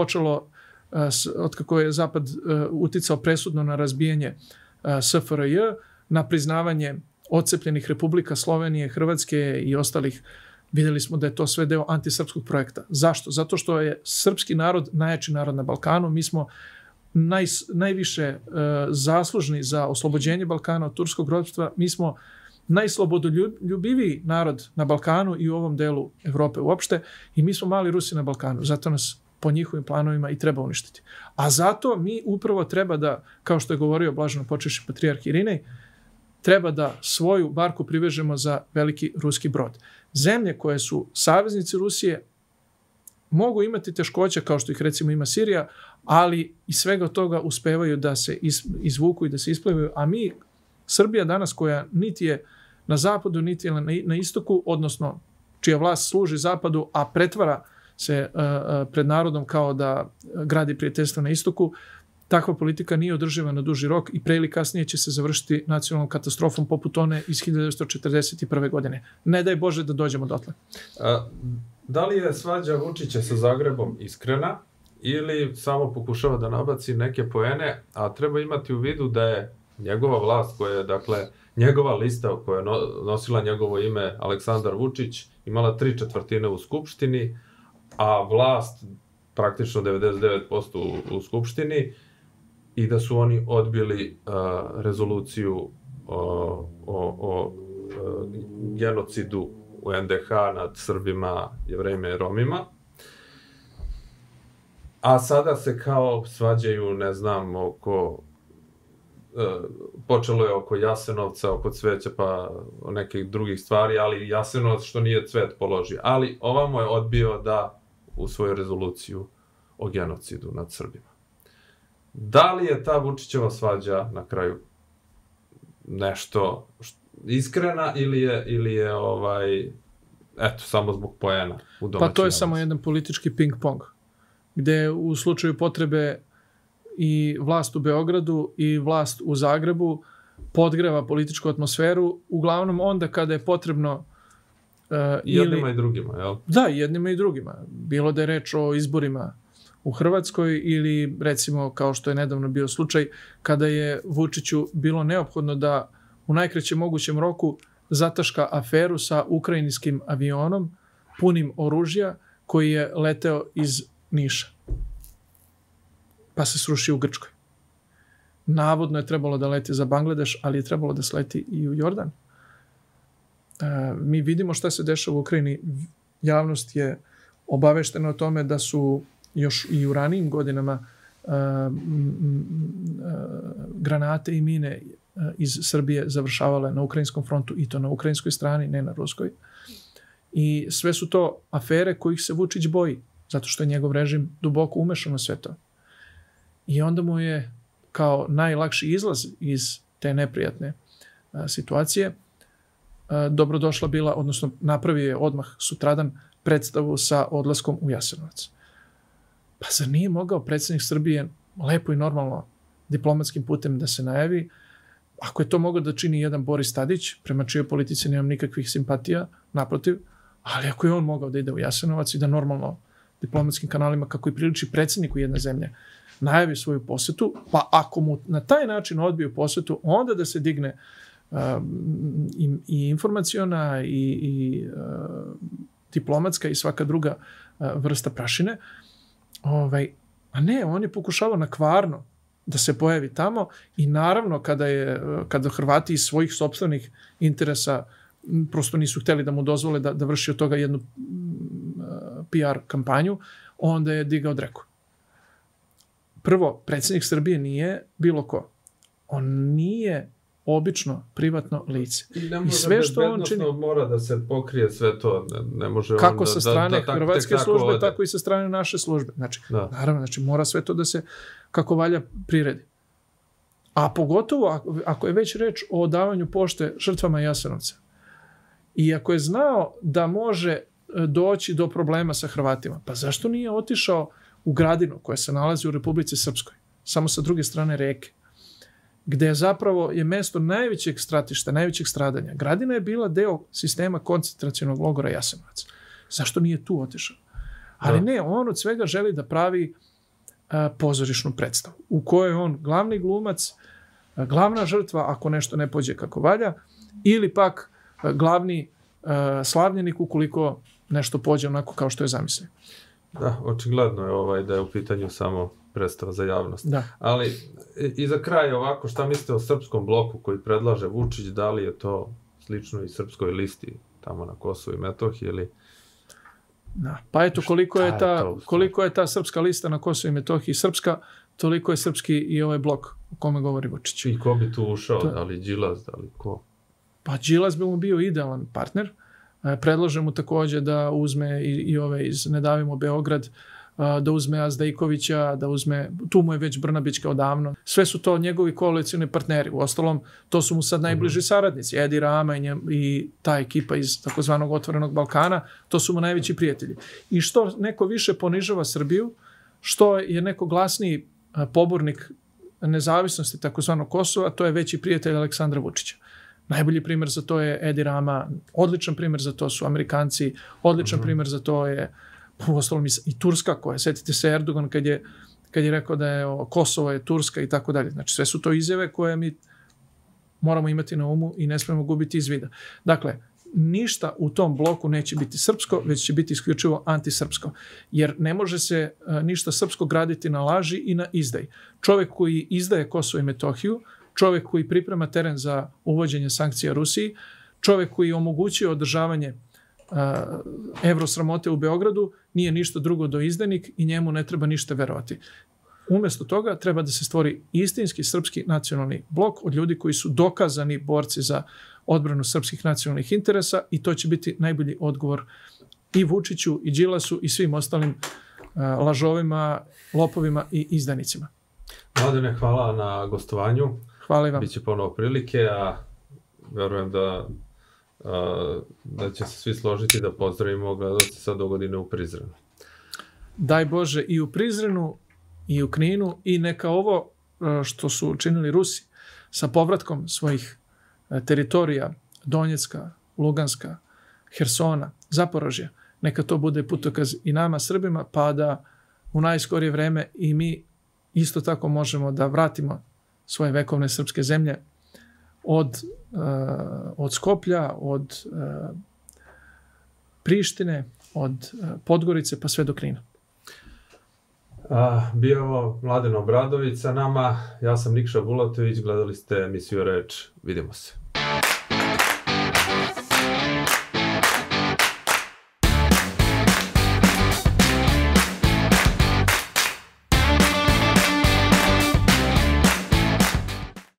B: otkako je Zapad uticao presudno na razbijanje SFRJ, na priznavanje odcepljenih republika Slovenije, Hrvatske i ostalih, vidjeli smo da je to sve deo antisrpskog projekta. Zašto? Zato što je srpski narod najjači narod na Balkanu, mi smo najviše zaslužni za oslobođenje Balkana od turskog ropstva, mi smo najslobodoljubiviji narod na Balkanu i u ovom delu Evrope uopšte i mi smo mali Rusi na Balkanu, zato nas po njihovim planovima i treba uništiti. A zato mi upravo treba da, kao što je govorio blaženo počivši patrijarh Irinej, treba da svoju barku privežemo za veliki ruski brod. Zemlje koje su saveznici Rusije mogu imati teškoća kao što ih recimo ima Sirija, ali iz svega toga uspevaju da se izvuku i da se isplivaju, a mi, Srbija danas koja niti je na zapadu, niti je na istoku, odnosno čija vlast služi zapadu, a pretvara se pred narodom kao da gradi prijateljstvo na istoku, takva politika nije održiva na duži rok i pre ili kasnije će se završiti nacionalnom katastrofom poput one iz 1941. godine. Ne daj Bože da dođemo dotle.
A: Da li je svađa Vučića sa Zagrebom iskrena ili samo pokušava da nabaci neke poene, a treba imati u vidu da je njegova vlast koja je, dakle, njegova lista koja je nosila njegovo ime Aleksandar Vučić imala 3/4 u Skupštini, a vlast praktično 99% u Skupštini i da su oni odbili rezoluciju o genocidu u NDH nad Srbima, Jevrejima i Romima. A sada se kao svađaju, ne znam, počelo je oko Jasenovca, oko cveća, pa o nekih drugih stvari, ali Jasenovac što nije cvet položio. Ali ovamo je odbio da u svoju rezoluciju o genocidu nad Srbima. Da li je ta Vučićeva svađa na kraju nešto iskrena ili je eto, samo zbog poena u domaćoj
B: Pa to je samo jedan politički ping-pong, gde u slučaju potrebe i vlast u Beogradu i vlast u Zagrebu podgreva političku atmosferu, uglavnom onda kada je potrebno
A: jednima i drugima, jel?
B: Da, jednima i drugima. Bilo da je reč o izborima u Hrvatskoj ili recimo kao što je nedavno bio slučaj kada je Vučiću bilo neophodno da u najkraćem mogućem roku zataška aferu sa ukrajinskim avionom punim oružja koji je leteo iz Niša. Pa se srušio u Grčkoj. Navodno je trebalo da leti za Bangladeš, ali je trebalo da sleti i u Jordan. Mi vidimo šta se dešava u Ukrajini. Javnost je obaveštena o tome da su još i u ranijim godinama granate i mine iz Srbije završavale na ukrajinskom frontu i to na ukrajinskoj strani, ne na ruskoj. I sve su to afere kojih se Vučić boji, zato što je njegov režim duboko umešan u sve to. I onda mu je kao najlakši izlaz iz te neprijatne situacije dobrodošla bila, odnosno napravio je odmah sutradan predstavu sa odlaskom u Jasenovac. Pa zar nije mogao predsjednik Srbije lepo i normalno diplomatskim putem da se najavi, ako je to mogao da čini jedan Boris Tadić, prema čijoj politici nemam nikakvih simpatija, naprotiv, ali ako je on mogao da ide u Jasenovac i da normalno diplomatskim kanalima, kako i priliči predsjedniku jedne zemlje, najavi svoju posetu, pa ako mu na taj način odbiju posetu, onda da se digne i informaciona i diplomatska i svaka druga vrsta prašine. A ne, on je pokušavao na Kvarno da se pojavi tamo i naravno kada Hrvati iz svojih sopstvenih interesa prosto nisu hteli da mu dozvole da vrši od toga jednu PR kampanju, onda je digao dreku. Prvo, predsjednik Srbije nije bilo ko. On nije obično privatno lice.
A: I sve što on čini mora da se pokrije sve to, ne može on
B: kako sa strane hrvatske službe, tako i sa strane naše službe. Znači, naravno, mora sve to da se kako valja priredi. A pogotovo ako je već reč o davanju pošte žrtvama Jasenovca. I ako je znao da može doći do problema sa Hrvatima, pa zašto nije otišao u Gradinu, koja se nalazi u Republici Srpskoj, samo sa druge strane reke, gde zapravo je mesto najvećeg stratišta, najvećeg stradanja. Gradina je bila deo sistema koncentracionog logora Jasenovac. Zašto nije tu otišao? Ali ne, on od svega želi da pravi pozorišnu predstavu, u kojoj je on glavni glumac, glavna žrtva ako nešto ne pođe kako valja, ili pak glavni slavljenik ukoliko nešto pođe onako kao što je zamislio.
A: Da, očigledno je da je u pitanju samo predstava za javnost.
B: Da.
A: Ali i za kraj ovako, šta mislite o srpskom bloku koji predlaže Vučić, da li je to slično i srpskoj listi tamo na Kosovu i Metohiji ili...
B: Da. Pa eto, koliko je ta srpska lista na Kosovu i Metohiji srpska, toliko je srpski i ovaj blok o kome govori Vučić.
A: I ko bi tu ušao, da li Đilas, da li ko?
B: Pa Đilas bi mu bio idealan partner. Predlažem mu takođe da uzme i ove iz Ne davimo Beograd, da uzme Azdejkovića, da uzme, tu mu je već Brnabićka odavno. Sve su to njegovi koalicijni partneri. Uostalom, to su mu sad najbliži saradnici. Edi Rama i ta ekipa iz takozvanog Otvorenog Balkana, to su mu najveći prijatelji. I što neko više ponižava Srbiju, što je neko glasniji pobornik nezavisnosti takozvanog Kosova, to je veći prijatelj Aleksandra Vučića. Najbolji primjer za to je Edi Rama, odličan primjer za to su Amerikanci, odličan primjer za to je uostalom i Turska koja, setite se Erdogan kad je rekao da je Kosovo je Turska i tako dalje. Znači sve su to izjave koje mi moramo imati na umu i ne smemo gubiti iz vida. Dakle, ništa u tom bloku neće biti srpsko, već će biti isključivo antisrpsko. Jer ne može se ništa srpsko graditi na laži i na izdaji. Čovjek koji izdaje Kosovo i Metohiju, čovjek koji priprema teren za uvođenje sankcija Rusiji, čovjek koji omogućuje održavanje evrosramote u Beogradu, nije ništa drugo do izdajnik i njemu ne treba ništa verovati. Umjesto toga treba da se stvori istinski srpski nacionalni blok od ljudi koji su dokazani borci za odbranu srpskih nacionalnih interesa i to će biti najbolji odgovor i Vučiću i Đilasu i svim ostalim lažovima, lopovima i izdajnicima.
A: Mladene, hvala na gostovanju.
B: Hvala i vam.
A: Biće ponovo prilike, a verujem da će se svi složiti da pozdravimo gledalce sad dogodine u Prizrenu.
B: Daj Bože i u Prizrenu i u Kninu i neka ovo što su učinili Rusi sa povratkom svojih teritorija Donjecka, Luganska, Hersona, Zaporožja, neka to bude putokaz i nama Srbima, pa da u najskorije vreme i mi isto tako možemo da vratimo svoje vekovne srpske zemlje od Skoplja, od Prištine, od Podgorice pa sve do Knina.
A: Bio ovo Mladen Obradović sa nama, ja sam Nikša Bulatović, gledali ste emisiju Reč, vidimo se.